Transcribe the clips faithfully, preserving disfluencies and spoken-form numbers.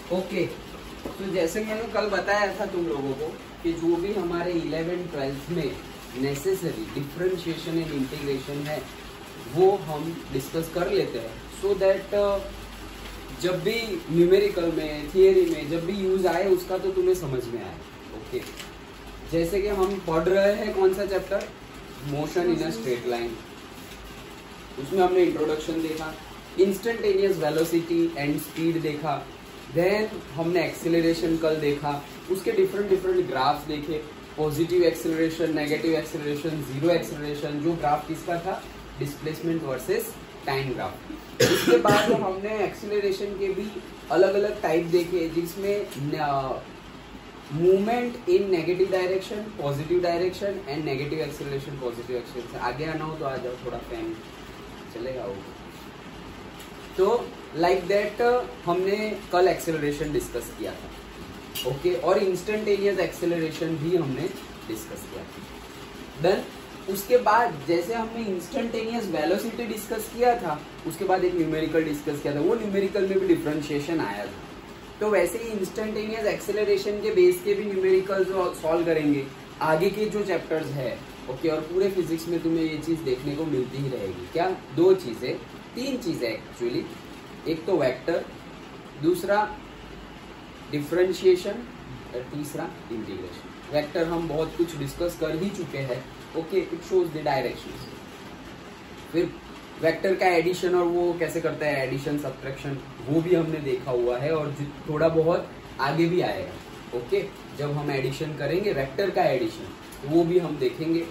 Okay, तो जैसे मैंने कल बताया था तुम लोगों को कि जो भी हमारे इलेवेंथ ट्वेल्थ में नेसेसरी डिफरेंशिएशन एंड इंटीग्रेशन है वो हम डिस्कस कर लेते हैं, सो दैट जब भी न्यूमेरिकल में, थियरी में जब भी यूज आए उसका तो तुम्हें समझ में आए। ओके, जैसे कि हम पढ़ रहे हैं कौन सा chapter, motion in a straight line. उसमें हमने इंट्रोडक्शन देखा, इंस्टेंटेनियस वेलोसिटी एंड स्पीड देखा, देन हमने एक्सेलरेशन कल देखा, उसके डिफरेंट डिफरेंट ग्राफ्स देखे, positive acceleration, negative acceleration, zero acceleration, जो ग्राफ किसका था, डिस्प्लेसमेंट वर्सेस टाइम ग्राफ। उसके बाद हमने एक्सेलरेशन के भी अलग अलग टाइप देखे, जिसमें movement in negative direction, positive direction and negative acceleration, positive acceleration. आगे आना हो तो आ जाओ, थोड़ा फैन चलेगा वो। तो लाइक दैट हमने कल एक्सेलरेशन डिस्कस किया था। ओके, और इंस्टेंटेनियस एक्सेलरेशन भी हमने डिस्कस किया था। देन उसके बाद जैसे हमने इंस्टेंटेनियस वेलोसिटी डिस्कस किया था, उसके बाद एक न्यूमेरिकल डिस्कस किया था, वो न्यूमेरिकल में भी डिफरेंशिएशन आया था। तो वैसे ही इंस्टेंटेनियस एक्सेलरेशन के बेस के भी न्यूमेरिकल सॉल्व करेंगे आगे के जो चैप्टर्स है। ओके, और पूरे फिजिक्स में तुम्हें ये चीज देखने को मिलती ही रहेगी। क्या, दो चीजें, तीन चीजें एक्चुअली, एक तो वेक्टर, दूसरा डिफरेंशिएशन और तीसरा इंटीग्रेशन। वेक्टर हम बहुत कुछ डिस्कस कर ही चुके हैं। Okay, it shows the directions. फिर वेक्टर का एडिशन और वो कैसे करता है, एडिशन सब्ट्रैक्शन, वो भी हमने देखा हुआ है और थोड़ा बहुत आगे भी आएगा। ओके, जब हम एडिशन करेंगे वेक्टर का एडिशन, वो भी हम देखेंगे।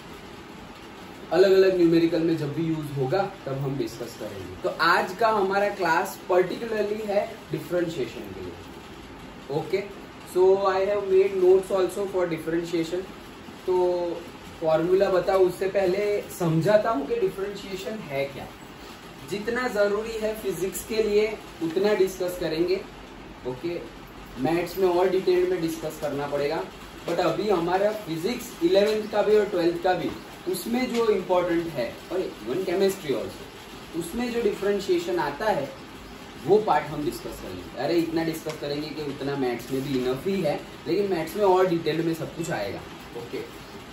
अलग अलग न्यूमेरिकल में जब भी यूज होगा तब हम डिस्कस करेंगे। तो आज का हमारा क्लास पर्टिकुलरली है डिफरेंशिएशन के लिए। Okay, so I have made notes also for differentiation. तो फॉर्मूला बताओ, उससे पहले समझाता हूं कि डिफरेंशिएशन है क्या। जितना जरूरी है फिजिक्स के लिए उतना डिस्कस करेंगे। ओके, मैथ्स में और डिटेल में डिस्कस करना पड़ेगा, बट अभी हमारा फिजिक्स इलेवेंथ का भी और ट्वेल्थ का भी, उसमें जो इम्पोर्टेंट है, और इवन केमिस्ट्री ऑल्सो, उसमें जो डिफरेंशिएशन आता है वो पार्ट हम डिस्कस करेंगे। अरे इतना डिस्कस करेंगे कि उतना मैथ्स में भी इनफ ही है, लेकिन मैथ्स में और डिटेल में सब कुछ आएगा। ओके,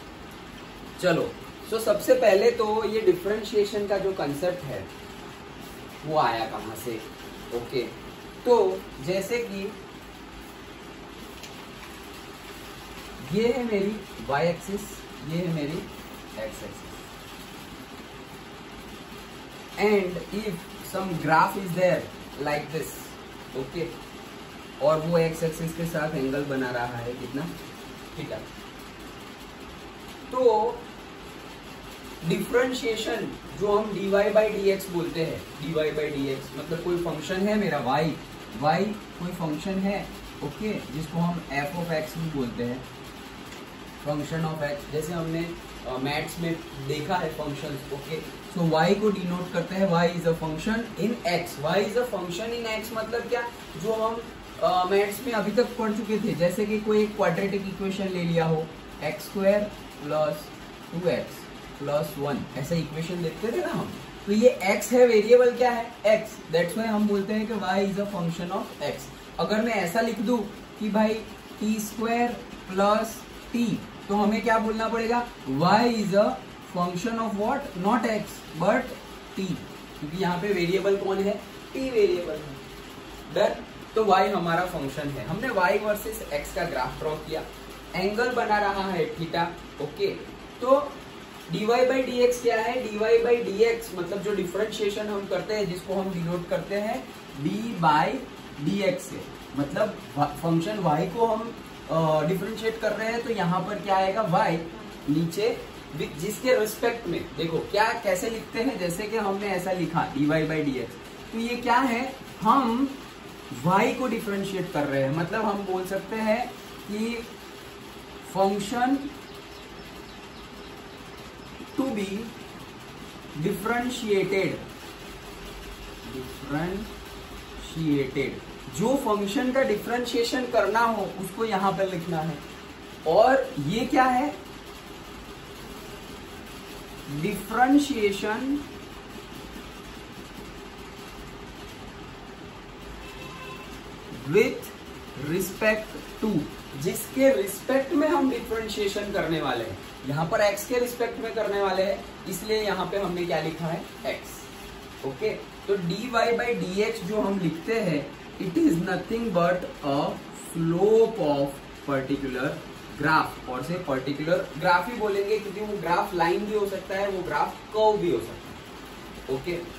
चलो, सो सबसे पहले तो ये डिफरेंशिएशन का जो कंसेप्ट है वो आया कहाँ से। ओके, तो जैसे कि ये है मेरी y एक्सिस, ये है मेरी x axis, and if some graph is there like this, okay, और वो x एक्सिस के साथ एंगल बना रहा है कितना, थीटा। तो डिफरेंशिएशन जो हम dy बाई डी एक्स बोलते हैं, dy बाई डी एक्स मतलब कोई फंक्शन है मेरा y, y कोई फंक्शन है, ओके, जिसको हम f ऑफ x भी बोलते हैं, फंक्शन ऑफ x। जैसे हमने मैथ्स uh, में देखा है फंक्शंस। ओके, सो y को डिनोट करते हैं, y is a function in x। y is a function in x मतलब क्या, जो हम मैथ्स uh, में अभी तक पढ़ चुके थे। जैसे कि कोई एक क्वाड्रेटिक इक्वेशन ले लिया हो, x square plus two x plus one, ऐसा इक्वेशन देखते थे ना हम। तो ये x है, वेरिएबल क्या है, x, दैट्स व्हाई हम बोलते हैं कि y is a function of x। अगर मैं ऐसा लिख दूं कि भाई टी स्क्वायर प्लस टी, तो हमें क्या बोलना पड़ेगा, y is a function of what, not x but t, क्योंकि यहाँ पे वेरिएबल कौन है, t वेरिएबल है। डन, तो y हमारा फंक्शन है। हमने y वर्सेस x का ग्राफ ड्रॉ किया, एंगल बना रहा है थीटा। ओके, तो dy बाई डी एक्स क्या है, dy बाई डी एक्स मतलब जो डिफरेंशिएशन हम करते हैं, जिसको हम डिनोट करते हैं d बाई डी एक्स से, मतलब फंक्शन y को हम डिफरेंशिएट uh, कर रहे हैं, तो यहाँ पर क्या आएगा, y नीचे, जिसके रिस्पेक्ट में देखो क्या कैसे लिखते हैं, जैसे कि हमने ऐसा लिखा dy बाई डी एक्स, तो ये क्या है, हम y को डिफरेंशिएट कर रहे हैं। मतलब हम बोल सकते हैं कि function to be differentiated, differentiated, जो फंक्शन का डिफरेंशिएशन करना हो उसको यहां पर लिखना है। और ये क्या है, डिफरेंशिएशन विथ रिस्पेक्ट टू, जिसके रिस्पेक्ट में हम डिफरेंशिएशन करने वाले हैं। यहाँ पर x के रिस्पेक्ट में करने वाले हैं, इसलिए यहाँ पे हमने क्या लिखा है x। ओके, तो dy बाई डी एक्स जो हम लिखते हैं, it is nothing but a slope of particular graph, और से पर्टिकुलर ग्राफ ही बोलेंगे क्योंकि वो ग्राफ लाइन भी हो सकता है, वो ग्राफ कर्व भी हो सकता है। Okay,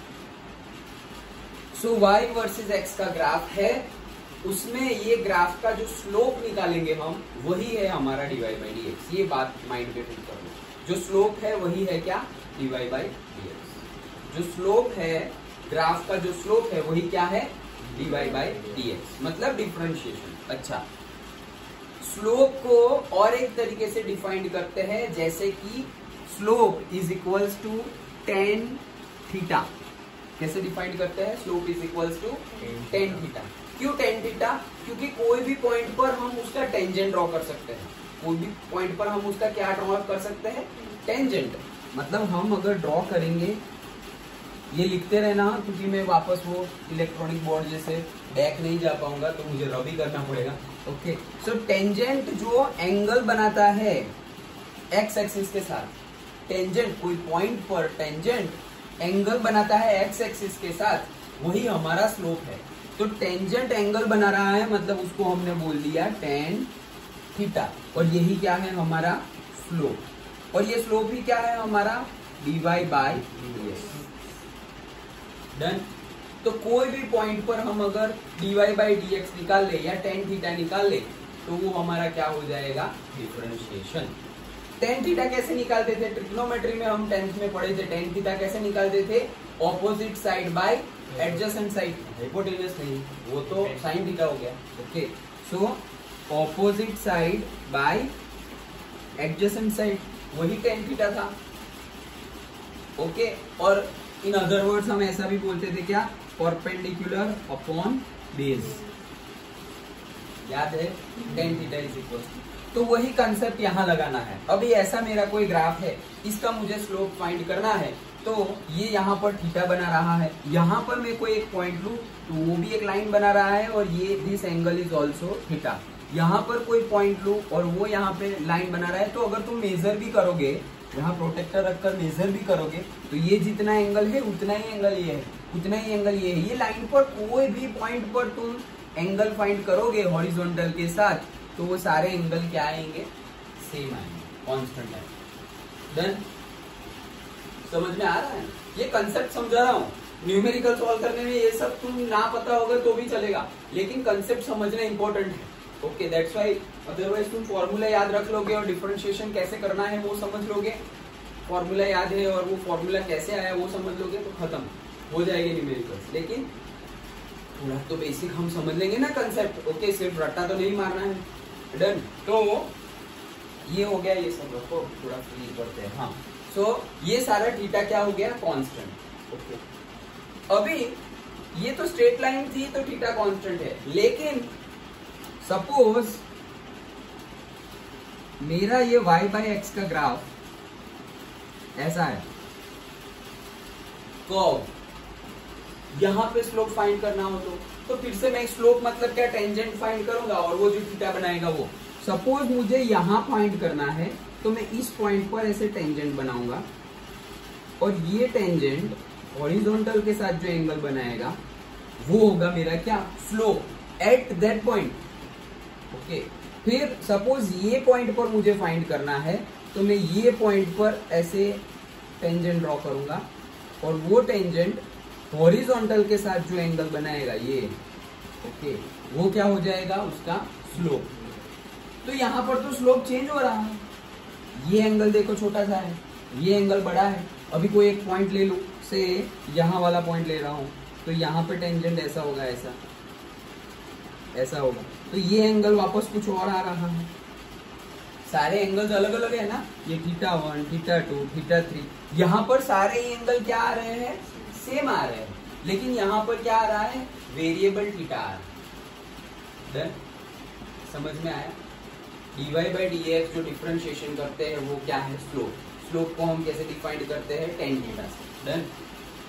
so y versus x का ग्राफ है, उसमें ये ग्राफ का जो स्लोप निकालेंगे हम, वही है हमारा dy बाई डी एक्स। ये बात माइंड पे फिट कर लो, जो स्लोप है वही है क्या, dy बाई डी एक्स। जो स्लोप है ग्राफ का, जो स्लोप है वही क्या है, dy बाई डी एक्स, मतलब डिफरेंशिएशन। अच्छा, स्लोप को और एक तरीके से डिफाइन करते हैं, जैसे कि slope is equals to tan theta. कैसे डिफाइन करते हैं, slope is equals to tan theta. क्यों टेन थीटा, क्योंकि कोई भी पॉइंट पर हम उसका टेंजेंट ड्रॉ कर सकते हैं। कोई भी पॉइंट पर हम उसका क्या ड्रॉ कर सकते हैं, टेंजेंट। मतलब हम अगर ड्रॉ करेंगे, ये लिखते रहना क्योंकि मैं वापस वो इलेक्ट्रॉनिक बोर्ड जैसे बैक नहीं जा पाऊंगा, तो मुझे रबी करना पड़ेगा। ओके, सो टेंजेंट जो एंगल बनाता है एक्स एक्सिस के साथ, टेंजेंट कोई पॉइंट पर टेंजेंट एंगल बनाता है एक्स एक्सिस के साथ, वही हमारा स्लोप है। तो टेंजेंट एंगल बना रहा है, मतलब उसको हमने बोल दिया टेन थीटा, और यही क्या है हमारा स्लोप। और ये स्लोप ही क्या है हमारा, dy by D x. Done. तो कोई भी पॉइंट पर हम अगर dy बाई डी एक्स निकाल ले या टेन थीटा निकाल ले, तो वो हमारा क्या हो जाएगा, डिफरेंशिएशन। टेन थीटा कैसे निकालते थे, ट्रिग्नोमेट्री में हम टेंथ में पढ़े थे। टेन थीटा कैसे निकालते थे, opposite side by adjacent side, hypotenuse नहीं, वो तो साइन थीटा हो गया। Okay, so opposite side by adjacent side, वही टेन थीटा था। ओके, और इन अदर वर्ड्स हम ऐसा भी बोलते थे क्या, परपेंडिकुलर अपॉन बेस। याद है, टेन थीटा इज इक्वल। तो वही कंसेप्ट यहाँ लगाना है। अभी ऐसा मेरा कोई ग्राफ है, इसका मुझे स्लोप फाइंड करना है, तो ये यहाँ पर थीटा बना रहा है, यहाँ पर मैं कोई एक पॉइंट लूं तो वो भी एक लाइन बना रहा है, और ये this angle is also theta. यहाँ पर कोई पॉइंट लूं और वो यहाँ पे लाइन बना रहा है, तो अगर तुम मेजर भी करोगे, यहाँ प्रोटेक्टर रखकर मेजर भी करोगे, तो ये जितना एंगल है उतना ही एंगल ये है, उतना ही एंगल ये है। ये लाइन पर कोई भी पॉइंट पर तुम एंगल फाइंड करोगे हॉरिजॉन्टल के साथ, तो वो सारे एंगल क्या आएंगे, सेम आएंगे, कांस्टेंट आएंगे। डन, समझ में आ रहा है, ये कंसेप्ट समझा रहा हूँ। न्यूमेरिकल सॉल्व करने में ये सब तुम ना पता होगा तो भी चलेगा, लेकिन कंसेप्ट समझना इंपॉर्टेंट है। ओके, दैट्स व्हाई, अदरवाइज तुम फॉर्मूला याद रख लोगे और डिफरेंशिएशन कैसे करना है वो समझ लोगे, फॉर्मूला याद है और वो फॉर्मूला कैसे आया वो समझ लोगे, तो खत्म हो जाएगी न्यूमेरिकल्स। लेकिन थोड़ा तो बेसिक हम समझ लेंगे ना कंसेप्ट। ओके, सिर्फ रट्टा तो नहीं मारना है। डन, तो ये हो गया, ये सब रखो, थोड़ा फ्री करते हैं। हाँ, सो so, ये सारा थीटा क्या हो गया, कांस्टेंट। ओके, अभी ये तो स्ट्रेट लाइन थी तो थीटा कांस्टेंट है, लेकिन सपोज मेरा ये y बाई एक्स का ग्राफ ऐसा है, कर्व, यहां पे स्लोप फाइंड करना हो तो तो फिर से मैं स्लोप मतलब क्या, टेंजेंट फाइंड करूंगा, और वो जो थीटा बनाएगा वो। सपोज मुझे यहां फाइंड करना है, तो मैं इस पॉइंट पर ऐसे टेंजेंट बनाऊंगा, और ये टेंजेंट हॉरिजॉन्टल के साथ जो एंगल बनाएगा वो होगा मेरा क्या, slope at that point. Okay, फिर सपोज ये पॉइंट पर मुझे फाइंड करना है, तो मैं ये पॉइंट पर ऐसे टेंजेंट ड्रॉ करूंगा, और वो टेंजेंट हॉरिजॉन्टल के साथ जो एंगल बनाएगा ये, ओके, वो क्या हो जाएगा, उसका स्लोप। तो यहाँ पर तो स्लोप चेंज हो रहा है, ये एंगल देखो छोटा सा है, ये एंगल बड़ा है। अभी कोई एक पॉइंट ले लो, से यहाँ वाला पॉइंट ले रहा हूँ, तो यहाँ पे टेंजेंट ऐसा होगा, ऐसा ऐसा होगा, तो ये एंगल वापस कुछ और आ रहा है। सारे एंगल्स अलग अलग है ना, ये theta one, theta two, theta three, यहाँ पर सारे एंगल क्या आ रहे हैं, सेम आ रहे हैं, लेकिन यहाँ पर क्या आ रहा है, वेरिएबल थीटा आ रहा है। समझ में आया, dy बाई डी एक्स जो डिफरेंशिएशन करते हैं वो क्या है, स्लोप। स्लोप को हम कैसे डिफाइन करते हैं, टेन थीटा से। डन।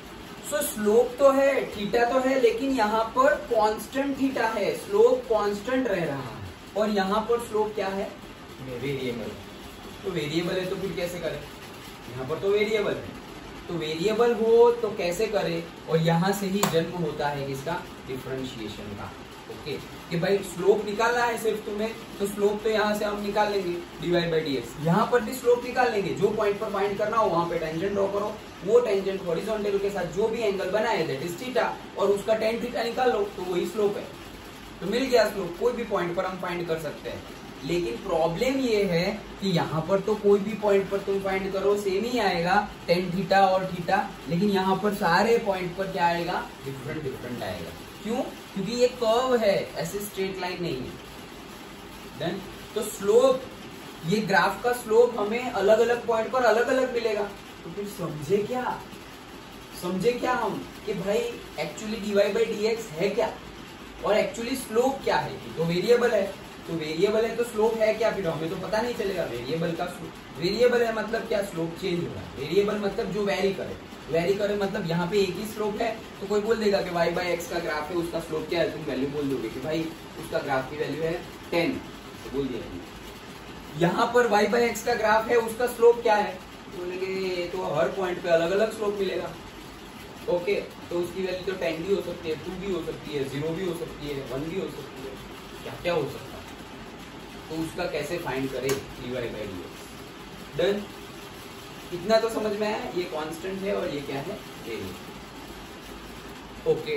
सो स्लोप तो है, थीटा तो है, लेकिन यहाँ पर कांस्टेंट थीटा है, स्लोप कांस्टेंट रह रहा है, और यहाँ पर स्लोप क्या है, वेरिएबल। तो वेरिएबल है तो फिर कैसे करें, यहाँ पर तो वेरिएबल है, तो वेरिएबल हो तो कैसे करें, और यहाँ से ही जन्म होता है इसका डिफरेंशिएशन का। ओके, कि भाई स्लोप निकालना है सिर्फ तुम्हें, तो स्लोप तो यहाँ से हम निकाल लेंगे डी बाई डी एक्स, यहाँ पर भी स्लोप निकाल लेंगे, जो पॉइंट पर फाइंड करना हो वहां पे टेंजेंट ड्रॉ करो, वो टेंजेंट हॉरिजॉन्टल के साथ जो भी एंगल बना है दैट इज थीटा, और उसका टेन थीटा निकाल लो तो वही स्लोप है, तो मिल गया स्लोप। कोई भी पॉइंट पर हम फाइंड कर सकते हैं, लेकिन प्रॉब्लम ये है कि यहाँ पर तो कोई भी पॉइंट पर तुम फाइंड करो सेम ही आएगा टेन थीटा और थीटा, लेकिन यहाँ पर सारे पॉइंट पर क्या आएगा, डिफरेंट डिफरेंट आएगा। क्यों? क्योंकि ये कर्व है, ऐसे स्ट्रेट लाइन नहीं है। देन तो स्लोप, ये ग्राफ का स्लोप हमें अलग अलग पॉइंट पर अलग अलग मिलेगा, तो फिर समझे क्या, समझे क्या हम कि भाई actually d y by D x है क्या, और एक्चुअली स्लोप क्या है। तो वेरिएबल है, तो वेरिएबल है तो स्लोप है क्या, फिर हमें तो पता नहीं चलेगा। वेरिएबल का वेरिएबल है मतलब क्या, स्लोप चेंज होगा। वेरिएबल मतलब जो वेरी करे, वेरी करे मतलब यहाँ पे एक ही स्लोप है, तो कोई बोल देगा कि वाई बाई एक्स का ग्राफ है, उसका स्लोप क्या है, तुम वैल्यू बोल दोगे कि भाई उसका ग्राफ की वैल्यू है टेन, तो बोल दिया। यहाँ पर वाई बाई एक्स का ग्राफ है, उसका स्लोप क्या है, बोलेंगे तो हर पॉइंट पे अलग अलग स्लोप मिलेगा। ओके, तो उसकी वैल्यू तो टेन भी हो सकती है, टू भी हो सकती है, जीरो भी हो सकती है, वन भी हो सकती है, क्या क्या हो सकता है, तो उसका कैसे फाइंड करें d Y by D x. Done, इतना तो समझ में आया, ये कांस्टेंट है और ये क्या है, वेरिएबल। ओके,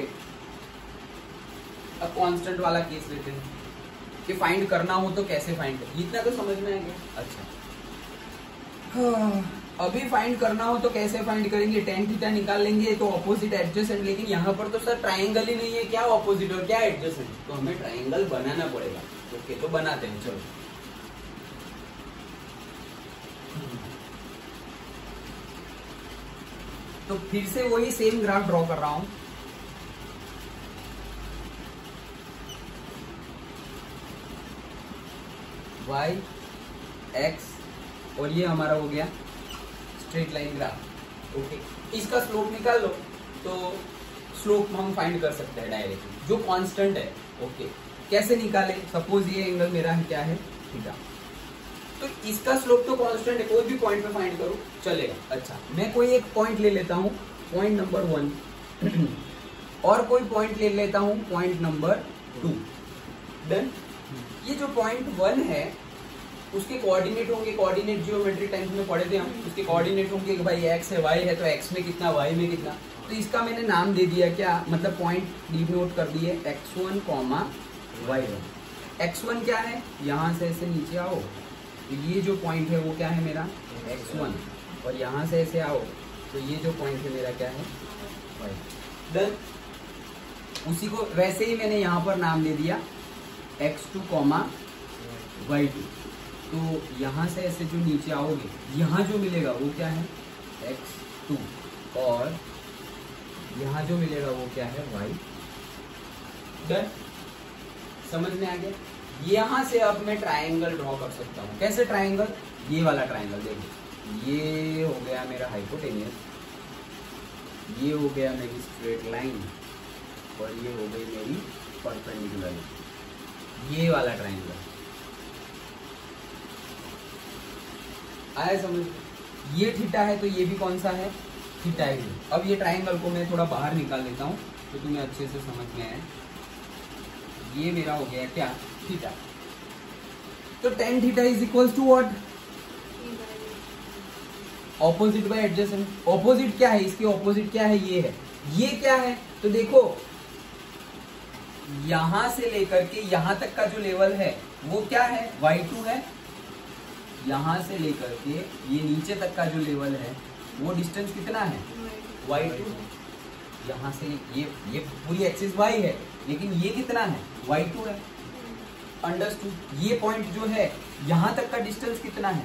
अब कांस्टेंट वाला केस लेते हैं कि फाइंड करना हो तो कैसे फाइंड करें, इतना तो समझ में आ गया। अच्छा, हाँ, अभी फाइंड करना हो तो कैसे फाइंड करेंगे, टेन थीटा निकाल लेंगे तो ऑपोजिट एडजेसेंट, लेकिन यहाँ पर तो सर ट्राइंगल ही नहीं है, क्या ऑपोजिट और क्या एडजेसेंट, तो हमें ट्राइंगल बनाना पड़ेगा। ओके, तो बनाते हैं, चलो। तो फिर से वही सेम ग्राफ ड्रॉ कर रहा हूं, y x, और ये हमारा हो गया स्ट्रेट लाइन ग्राफ। ओके, इसका स्लोप निकाल लो, तो स्लोप हम फाइंड कर सकते हैं डायरेक्टली, जो कांस्टेंट है। ओके, कैसे निकाले, सपोज ये एंगल मेरा है क्या है, थीटा, तो इसका स्लोप तो कांस्टेंट है, कोई भी पॉइंट पे फाइंड करो चलेगा। अच्छा, मैं कोई एक पॉइंट ले लेता हूँ, पॉइंट नंबर वन, और कोई पॉइंट ले लेता हूँ, पॉइंट नंबर टू। डन, ये जो पॉइंट वन है उसके कोऑर्डिनेट होंगे, कोऑर्डिनेट जियोमेट्री टाइम्स में पढ़े थे हम, उसके कोऑर्डिनेट होंगे कि भाई एक्स है, वाई है, तो एक्स में कितना, वाई में कितना, तो इसका मैंने नाम दे दिया क्या, मतलब पॉइंट डिनोट कर दिए x one comma y one. X one क्या है, यहाँ से ऐसे नीचे आओ तो ये जो पॉइंट है वो क्या है मेरा एक्स वन, और यहाँ से ऐसे आओ तो ये जो पॉइंट है मेरा क्या है वाई। डन, उसी को वैसे ही मैंने यहाँ पर नाम दे दिया x two comma y two. तो यहाँ से ऐसे जो नीचे आओगे, यहाँ जो मिलेगा वो क्या है एक्स टू, और यहाँ जो मिलेगा वो क्या है वाई। डन, समझ में आ गया। यहाँ से अब मैं ट्राइंगल ड्रॉ कर सकता हूँ, कैसे ट्राइंगल, ये वाला ट्राइंगल देखो, ये हो गया मेरा हाइपोटेनियस, ये हो गया मेरी स्ट्रेट लाइन, और ये हो गई मेरी परपेंडिकुलर, ये वाला ट्राइंगल आया समझ। ये थीटा है तो ये भी कौन सा है, थीटा ही। अब ये ट्राइंगल को मैं थोड़ा बाहर निकाल लेता हूँ तो तुम्हें अच्छे से समझ में आए। ये मेरा हो गया क्या, थीटा। तो tan theta is equal to what, opposite by adjacent. Opposite क्या है, इसकी ऑपोजिट क्या है, ये है। ये क्या है, तो देखो यहां से लेकर के यहां तक का जो लेवल है वो क्या है, वाई टू है। यहां से लेकर के ये नीचे तक का जो लेवल है वो डिस्टेंस कितना है, वाई टू। यहाँ से ये ये पूरी एक्सिस वाई है, लेकिन ये कितना है, वाई टू है। अंडरस्टूड। ये पॉइंट जो है यहाँ तक का डिस्टेंस कितना है,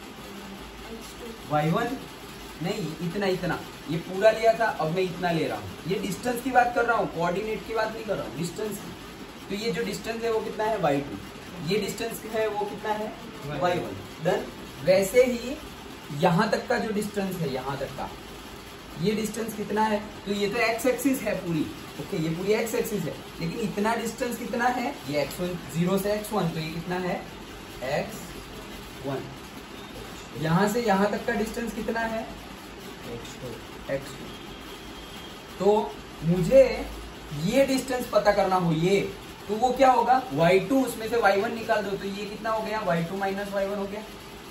वाई वन। नहीं, इतना इतना ये पूरा लिया था, अब मैं इतना ले रहा हूँ। ये डिस्टेंस की बात कर रहा हूँ, कोऑर्डिनेट की बात नहीं कर रहा हूँ, डिस्टेंस की। तो ये जो डिस्टेंस है वो कितना है, वाई टू। ये डिस्टेंस है वो कितना है, वाई वन। डन। वैसे ही यहाँ तक का जो डिस्टेंस है, यहाँ तक का, ये डिस्टेंस कितना है, तो ये तो एक्स एक्सिस है पूरी, ओके, ये पूरी एक्स एक्सिस है, लेकिन इतना डिस्टेंस कितना है, ये एक्स वन, जीरो से एक्स वन, तो ये कितना है एक्स वन। यहां से यहां तक का डिस्टेंस कितना है एक्स टू, एक्स टू। तो मुझे ये डिस्टेंस पता करना हो ये, तो वो क्या होगा, वाई टू, उसमें से वाई वन निकाल दो, तो ये कितना हो गया, y two minus y one हो गया,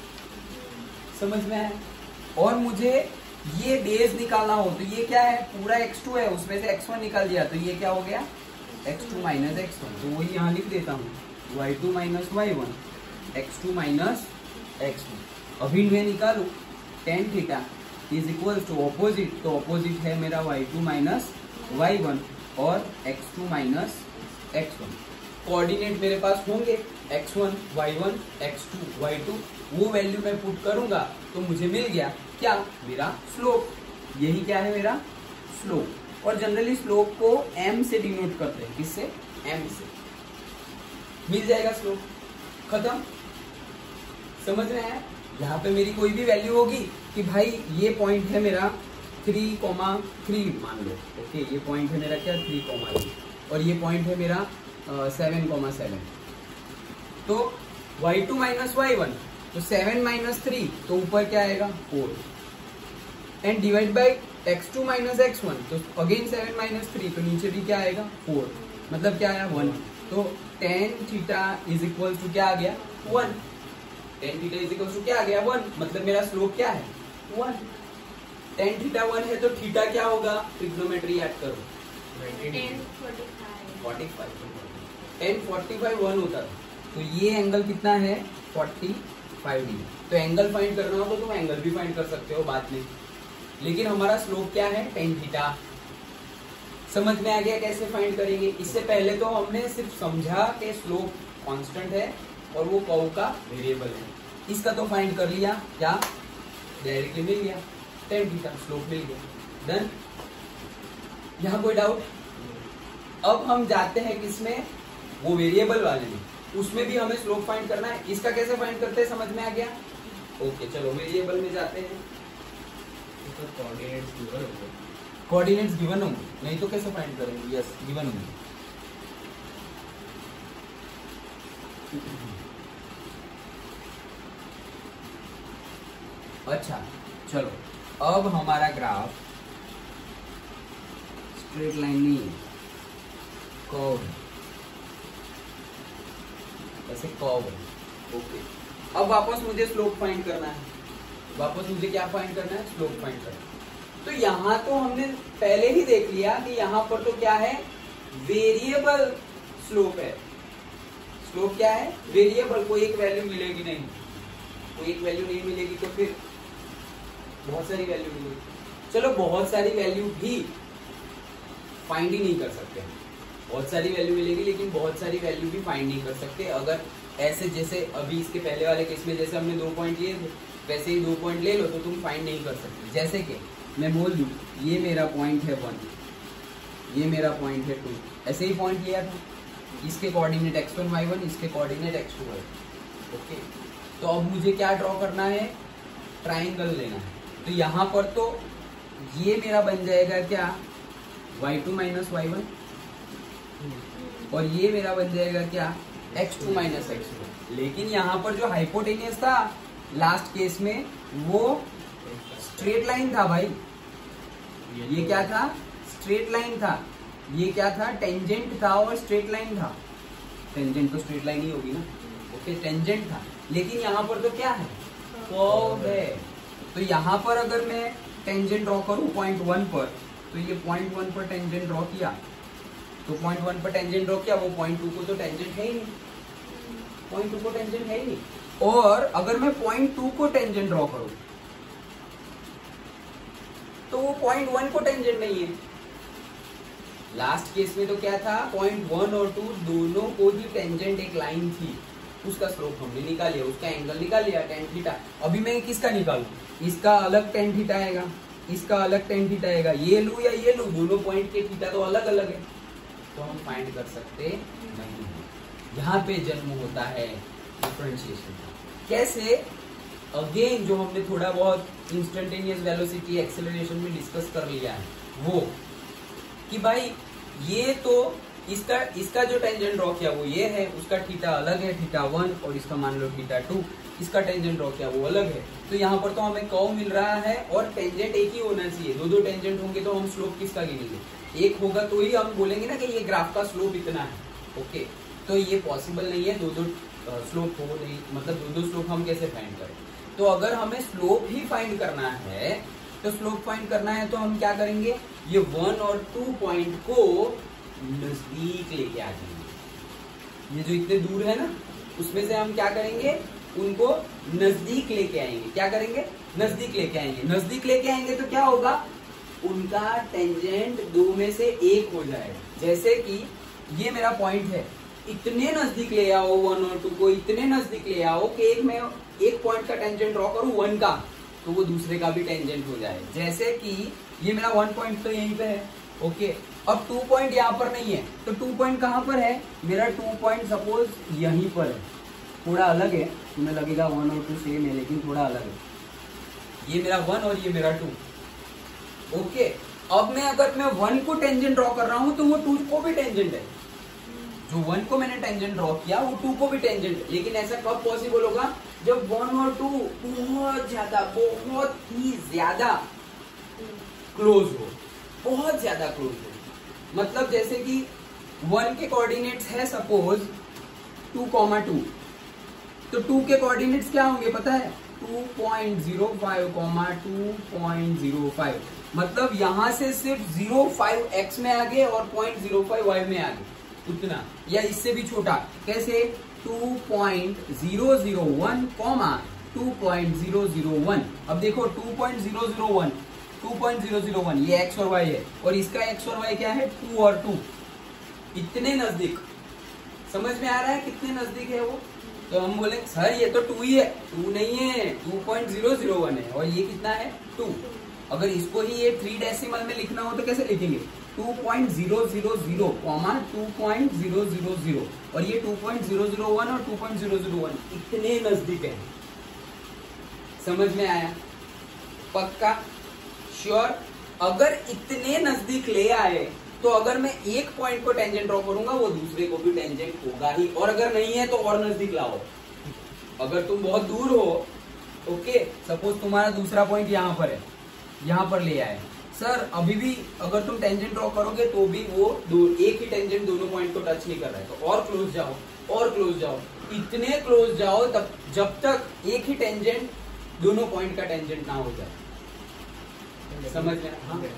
समझ में है। और मुझे ये बेस निकालना हो, तो ये क्या है, पूरा एक्स टू है, उसमें से एक्स वन निकाल दिया, तो ये क्या हो गया x two minus x one. तो वही यहाँ लिख देता हूँ, y two minus y one, x two minus x one. अभी मैं निकालू tan theta is equal to opposite, तो ऑपोजिट है मेरा y two minus y one और x two minus x one. Coordinate मेरे पास होंगे x one, y one, x two, y two, वो वैल्यू मैं पुट करूंगा तो मुझे मिल गया क्या, मेरा स्लोप। यही क्या है, मेरा स्लोप। और जनरली स्लोप को m से डिनोट करते हैं, किससे, m से। मिल जाएगा स्लोप, खत्म, समझ रहे हैं। यहाँ पे मेरी कोई भी वैल्यू होगी कि भाई ये पॉइंट है मेरा थ्री कोमा थ्री मान लो, ओके, ये पॉइंट है मेरा क्या थ्री कोमा थ्री, और ये पॉइंट है मेरा सेवन कोमा सेवन। तो y two minus y one, तो सेवन माइनस थ्री, तो ऊपर क्या आएगा four, and divide by x two minus x one, तो अगेन सेवन माइनस थ्री, तो नीचे भी क्या आएगा फोर, मतलब क्या आया वन। तो tan theta is equal to क्या आ गया one, tan theta is equal to क्या आ गया वन, मतलब मेरा स्लोप क्या है वन। टेन थीटा वन है तो थीटा क्या होगा, ट्रिग्नोमेट्री याद करो, tan forty five, tan forty five one होता था, तो ये एंगल कितना है फोर्टी फाइव डिग्री। तो एंगल फाइंड करना हो तो तुम एंगल भी फाइंड कर सकते हो बाद में, लेकिन हमारा स्लोप क्या है टेन थीटा। समझ में आ गया कैसे फाइंड करेंगे। इससे पहले तो हमने सिर्फ समझा कि स्लोप कांस्टेंट है और वो कर्व का वेरिएबल है, इसका तो फाइंड कर लिया, क्या डायरेक्टली मिल गया टेन थीटा, स्लोप मिल गया, डन। यहाँ कोई डाउट। अब हम जाते हैं किसमें, वो वेरिएबल वाले में, उसमें भी हमें स्लोप फाइंड करना है। इसका कैसे फाइंड करते हैं, समझ में आ गया, ओके। चलो वेरिएबल में जाते हैं। कोऑर्डिनेट्स गिवन होंगे, कोऑर्डिनेट्स गिवन होंगे, नहीं तो कैसे फाइंड करेंगे, यस गिवन होंगे। अच्छा चलो, अब हमारा ग्राफ स्ट्रेट लाइन नहीं है, कर्व, ऐसे कर्व है, ओके। अब वापस मुझे स्लोप फाइंड करना है, वापस मुझे क्या फाइंड करना है, स्लोप फाइंड करना है। तो यहाँ तो हमने पहले ही देख लिया कि यहाँ पर तो क्या है, वेरिएबल स्लोप है। स्लोप क्या है, वेरिएबल, कोई एक वैल्यू मिलेगी नहीं, कोई एक वैल्यू नहीं मिलेगी तो फिर बहुत सारी वैल्यू मिलेगी। चलो बहुत सारी वैल्यू भी फाइंड ही नहीं कर सकते, बहुत सारी वैल्यू मिलेगी लेकिन बहुत सारी वैल्यू भी फाइंड नहीं कर सकते। अगर ऐसे जैसे अभी इसके पहले वाले केस में जैसे हमने दो पॉइंट लिए थे, वैसे ही दो पॉइंट ले लो तो तुम फाइंड नहीं कर सकते। जैसे कि मैं बोल दूं ये मेरा पॉइंट है वन, ये मेरा पॉइंट है टू, ऐसे ही पॉइंट लिया था, इसके coordinate x one y one, इसके coordinate x two y, okay. तो अब मुझे क्या ड्रॉ करना है, ट्राइंगल लेना है। तो यहाँ पर तो ये मेरा बन जाएगा क्या, y two minus y one, और ये मेरा बन जाएगा क्या, x two minus x two. लेकिन यहाँ पर जो हाइपोटेनियस था लास्ट केस में वो स्ट्रेट लाइन था भाई, ये क्या था, स्ट्रेट लाइन था। ये क्या था, टेंजेंट था और स्ट्रेट लाइन था। टेंजेंट तो स्ट्रेट लाइन ही होगी ना, ओके, टेंजेंट था। लेकिन यहाँ पर तो क्या है, कर्व है। तो यहाँ पर अगर मैं टेंजेंट ड्रॉ करूँ पॉइंट वन पर, तो ये पॉइंट वन पर टेंजेंट ड्रॉ किया, तो पॉइंट वन पर टेंजेंट ड्रॉ किया, वो पॉइंट टू को तो टेंजेंट है ही नहीं, पॉइंट टू को टेंजेंट है ही नहीं। और अगर मैं पॉइंट टू को टेंजेंट ड्रॉ करूं तो वो पॉइंट वन को टेंजेंट नहीं है। लास्ट केस में तो क्या था, पॉइंट वन और टू दोनों को ही टेंजेंट एक लाइन थी, उसका स्लोप हमने निकाल लिया, उसका एंगल निकाल लिया टेन थीटा। अभी मैं किसका निकालूं, इसका अलग टेन थीटा आएगा, इसका अलग टेन थीटा आएगा, ये लू या ये लू, दोनों पॉइंट के थीटा तो अलग अलग है, तो हम फाइंड कर सकते नहीं। यहाँ पे जन्म होता है डिफरेंशिएशन का। कैसे, अगेन जो हमने थोड़ा बहुत इंस्टेंटेनियस वेलोसिटी एक्सेलरेशन में डिस्कस कर लिया है, वो कि भाई ये तो इसका इसका जो टेंजेंट ड्रॉ किया वो ये है, उसका थीटा अलग है, थीटा वन, और इसका मान लो थीटा टू, इसका टेंजेंट ड्रॉ किया वो अलग है। तो यहाँ पर तो हमें कर्व मिल रहा है और टेंजेंट एक ही होना चाहिए। दो दो टेंजेंट होंगे तो हम स्लोप किसका गिनेंगे? एक होगा तो ही हम बोलेंगे ना कि ये ग्राफ का स्लोप इतना है। ओके, तो ये पॉसिबल नहीं है, दो दो स्लोप हो नहीं, मतलब दो दो स्लोप हम कैसे फाइंड करें? तो अगर हमें स्लोप ही फाइंड करना है, तो स्लोप फाइंड करना है तो हम क्या करेंगे? ये वन और टू पॉइंट को नजदीक लेके आ जाएंगे। ये जो इतने दूर है ना, उसमें से हम क्या करेंगे? उनको नजदीक लेके आएंगे। क्या करेंगे? नजदीक लेके आएंगे। नजदीक लेके आएंगे तो क्या होगा? उनका टेंजेंट दो में से एक हो जाएगा। जैसे कि ये मेरा पॉइंट है, इतने नजदीक ले आओ वन और टू को, इतने नजदीक ले आओ कि एक में एक पॉइंट का टेंजेंट ड्रॉ करूं वन का, तो वो दूसरे का भी टेंजेंट हो जाए। जैसे कि ये मेरा वन पॉइंट तो यहीं पे है। ओके, अब टू पॉइंट यहाँ पर नहीं है, तो टू पॉइंट कहाँ पर है? मेरा टू पॉइंट सपोज यहीं पर है, थोड़ा अलग है, तुम्हें लगेगा वन और टू सेम है, लेकिन थोड़ा अलग है। ये मेरा वन और ये मेरा टू। ओके, अब मैं अगर मैं वन को टेंजेंट ड्रॉ कर रहा हूं तो वो टू को भी टेंजेंट है। जो वन को मैंने टेंजेंट ड्रॉ किया वो टू को भी टेंजेंट है। लेकिन ऐसा कब पॉसिबल होगा? जब वन और टू बहुत ज्यादा बहुत ही ज्यादा क्लोज हो, बहुत ज्यादा क्लोज हो। मतलब जैसे कि वन के कोऑर्डिनेट्स है सपोज टू कॉमा टू, तो टू के कोऑर्डिनेट्स क्या होंगे पता है? Two point zero five comma two point zero five. मतलब यहां से सिर्फ जीरो फाइव एक्स में आगे और पॉइंट जीरो फाइव वाई में आगे, उतना, या इससे भी छोटा। कैसे? Two point zero zero one comma two point zero zero one. अब देखो two point zero zero one, two point zero zero one, ये एक्स और वाई है, और इसका एक्स और वाई क्या है? टू और टू। इतने नजदीक। समझ में आ रहा है कितने नजदीक है वो? तो हम बोले सर ये तो टू ही है। टू नहीं है, two point zero zero one है, और ये कितना है? टू। अगर इसको ही ये थ्री डेसिमल में लिखना हो तो कैसे लिखेंगे? Two point zero zero zero comma two point zero zero zero, और ये two point zero zero one और two point zero zero one इतने नजदीक है। समझ में आया? पक्का? श्योर? अगर इतने नजदीक ले आए तो अगर मैं एक पॉइंट को टेंजेंट ड्रॉ करूंगा वो दूसरे को भी टेंजेंट होगा ही, और अगर नहीं है तो और नजदीक लाओ। अगर तुम बहुत दूर हो, ओके, सपोज तुम्हारा दूसरा पॉइंट यहाँ पर है, यहाँ पर ले आए सर, अभी भी अगर तुम टेंजेंट ड्रॉ करोगे तो भी वो दो एक ही टेंजेंट दोनों पॉइंट को टच नहीं कर रहा है, तो और क्लोज जाओ, और क्लोज जाओ, इतने क्लोज जाओ तब जब तक एक ही टेंजेंट दोनों पॉइंट का टेंजेंट ना हो जाए। समझ में?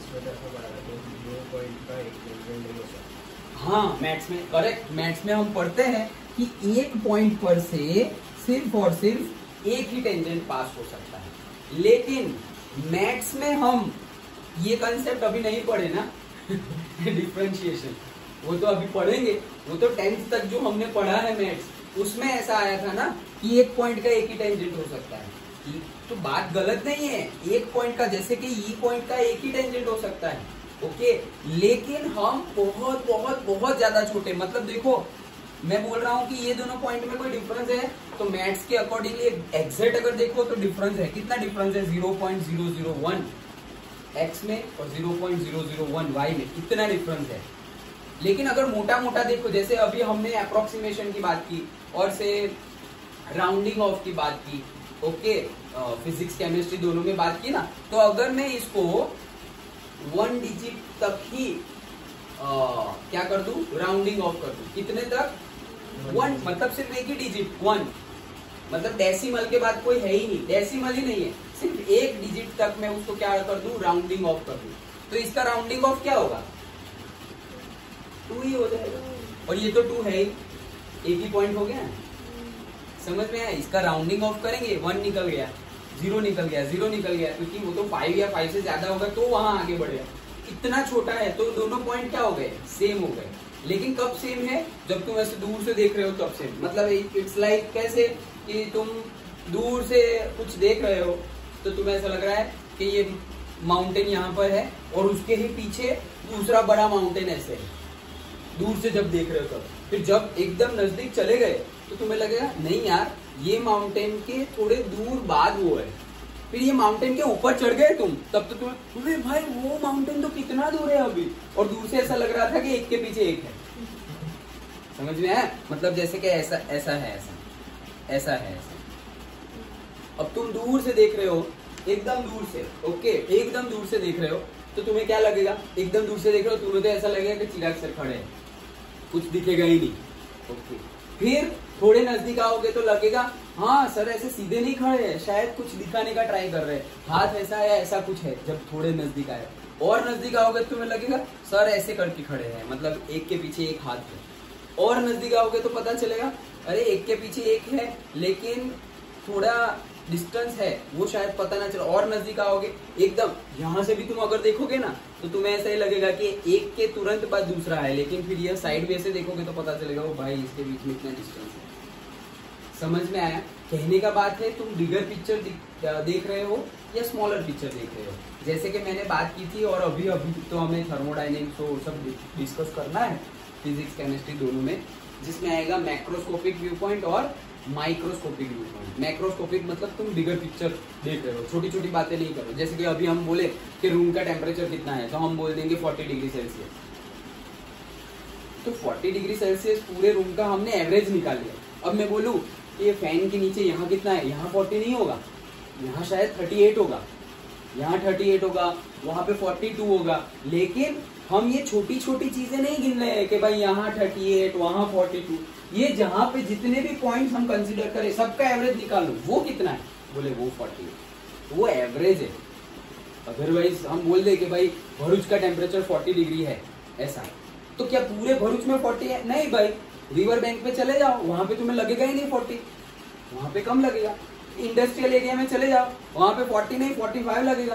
हाँ, मैथ्स में करेक्ट। मैथ्स में हम पढ़ते हैं कि एक पॉइंट पर से सिर्फ और सिर्फ एक ही टेंजेंट पास हो सकता है। लेकिन मैथ्स में हम ये कंसेप्ट अभी नहीं पढ़े ना डिफरेंशिएशन, वो तो अभी पढ़ेंगे। वो तो टेंथ तक जो हमने पढ़ा है मैथ्स, उसमें ऐसा आया था ना कि एक पॉइंट का एक ही टेंजेंट हो सकता है। तो बात गलत नहीं है, एक पॉइंट का, जैसे कि ई पॉइंट का एक ही टेंजेंट हो सकता है, ओके। लेकिन हम बहुत बहुत बहुत ज्यादा छोटे, मतलब देखो मैं बोल रहा हूँ कि ये दोनों पॉइंट में कोई डिफरेंस है तो मैथ्स के अकॉर्डिंगली एग्जैक्ट अगर देखो तो डिफरेंस है। कितना डिफरेंस है? Zero point zero zero one x में और zero point zero zero one y में, इतना डिफरेंस है। लेकिन अगर मोटा मोटा देखो, जैसे अभी हमने अप्रोक्सीमेशन की बात की और से राउंडिंग ऑफ की बात की, ओके, फिजिक्स केमिस्ट्री दोनों में बात की ना, तो अगर मैं इसको वन डिजिट तक ही आ, क्या कर दूं? राउंडिंग ऑफ कर दूं। कितने तक? वन, मतलब सिर्फ एक ही डिजिट, वन, मतलब डेसिमल के बाद कोई है ही नहीं, डेसिमल ही नहीं है, सिर्फ एक डिजिट तक मैं उसको क्या कर दूं? राउंडिंग ऑफ कर दूं। तो इसका राउंडिंग ऑफ क्या होगा? टू ही हो जाएगा, और ये तो टू है ही, एक ही पॉइंट हो गया। समझ में आया? इसका राउंडिंग ऑफ करेंगे, वन निकल गया, जीरो निकल गया, जीरो निकल गया, क्योंकि वो तो फाइव या फाइव से ज्यादा होगा तो वहां आगे बढ़ेगा। इतना छोटा है तो दोनों पॉइंट क्या हो गए? सेम हो गए। लेकिन कब सेम है? जब तुम ऐसे दूर से देख रहे हो तब सेम। मतलब इट्स लाइक like कैसे कि तुम दूर से कुछ देख रहे हो तो तुम्हें ऐसा लग रहा है कि ये माउंटेन यहाँ पर है और उसके ही पीछे दूसरा बड़ा माउंटेन ऐसे है, दूर से जब देख रहे हो तब। फिर जब एकदम नजदीक चले गए तो तुम्हें लगेगा नहीं यार ये माउंटेन के थोड़े दूर बाद वो है। फिर ये माउंटेन के ऊपर चढ़ गए तुम, तब तो तुम्हें अरे भाई वो माउंटेन तो कितना दूर है अभी, और दूर से ऐसा लग रहा था कि एक के पीछे एक है। समझ में आया? मतलब जैसे कि ऐसा ऐसा है, ऐसा ऐसा है, ऐसा। अब तुम दूर से देख रहे हो, एकदम दूर से, ओके, एकदम दूर से देख रहे हो तो तुम्हें क्या लगेगा? एकदम दूर से देख रहे हो तुम्हें तो ऐसा लगेगा कि चिराग सर खड़े हैं, कुछ दिखेगा ही नहीं, ओके। फिर थोड़े नजदीक आओगे तो लगेगा हाँ सर ऐसे सीधे नहीं खड़े हैं, शायद कुछ दिखाने का ट्राई कर रहे हैं, हाथ ऐसा है, ऐसा कुछ है। जब थोड़े नजदीक आए और नजदीक आओगे तो तुम्हें लगेगा सर ऐसे करके खड़े हैं, मतलब एक के पीछे एक हाथ है। और नजदीक आओगे तो पता चलेगा अरे एक के पीछे एक है लेकिन थोड़ा डिस्टेंस है, वो शायद पता ना चले। और नजदीक आओगे एकदम, यहाँ से भी तुम अगर देखोगे ना तो तुम्हें ऐसा ही लगेगा कि एक के तुरंत बाद दूसरा है, लेकिन फिर ये साइड वे से देखोगे तो पता चलेगा वो भाई इसके बीच में इतना डिस्टेंस है। समझ में आया? कहने का बात है तुम बिगर पिक्चर देख रहे हो या स्मॉलर पिक्चर देख रहे हो। जैसे कि मैंने बात की थी, और अभी अभी तो हमें थर्मोडायनेमिक्स तो सब डिस्कस करना है, फिजिक्स केमिस्ट्री दोनों में, जिसमें आएगा मैक्रोस्कोपिक व्यू पॉइंट और माइक्रोस्कोपिक व्यू पॉइंट। मैक्रोस्कोपिक मतलब तुम बिगर पिक्चर देख रहे हो, छोटी छोटी बातें नहीं करो। जैसे कि अभी हम बोले कि रूम का टेम्परेचर कितना है तो हम बोल देंगे चालीस डिग्री सेल्सियस, तो चालीस डिग्री सेल्सियस पूरे रूम का हमने एवरेज निकाल लिया। अब मैं बोलूं कि ये फैन के नीचे यहाँ कितना है, यहाँ चालीस नहीं होगा, यहाँ शायद अड़तीस होगा, यहाँ अड़तीस होगा, वहां पे बयालीस होगा, लेकिन हम ये छोटी छोटी चीजें नहीं गिन रहे हैं कि भाई यहाँ अड़तीस वहां बयालीस। ये जहां पे जितने भी पॉइंट्स हम कंसीडर करें सबका एवरेज निकाल लो, वो कितना है, बोले वो चालीस, वो एवरेज है। अदरवाइज हम बोल दे कि भाई भरूच का टेम्परेचर चालीस डिग्री है ऐसा, तो क्या पूरे भरूच में चालीस है? नहीं भाई, रिवर बैंक पे चले जाओ वहां पे तुम्हें लगेगा ही नहीं चालीस, वहां पे कम लगेगा। इंडस्ट्रियल एरिया में चले जाओ वहां पे चालीस नहीं पैंतालीस लगेगा।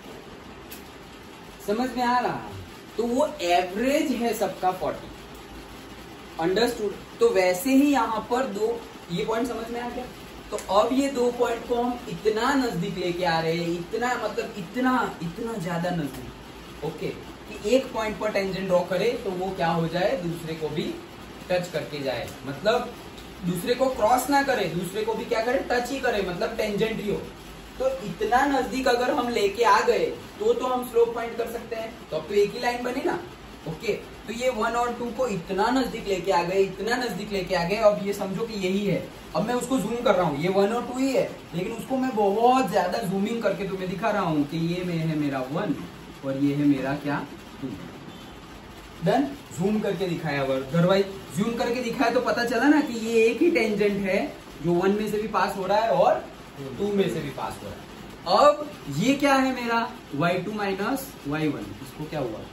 समझ में आ रहा है? तो वो एवरेज है सबका चालीस। अंडरस्टूड? तो वैसे ही यहाँ पर दो ये पॉइंट समझ में आ गया। तो अब ये दो पॉइंट को हम इतना नजदीक लेके आ रहे हैं, इतना मतलब इतना इतना ज्यादा नजदीक, ओके, कि एक पॉइंट पर टेंजेंट ड्रॉ करे तो वो क्या हो जाए, दूसरे को भी टच करके जाए, मतलब दूसरे को क्रॉस ना करे, दूसरे को भी क्या करे, टच ही करे, मतलब टेंजेंट ही हो। तो इतना नजदीक अगर हम लेके आ गए तो तो हम स्लोप फाइंड कर सकते हैं। तो अब तो एक ही लाइन बनी ना, ओके। तो ये वन और टू को इतना नजदीक लेके आ गए, इतना नजदीक लेके आ गए, अब ये समझो कि यही है। अब मैं उसको जूम कर रहा हूँ, ये वन और टू ही है, लेकिन उसको मैं बहुत ज्यादा जूमिंग करके तुम्हें दिखा रहा हूँ कि ये में है मेरा वन और ये है मेरा क्या, टू। डन? जूम करके दिखाया, अदरवाइज जूम करके दिखाया तो पता चला ना कि ये एक ही टेंजेंट है जो वन में से भी पास हो रहा है और टू में से भी पास हो रहा है। अब ये क्या है मेरा, y two minus y one, इसको क्या हुआ,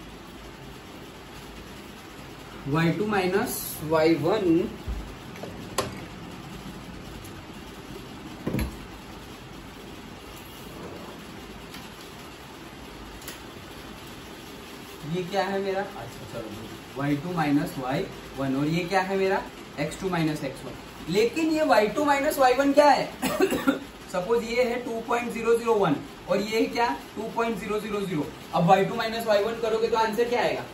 y two minus y one ये क्या है मेरा, अच्छा चलो y two minus y one, और ये क्या है मेरा x two minus x one. लेकिन ये y two minus y one क्या है सपोज ये है two point zero zero one और ये क्या two point zero zero zero. अब y two minus y one करोगे तो आंसर क्या आएगा,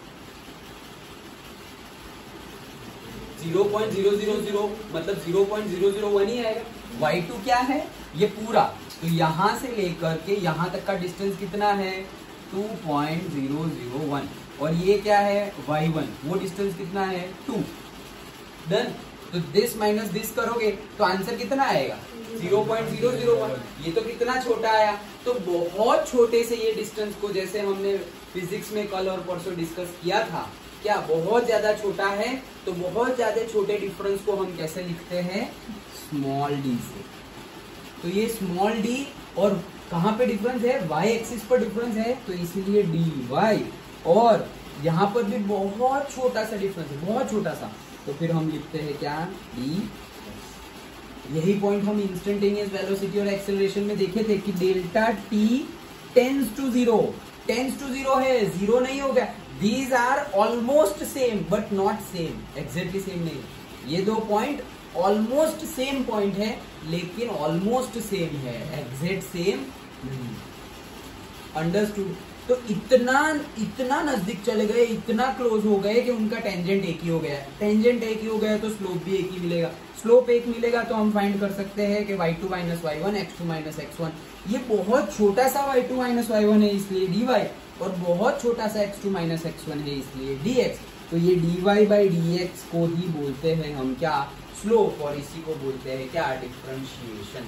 zero point zero zero zero, मतलब zero point zero zero one ही आएगा। वाई टू क्या है, ये पूरा, तो यहां से लेकर के यहां तक का डिस्टेंस कितना है, two point zero zero one, और ये क्या है वाई वन, वो डिस्टेंस कितना है, टू। डन? तो दिस माइनस दिस करोगे तो आंसर कितना आएगा, zero point zero zero one. ये तो कितना छोटा आया, तो बहुत छोटे से ये डिस्टेंस को, जैसे हमने फिजिक्स में कल और परसों डिस्कस किया था, क्या बहुत ज्यादा छोटा है, तो बहुत ज्यादा छोटे डिफरेंस को हम कैसे लिखते हैं, स्मॉल डी से। तो ये स्मॉल डी, और कहाँ पे डिफरेंस है, वाई एक्सिस पर डिफरेंस है, तो इसीलिए डी वाई, और यहाँ पर भी बहुत छोटा सा डिफरेंस है, बहुत छोटा सा, तो फिर हम लिखते हैं क्या, डी। यही पॉइंट हम इंस्टेंटेनियस वेलोसिटी और एक्सेलरेशन में देखे थे कि delta t tends to zero, tends to zero है, जीरो नहीं हो गया। These are almost same but not same, exactly same नहीं। ये दो पॉइंट ऑलमोस्ट सेम पॉइंट है, लेकिन ऑलमोस्ट सेम है, एग्जैक्ट सेम नहीं। अंडरस्टूड? तो इतना इतना नजदीक चले गए, इतना क्लोज हो गए कि उनका टेंजेंट एक ही हो गया। टेंजेंट एक ही हो गया तो स्लोप भी एक ही मिलेगा। स्लोप एक मिलेगा तो हम फाइंड कर सकते हैं कि y two minus y one, x two minus x one. ये बहुत छोटा सा y two minus y one है इसलिए डी वाई, और बहुत छोटा सा x two minus x one है इसलिए डी एक्स। तो ये d Y by D x को ही बोलते हैं हम क्या, स्लोप, और इसी को बोलते हैं क्या, डिफरेंशिएशन।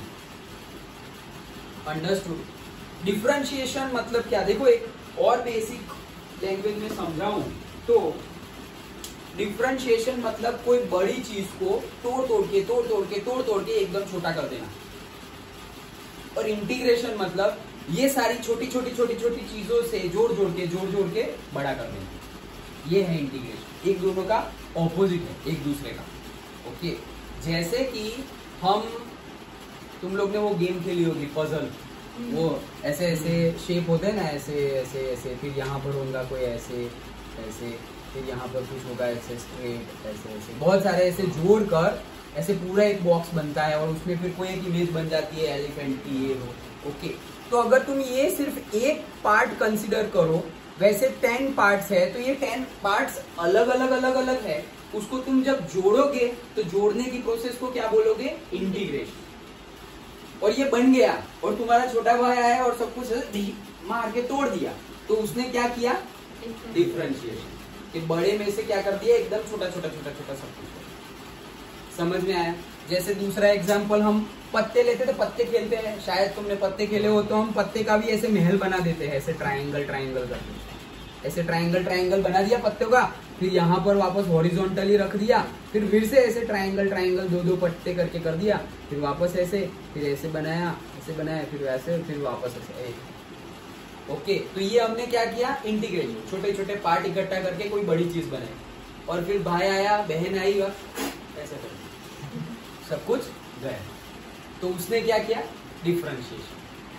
अंडरस्टूड। डिफरेंशिएशन मतलब क्या, देखो एक और बेसिक लैंग्वेज में समझाऊं तो डिफरेंशिएशन मतलब कोई बड़ी चीज को तोड़ तोड़ के तोड़ तोड़ के तोड़ तोड़ के एकदम छोटा कर देना, और इंटीग्रेशन मतलब ये सारी छोटी छोटी छोटी छोटी चीजों से जोड़ जोड़ के जोड़ जोड़ के बड़ा कर देना। ये है इंटीग्रेशन। एक दोनों का ऑपोजिट है एक दूसरे का। ओके, जैसे कि हम, तुम लोग ने वो गेम खेली होगी पजल, वो ऐसे ऐसे शेप होते हैं ना, ऐसे ऐसे ऐसे, फिर यहाँ पर होगा कोई ऐसे ऐसे, फिर यहाँ पर कुछ होगा ऐसे स्ट्रेट, ऐसे ऐसे, बहुत सारे ऐसे जोड़ कर ऐसे पूरा एक बॉक्स बनता है, और उसमें फिर कोई एक इमेज बन जाती है एलिफेंट की, ये वो। ओके, तो अगर तुम ये सिर्फ एक पार्ट कंसिडर करो, वैसे टेन पार्ट्स है तो ये टेन पार्ट्स अलग अलग अलग अलग है, उसको तुम जब जोड़ोगे तो जोड़ने की प्रोसेस को क्या बोलोगे, इंटीग्रेशन। और ये बन गया, और तुम्हारा छोटा भाई आया और सब कुछ मार के तोड़ दिया, तो उसने क्या किया, डिफरेंशिएशन। कि बड़े में से क्या कर दिया, एकदम छोटा छोटा छोटा छोटा सब कुछ। समझ में आया। जैसे दूसरा एग्जांपल, हम पत्ते लेते थे, पत्ते खेलते हैं, शायद तुमने पत्ते खेले हो, तो हम पत्ते का भी ऐसे महल बना देते हैं, ऐसे ट्रायंगल ट्रायंगल करके, ऐसे ट्रायंगल ट्रायंगल बना दिया पत्तों का, फिर यहाँ पर वापस हॉरिजॉन्टली रख दिया, फिर फिर से ऐसे ट्रायंगल ट्रायंगल दो दो पत्ते करके कर दिया, फिर वापस ऐसे, फिर ऐसे बनाया, ऐसे बनाया, फिर वैसे, फिर वापस ऐसे। ओके, तो ये हमने क्या किया, इंटीग्रेशन, छोटे छोटे पार्ट इकट्ठा करके कोई बड़ी चीज बनाई, और फिर भाई आया, बहन आई, ऐसा कर सब कुछ गया, तो उसने क्या किया, डिफरेंशिएशन।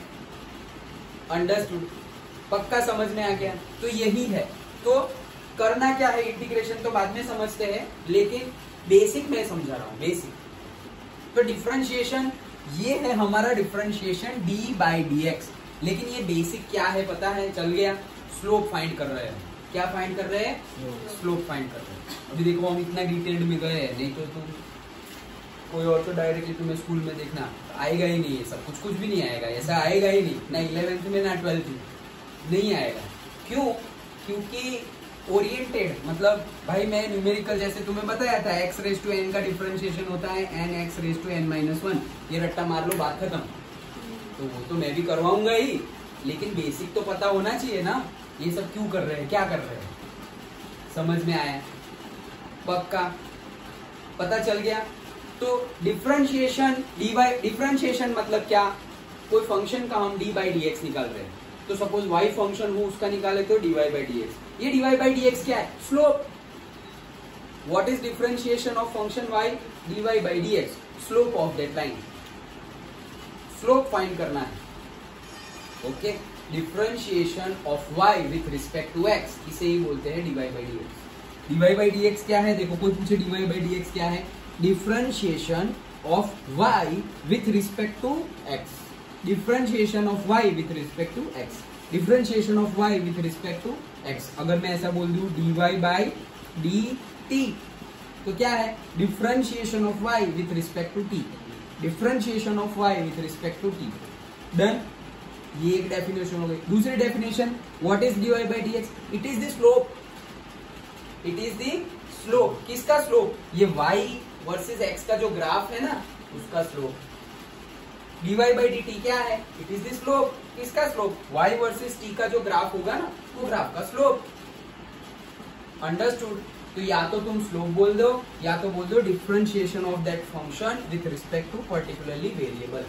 अंडरस्टूड, पक्का समझ में आ गया। तो यही है, तो करना क्या है, इंटीग्रेशन तो बाद में समझते हैं, लेकिन बेसिक मैं समझा रहा हूं, बेसिक। तो डिफरेंशिएशन ये है हमारा differentiation d by D x. लेकिन ये बेसिक क्या है पता है, चल गया, स्लोप फाइंड कर रहे हैं। क्या फाइंड कर रहे हैं, स्लोप फाइंड कर रहे हैं। अभी देखो हम इतना डिटेल्ड में गए हैं, नहीं तो तुम कोई और तो डायरेक्टली तुम्हें स्कूल में देखना आएगा ही नहीं, ये सब कुछ कुछ भी नहीं आएगा, ऐसा आएगा ही नहीं, ना इलेवेंथ में ना ट्वेल्थ में, नहीं आएगा। क्यों, क्योंकि ओरिएंटेड मतलब भाई मैं न्यूमेरिकल जैसे तुम्हें बताया था, एक्स रेज टू एन का डिफरेंशिएशन होता है n x raise to n minus one, ये रट्टा मार लो, बात खत्म। तो वो तो मैं भी करवाऊंगा ही, लेकिन बेसिक तो पता होना चाहिए ना, ये सब क्यों कर रहे हैं, क्या कर रहे हैं। समझ में आया, पक्का पता चल गया। तो डिफरेंशिएशन डी बाई, डिफरेंशिएशन मतलब क्या, कोई फंक्शन का हम डी बाई डी एक्स निकाल रहे हैं, तो सपोज वाई फंक्शन हो उसका निकाले तो d Y by D x. ये d Y by D x क्या है, slope. What is differentiation of function y, d Y by D x, slope of that line, slope find करना है। Okay, differentiation of y with respect to x, इसे ही बोलते हैं d Y by D x. D Y by D x क्या है, देखो कोई पूछे d Y by D x क्या है, differentiation of y with respect to x, differentiation of y with respect to x, differentiation of y with respect to x. अगर मैं ऐसा बोल दूं d Y by d t, तो क्या है, differentiation of y with respect to t, differentiation of y with respect to t. Done, ये एक डेफिनेशन हो गई। दूसरी definition, what is d Y by D x, it is the slope, it is the slope. किसका slope, ये y versus x का जो graph है ना, उसका slope. dy by d t क्या है, इट इज द स्लोप, किसका स्लोप, y वर्सेस t का जो ग्राफ होगा ना, वो ग्राफ का स्लोप। अंडरस्टूड। तो या तो तुम स्लोप बोल दो, या तो बोल दो differentiation of that function with respect to particularly variable.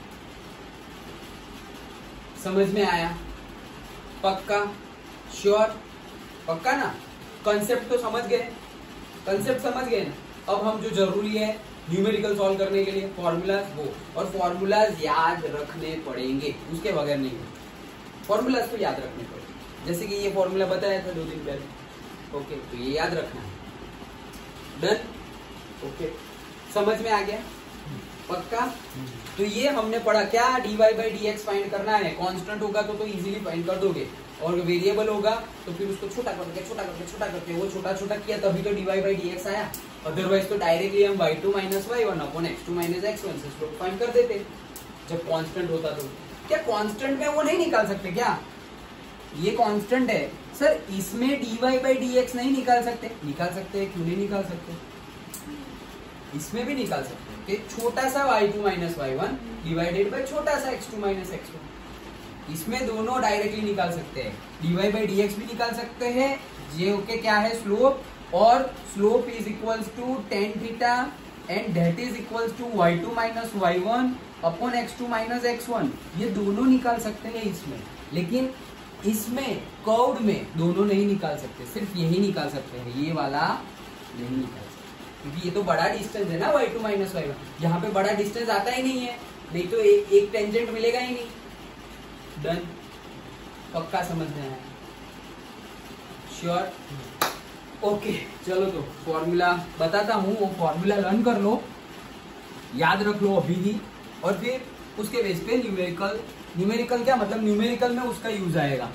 समझ में आया, पक्का, श्योर, पक्का ना। कंसेप्ट तो समझ गए, कंसेप्ट समझ गए ना। अब हम जो जरूरी है न्यूमेरिकल सॉल्व करने के लिए, फॉर्मूलाज वो, और फॉर्मूलाज याद रखने पड़ेंगे, उसके बगैर नहीं है। फॉर्मूलाज तो याद रखने पड़ेंगे, जैसे कि ये फॉर्मूला बताया था दो दिन पहले। ओके, तो ये याद रखना है। डन, ओके, समझ में आ गया, पक्का। तो ये हमने पढ़ा क्या, D Y by D x find करना है, कांस्टेंट होगा तो तो इजीली फाइंड कर दोगे। और वेरिएबल होगा तो फिर उसको छोटा करके छोटा करके छोटा करके वो छोटा छोटा किया तभी तो d Y by D x आया। अदरवाइज तो डायरेक्टली हम y two minus y one upon x two minus x one से स्लोप फाइंड कर देते जब कांस्टेंट होता तो। क्या कांस्टेंट में वो नहीं निकाल सकते क्या? ये कांस्टेंट है सर, इसमें d Y by D x नहीं निकाल सकते? निकाल सकते हैं, क्यों नहीं निकाल सकते? इसमें भी निकाल सकते हैं कि छोटा सा y two minus y one divided by छोटा सा x two minus x one. इसमें दोनों डायरेक्टली निकाल सकते हैं, d Y by D x भी निकाल सकते हैं। जे ओके क्या है स्लोप, और slope is equals to tan theta and that is equals to y two minus y one upon x two minus x one. ये दोनों निकाल सकते हैं इसमें, लेकिन इसमें कर्व्ड में दोनों नहीं निकाल सकते, सिर्फ यही निकाल सकते हैं, ये वाला नहीं निकाल सकते क्योंकि ये तो बड़ा डिस्टेंस है ना y two minus y one. यहाँ पे बड़ा डिस्टेंस आता ही नहीं है, नहीं तो ए, एक टेंजेंट मिलेगा ही नहीं। डन, पक्का समझ में आया? श्योर? ओके चलो तो फॉर्मूला बताता हूँ, वो फॉर्मूला लर्न कर लो, याद रख लो अभी ही, और फिर उसके बेस पे न्यूमेरिकल, न्यूमेरिकल क्या मतलब न्यूमेरिकल में उसका यूज आएगा।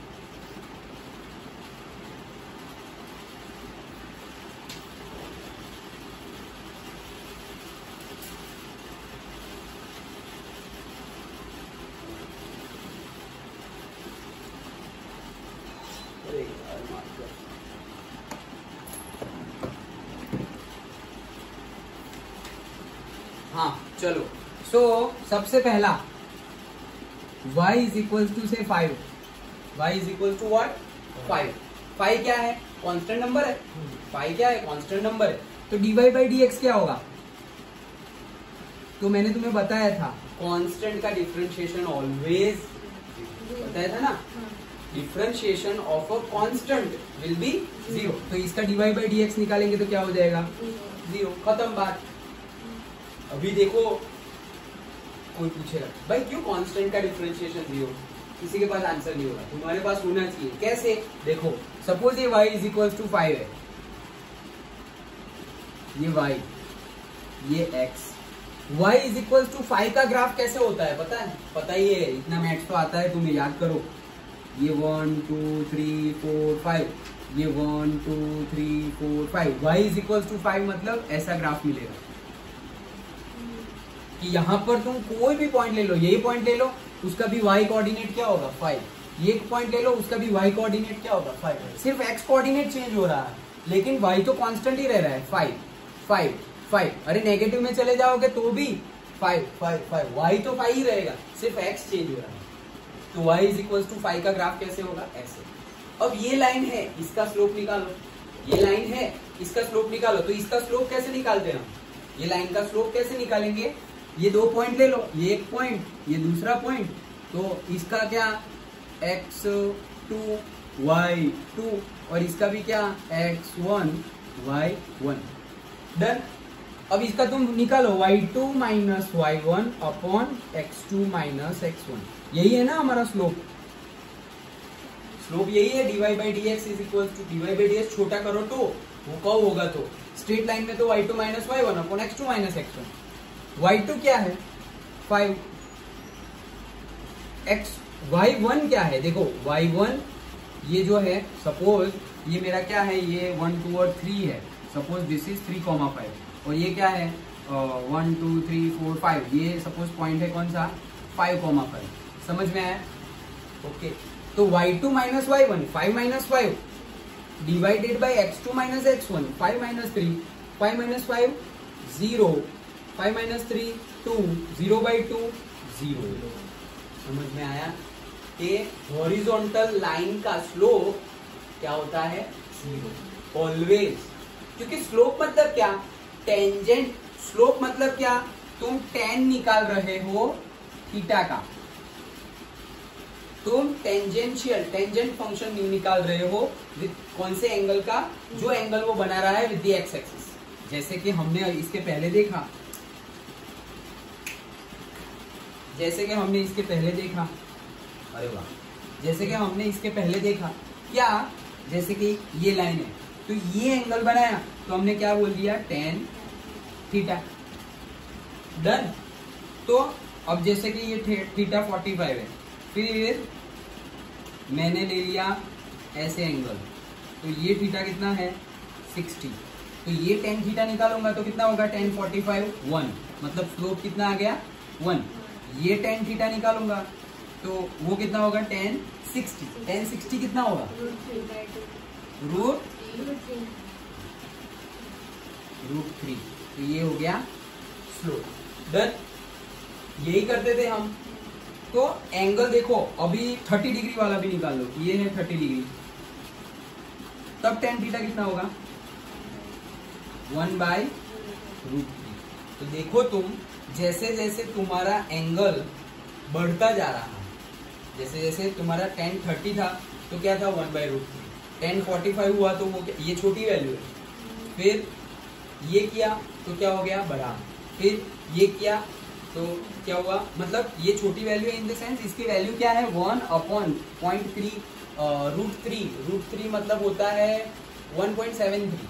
हाँ चलो, सो so, सबसे पहला y इज इक्वल टू से five, y is equal to what? Five. Five क्या है? कांस्टेंट नंबर है। फाइव क्या है? कांस्टेंट नंबर है। तो d Y by D x क्या होगा? तो मैंने तुम्हें बताया था कांस्टेंट का डिफरेंशिएशन ऑलवेज, बताया था ना, differentiation of a constant will be zero. तो इसका d Y by D x निकालेंगे तो क्या हो जाएगा? जीरो। खत्म बात। अभी देखो कोई पूछेगा भाई क्यों कांस्टेंट का डिफरेंशिएशन जीरो? किसी के पास आंसर नहीं होगा, तुम्हारे पास होना चाहिए। कैसे? देखो सपोज ये y is equal to five है, ये y, ये x, y is equal to five का ग्राफ कैसे होता है पता है? पता ही है, इतना मैथ्स तो आता है तुम्हें, याद करो। ये one two three four five, ये one two three four five, y is equal to five मतलब ऐसा ग्राफ मिलेगा कि यहाँ पर तुम कोई भी पॉइंट ले लो, यही पॉइंट ले लो, उसका भी y कोऑर्डिनेट क्या होगा? फाइव। ये पॉइंट ले लो, उसका भी y कोऑर्डिनेट क्या होगा? फाइव। सिर्फ x कोऑर्डिनेट चेंज हो रहा है, लेकिन y तो कांस्टेंट ही रह रहा है, फाइव फाइव फाइव। अरे नेगेटिव में चले जाओगे तो भी फाइव फाइव फाइव, y तो फाइव ही रहेगा, सिर्फ x चेंज हो रहा है। तो y is equal to five का ग्राफ कैसे होगा? ऐसे। अब ये लाइन है, इसका स्लोप निकालो। ये लाइन है, इसका स्लोप निकालो। तो इसका स्लोप कैसे निकालते हैं हम? ये लाइन का स्लोप कैसे निकालेंगे? ये दो पॉइंट ले लो, ये एक पॉइंट, ये दूसरा पॉइंट, तो इसका क्या? एक्स टू वाई टू, और इसका भी क्या? X one y one. Done. अब इसका तुम निकालो y two minus y one upon x two minus x one. यही है ना हमारा स्लोप? स्लोप यही है, d Y by D x is equal to d Y by D x छोटा करो तो वो कब होगा? तो स्ट्रेट लाइन में तो y two minus y one upon x two minus x one. Y two क्या है? फाइव। एक्स वाई वन क्या है? देखो वाई वन ये जो है, सपोज ये मेरा क्या है? ये वन टू और थ्री है, suppose this is three comma five, और ये क्या है? One two three four five, ये सपोज पॉइंट है कौन सा? Five comma five. समझ में आया? ओके। तो y two minus y one, five minus five divided by x two minus x one, five minus three, five minus five zero, five minus three two, zero by two zero. समझ में आया कि horizontal line का slope क्या होता है? Zero always. क्योंकि slope मतलब क्या? टेंजेंट। स्लोप मतलब क्या? तुम टेन निकाल रहे हो थीटा का, तुम टेंजेंशियल टेंजेंट फंक्शन निकाल रहे हो विद कौन से एंगल का? जो एंगल वो बना रहा है विद द एक्स एक्सिस। जैसे कि हमने इसके पहले देखा, जैसे कि हमने इसके पहले देखा अरे वाह जैसे कि हमने इसके पहले देखा क्या? जैसे कि ये लाइन है, तो ये एंगल बनाया तो हमने क्या बोल दिया? Tan theta. डन। तो अब जैसे कि ये थीटा फोर्टी फाइव है, फिर मैंने ले लिया ऐसे एंगल, तो ये थीटा कितना है सिक्सटी, तो ये टेन थीटा निकालूंगा तो कितना होगा टेन फोर्टी फाइव वन, मतलब स्लोप कितना आ गया वन। ये टेन थीटा निकालूंगा तो वो कितना होगा टेन सिक्सटी, टेन सिक्सटी कितना होगा रूट रूट थ्री, तो ये हो गया स्लोप। डन, यही करते थे हम। तो एंगल देखो अभी थर्टी डिग्री वाला भी निकाल लो, ये है थर्टी डिग्री, तब टेन थीटा कितना होगा वन बाई रूट थ्री। तो देखो तुम जैसे जैसे तुम्हारा एंगल बढ़ता जा रहा है, जैसे जैसे तुम्हारा टेन थर्टी था तो क्या था one by root three, tan forty five हुआ तो वो क्या, ये छोटी वैल्यू है, फिर ये किया तो क्या हो गया बड़ा, फिर ये किया तो क्या हुआ, मतलब ये छोटी वैल्यू है इन द सेंस इसकी वैल्यू क्या है one upon point three root three, root three मतलब होता है वन पॉइंट सेवन थ्री,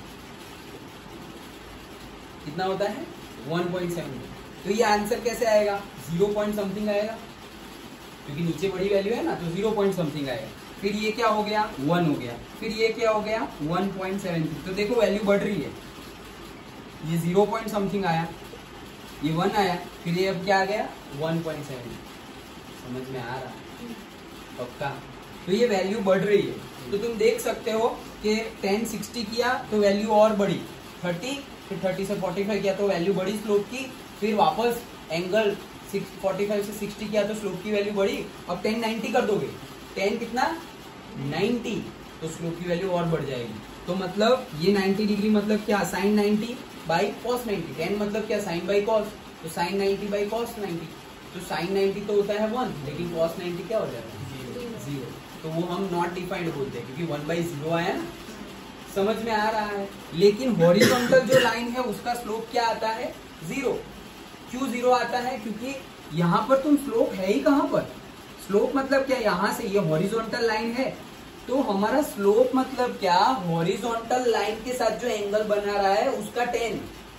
कितना होता है वन पॉइंट सेवन थ्री। तो ये आंसर कैसे आएगा जीरो पॉइंट समथिंग आएगा, क्योंकि नीचे बड़ी वैल्यू है ना, तो जीरो पॉइंट समथिंग आएगा। फिर ये क्या हो गया वन हो गया, फिर ये क्या हो गया वन पॉइंट सेवन थ्री, तो देखो वैल्यू बढ़ रही है, ये जीरो पॉइंट समथिंग आया, ये वन आया, फिर ये अब क्या आ गया वन पॉइंट सेवन। समझ में आ रहा है पक्का? तो ये वैल्यू बढ़ रही है, तो तुम देख सकते हो कि टेन सिक्सटी किया तो वैल्यू और बढ़ी, थर्टी, फिर थर्टी से फोर्टी फाइव किया तो वैल्यू बढ़ी स्लोप की, फिर वापस एंगल फोर्टी फाइव से सिक्सटी किया तो स्लोप की वैल्यू बढ़ी। अब टेन नाइंटी कर दोगे, टेन कितना नाइंटी, तो स्लोप की वैल्यू और बढ़ जाएगी। तो मतलब ये नाइंटी डिग्री मतलब क्या sine ninety by cos ninety, tan मतलब क्या साइन बाई कॉस, तो sine ninety by cos ninety, तो साइन नाइंटी तो होता है वन, लेकिन कॉस नाइंटी क्या हो जाता है जीरो, तो वो हम नॉट डिफाइंड बोलते हैं क्योंकि वन बाई जीरो आया ना। समझ में आ रहा है? लेकिन हॉरिजॉन्टल जो लाइन है उसका स्लोप क्या आता है जीरो। क्यों जीरो आता है? क्योंकि यहाँ पर तुम स्लोप है ही कहाँ पर, स्लोप मतलब क्या, यहाँ से ये हॉरिजॉन्टल लाइन है, तो हमारा स्लोप मतलब क्या, हॉरिजॉन्टल लाइन के साथ जो एंगल बना रहा है उसका टेन।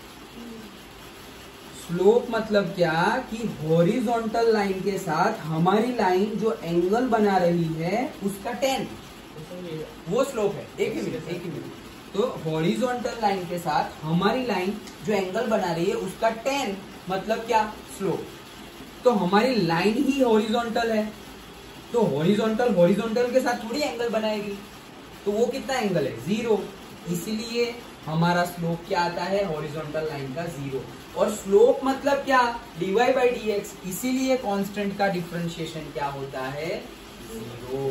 स्लोप मतलब क्या कि हॉरिजॉन्टल लाइन के साथ हमारी लाइन जो एंगल बना रही है उसका टेन, वो स्लोप है। एक ही मिनट एक ही मिनट तो हॉरिजॉन्टल लाइन के साथ हमारी लाइन जो एंगल बना रही है उसका टेन मतलब क्या स्लोप। तो हमारी लाइन ही हॉरिजॉन्टल है, तो हॉरिजॉन्टल हॉरिजॉन्टल के साथ थोड़ी एंगल बनाएगी, तो वो कितना एंगल है जीरो, इसलिए हमारा स्लोप क्या आता है हॉरिजॉन्टल लाइन का जीरो। और स्लोप मतलब क्या, डीवाई बाई डी एक्स, इसीलिए कांस्टेंट का डिफरेंशिएशन क्या होता है जीरो।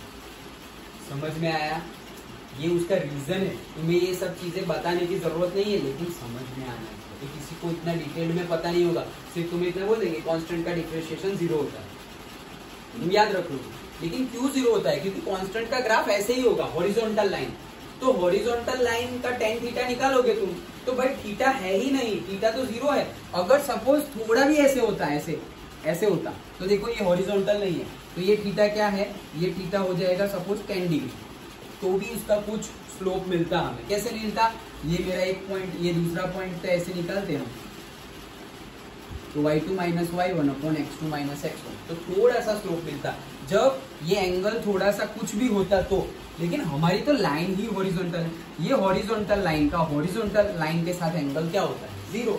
समझ में आया? ये उसका रीजन है, तुम्हें ये सब चीजें बताने की जरूरत नहीं है, लेकिन समझ में आना चाहिए। तो किसी को इतना डिटेल में पता नहीं होगा, सिर्फ तुम्हें इतना बोल देंगे कांस्टेंट का डिफरेंशिएशन जीरो होता है, तुम याद रख लो। लेकिन क्यों जीरो होता है? क्योंकि कांस्टेंट का ग्राफ ऐसे ही होगा, हॉरिजॉन्टल लाइन, तो हॉरिजॉन्टल लाइन का टेन थीटा निकालोगे तुम, तो भाई थीटा है ही नहीं, थीटा तो जीरो है। अगर सपोज थोड़ा भी ऐसे होता है, ऐसे ऐसे होता, तो देखो ये हॉरिजॉन्टल नहीं है, तो ये थीटा क्या है, ये थीटा हो जाएगा सपोज टेन डिग्री, तो भी इसका कुछ स्लोप मिलता हमें। कैसे मिलता, ये मेरा एक पॉइंट, ये दूसरा पॉइंट, तो ऐसे निकालते हम, तो y two minus y one upon x two minus x one, तो थोड़ा सा स्लोप मिलता जब ये एंगल थोड़ा सा कुछ भी होता तो। लेकिन हमारी तो लाइन ही हॉरिजॉन्टल है, ये हॉरिजॉन्टल लाइन का हॉरिजॉन्टल लाइन के साथ एंगल क्या होता है जीरो।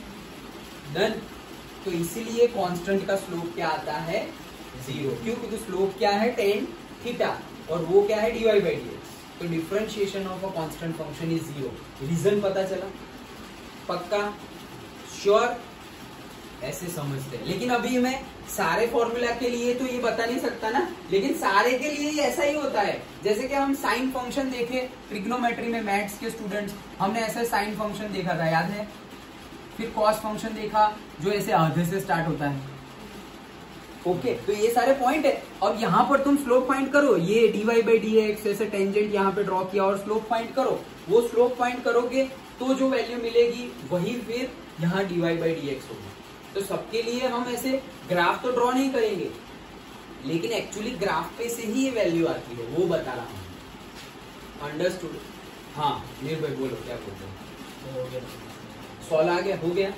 डन। तो इसीलिए कांस्टेंट का स्लोप क्या आता है जीरो। क्यों? क्योंकि स्लोप क्या है टेन थीटा और वो क्या है डीवाई बाई डी एक्स, तो differentiation of a constant function is zero. Reason पता चला? पक्का श्योर? ऐसे समझते हैं। लेकिन अभी मैं सारे फॉर्मूला के लिए तो ये बता नहीं सकता ना, लेकिन सारे के लिए ऐसा ही होता है। जैसे कि हम साइन फंक्शन देखे ट्रिग्नोमेट्री में, मैथ्स के स्टूडेंट्स, हमने ऐसे साइन फंक्शन देखा था, याद है? फिर कॉस फंक्शन देखा जो ऐसे आधे से स्टार्ट होता है। ओके, तो ये सारे पॉइंट है। अब यहाँ पर तुम स्लोप फाइंड करो, ये d Y by D x ऐसे टेंजेंट यहाँ पे ड्रॉ किया और स्लोप फाइंड करो। वो स्लोप फाइंड करोगे तो जो वैल्यू मिलेगी वही फिर यहाँ d Y by D x होगी। तो सबके लिए हम ऐसे ग्राफ तो ड्रॉ नहीं करेंगे, लेकिन एक्चुअली ग्राफ पे से ही ये वैल्यू आती है, वो बता रहा हूँ। अंडरस्टूड? हाँ मीर भाई बोलो, क्या बोलते हो? सॉल्व आ गया? हो गया?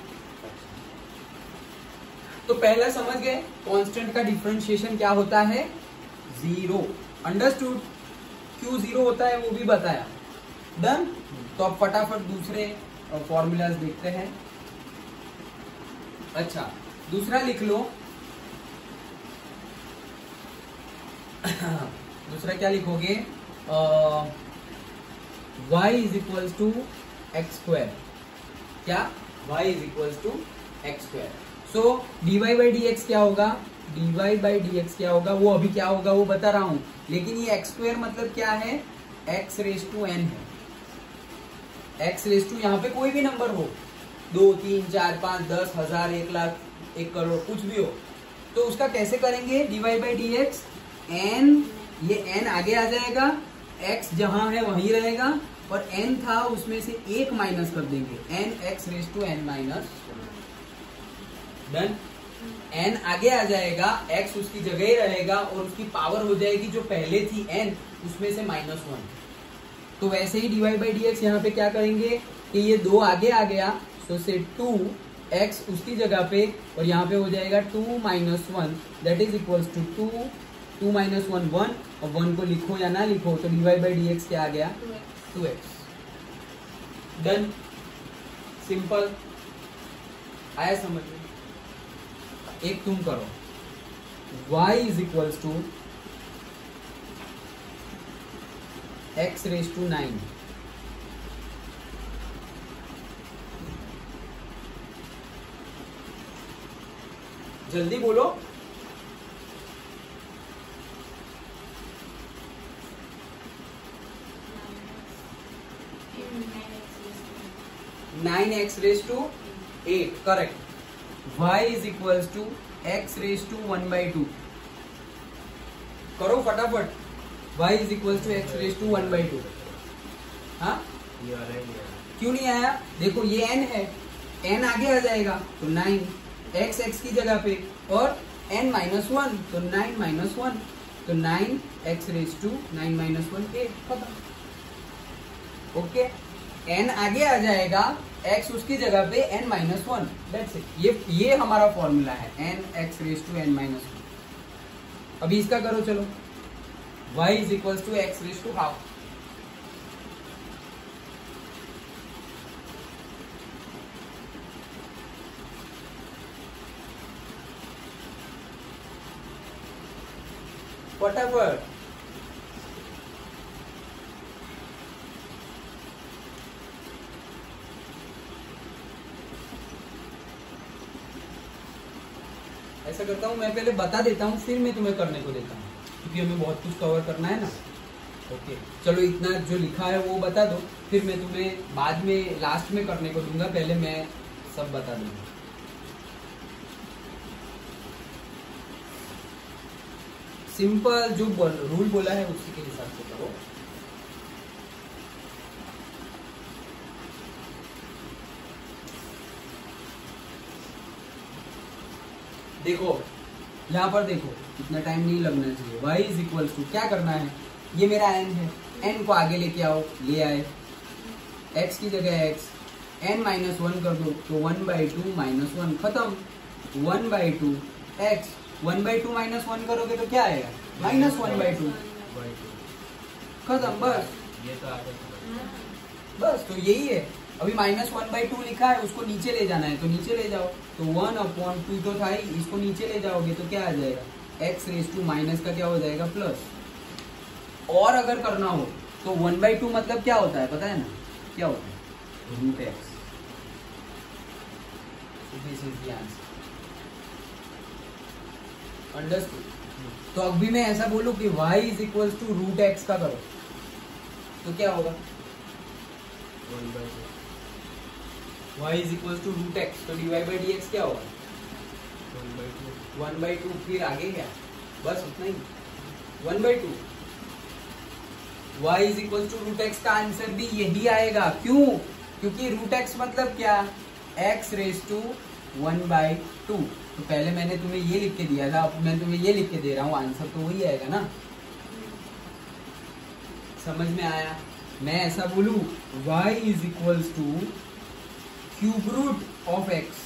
तो पहला समझ गए कांस्टेंट का डिफरेंशिएशन क्या होता है जीरो। अंडरस्टूड। क्यों जीरो होता है वो भी बताया। डन। तो अब फटाफट दूसरे फॉर्मूलाज देखते हैं। अच्छा, दूसरा लिख लो। दूसरा क्या लिखोगे? y is equal to x square. क्या? y is equal to x square. So dy by D x क्या होगा? dy बाई डी एक्स क्या होगा? वो अभी क्या होगा वो बता रहा हूं, लेकिन ये एक्स स्क्वायर मतलब क्या है? x रेस टू n है। x रेस टू यहाँ पे कोई भी नंबर हो, दो तीन चार पांच दस हजार एक लाख एक करोड़ कुछ भी हो, तो उसका कैसे करेंगे? dy by D x, n, ये n आगे आ जाएगा, x जहां है वहीं रहेगा, और n था उसमें से एक माइनस कर देंगे, n x raise to n minus. डन। n आगे आ जाएगा, x उसकी जगह ही रहेगा, और उसकी पावर हो जाएगी जो पहले थी n, उसमें से माइनस वन। तो वैसे ही dy बाई डी एक्स यहाँ पे क्या करेंगे कि ये दो आगे आ गया, सो से टू एक्स उसकी जगह पे, और यहाँ पे हो जाएगा two minus one, that is equals to two, two minus one one, और वन को लिखो या ना लिखो तो dy बाई डी एक्स क्या आ गया? Two x. डन। सिंपल। आया समझ में? एक तुम करो, y is equals to x raise to nine. जल्दी बोलो। Nine x raise to eight, correct. y is equals to x raise to one by two. करो फटाफट। y is equals to x raise to one by two. हाँ, क्यों नहीं आया? देखो ये n है, n आगे आ जाएगा तो नाइन, x x की जगह पे, और n माइनस वन तो नाइन माइनस वन, तो nine x raise to nine minus one eight, खत्म। ओके, n आगे आ जाएगा, x उसकी जगह पे n minus one, that's it. ये ये हमारा फॉर्मूला है, n x raise to n minus one. अभी इसका करो चलो, y is equal to x raise to half. फटाफट। ऐसा करता हूँ, मैं पहले बता देता हूँ फिर मैं तुम्हें करने को देता हूँ, क्योंकि हमें बहुत कुछ कवर करना है ना। ओके, चलो इतना जो लिखा है वो बता दो, फिर मैं तुम्हें बाद में लास्ट में करने को दूंगा, पहले मैं सब बता दूंगा। सिंपल जो रूल बोला है उसी के हिसाब से करो। देखो यहाँ पर देखो, इतना टाइम नहीं लगना चाहिए। y इज इक्वल टू क्या करना है, ये मेरा n है, n को आगे लेके आओ, ले आए, x की जगह x, n माइनस वन कर दो तो one by two minus one, खत्म। One by two x, one by two minus one करोगे तो क्या आएगा? माइनस वन बाई टू, खत्म। बस ये तो बस तो यही है। अभी माइनस वन बाई टू लिखा है, उसको नीचे ले जाना है तो नीचे ले जाओ, तो वन अपॉन टू तो था ही, इसको नीचे ले जाओगे तो क्या आ जाएगा? एक्स रेस टू माइनस का क्या हो जाएगा? प्लस। और अगर करना हो तो वन बाई टू मतलब क्या होता है पता है ना? क्या होता है? Root x. This is the answer. Understood? तो अभी मैं ऐसा बोलूं कि y is equal to root x का करो तो क्या होगा? y is equal to root x, तो dy बाई डी एक्स क्या होगा? One by two. फिर आगे क्या? बस उतना ही, one by two. y is equal to root x का आंसर भी यही आएगा। क्यों? क्योंकि रूट एक्स मतलब क्या? x raise to one by two. तो पहले मैंने तुम्हें ये लिख के दिया था, अब मैं तुम्हें ये लिख के दे रहा हूँ, आंसर तो वही आएगा ना। समझ में आया? मैं ऐसा बोलूं y is equal to cube root of x,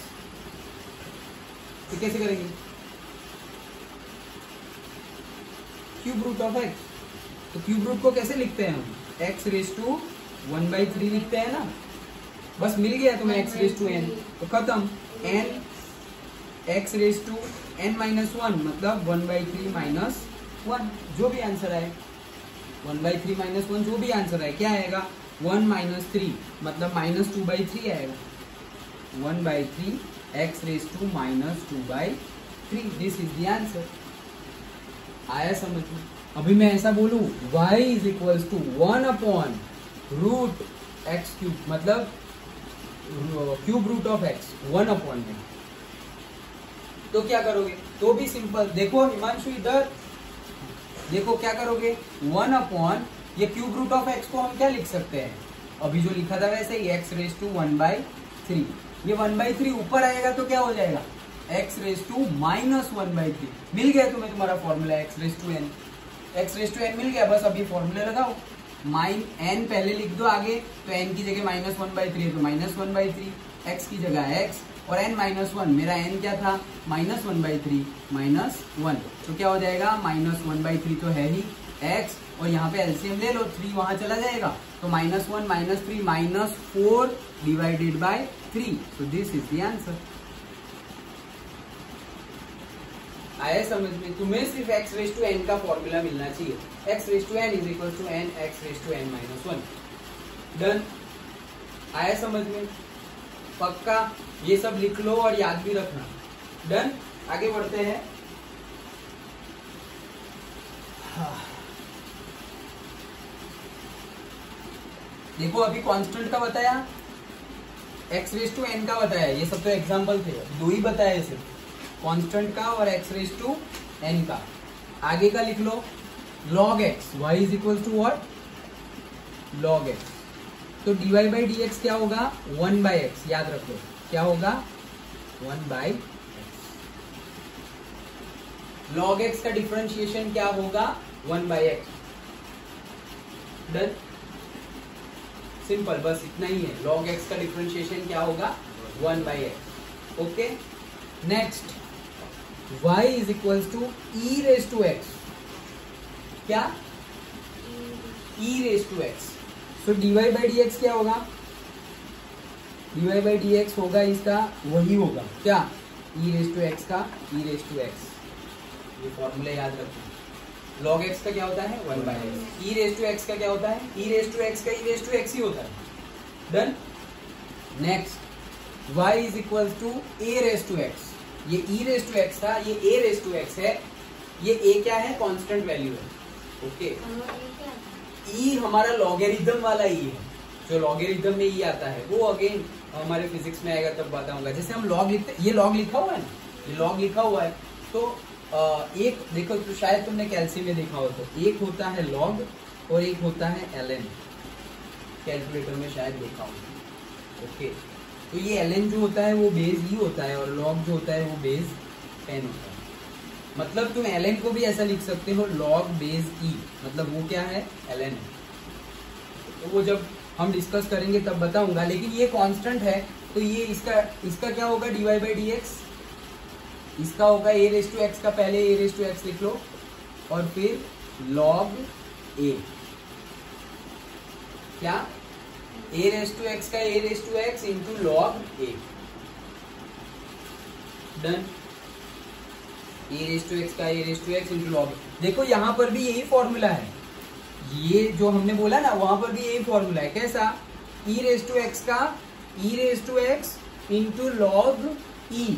तो कैसे करेंगे? क्यूब रूट ऑफ x तो क्यूब रूट को कैसे लिखते हैं हम? X raise to one by three लिखते हैं ना। बस मिल गया तुम्हें एक्स रेस टू एन, तो खत्म। N x raise to n minus one मतलब one by three minus one, जो भी आंसर आए one by three minus one, जो भी आंसर आए क्या आएगा? वन माइनस थ्री मतलब माइनस टू बाई थ्री आएगा। One by three x raise to minus two by three, this is the answer. आया समझ में? अभी मैं ऐसा बोलूं y is equals to one upon root x cube, मतलब cube root of x, one upon में, तो क्या करोगे? तो भी सिंपल। देखो हिमांशु इधर देखो क्या करोगे? वन अपॉन ये क्यूब रूट ऑफ एक्स को हम क्या लिख सकते हैं? अभी जो लिखा था वैसे ही, x raise to one by three. ये वन बाई थ्री ऊपर आएगा तो क्या हो जाएगा? X raise to minus one by three. मिल गया तुम्हें तुम्हारा formula x raise to n. X raise to n मिल गया, बस अभी फॉर्मूला लगाओ। माइन एन पहले लिख दो आगे, तो एन की जगह माइनस वन बाई थ्री है तो minus one by three, x की जगह एक्स और एन माइनस वन। मेरा एन क्या था? Minus one by three minus one, तो क्या हो जाएगा? माइनस वन बाई थ्री तो है ही एक्स, और यहाँ पे एलसीएम ले लो, थ्री वहां चला जाएगा तो minus one minus three minus four divided by three, so this is the answer. आया समझ में? तुम्हें सिर्फ एक्स रेस टू एन का फॉर्मूला मिलना चाहिए। X raise to n is equal to n x raise to n minus one. Done. आया समझ में? पक्का ये सब लिख लो और याद भी रखना। डन। आगे बढ़ते हैं। देखो अभी कांस्टेंट का बताया, एक्स रेस टू एन का बताया, ये सब तो एग्जांपल थे, दो ही बताया सिर्फ, कांस्टेंट का और एक्स रेस टू एन का। आगे का लिख लो, log x, y is equal to what? log x। तो dy बाई डी एक्स क्या होगा? वन बाई एक्स, याद रखो क्या होगा? One by x. log x का डिफरेंशिएशन क्या होगा? One by x. Done. Simple, बस इतना ही है। log x का डिफरेंशिएशन क्या होगा? One by x. Okay. Next, y is equal to e raise to x. क्या? E raise to x. So dy by D x क्या होगा? dy बाई डी एक्स होगा इसका वही होगा क्या? ई रेस टू एक्स का ई रेस टू एक्स। ये फॉर्मूला याद रखना। log x का क्या होता है? One by x. E raise to x का क्या होता है? ई रेस टू एक्स का ई रेस टू एक्स ही होता है। Done. Next, y is equal to a raise to x. ये e रेस टू एक्स था, ये a रेस टू एक्स है। ये a क्या है? कांस्टेंट वैल्यू है। ओके। e हमारा लॉगरिथम वाला e है, जो लॉगरिथम में e आता है वो अगेन हमारे फिजिक्स में आएगा तब बताऊंगा। जैसे हम लॉग लिखते, ये लॉग लिखा हुआ है ना, ये लॉग लिखा हुआ है, तो आ, एक देखो, तो शायद तुमने कैल्सी में देखा हो, तो एक होता है लॉग और एक होता है ln। कैलकुलेटर में शायद देखा हो। ओके। तो ये ln जो होता है वो बेस ई होता है और log जो होता है वो बेस टेन होता है। मतलब तुम ln को भी ऐसा लिख सकते हो, log बेस ई, मतलब वो क्या है? ln। तो वो जब हम डिस्कस करेंगे तब बताऊंगा, लेकिन ये कांस्टेंट है तो ये इसका इसका क्या होगा? dy by D x. इसका होगा a रेस टू एक्स का, पहले a रेस टू एक्स लिख लो और फिर log a। क्या? a रेस टू एक्स का a raise to x into log a। डन। a रेस टू एक्स का a raise to x into log. देखो यहां पर भी यही फॉर्मूला है, ये जो हमने बोला ना वहां पर भी यही फॉर्मूला है। कैसा? e रेस टू एक्स का e raise to x into log e।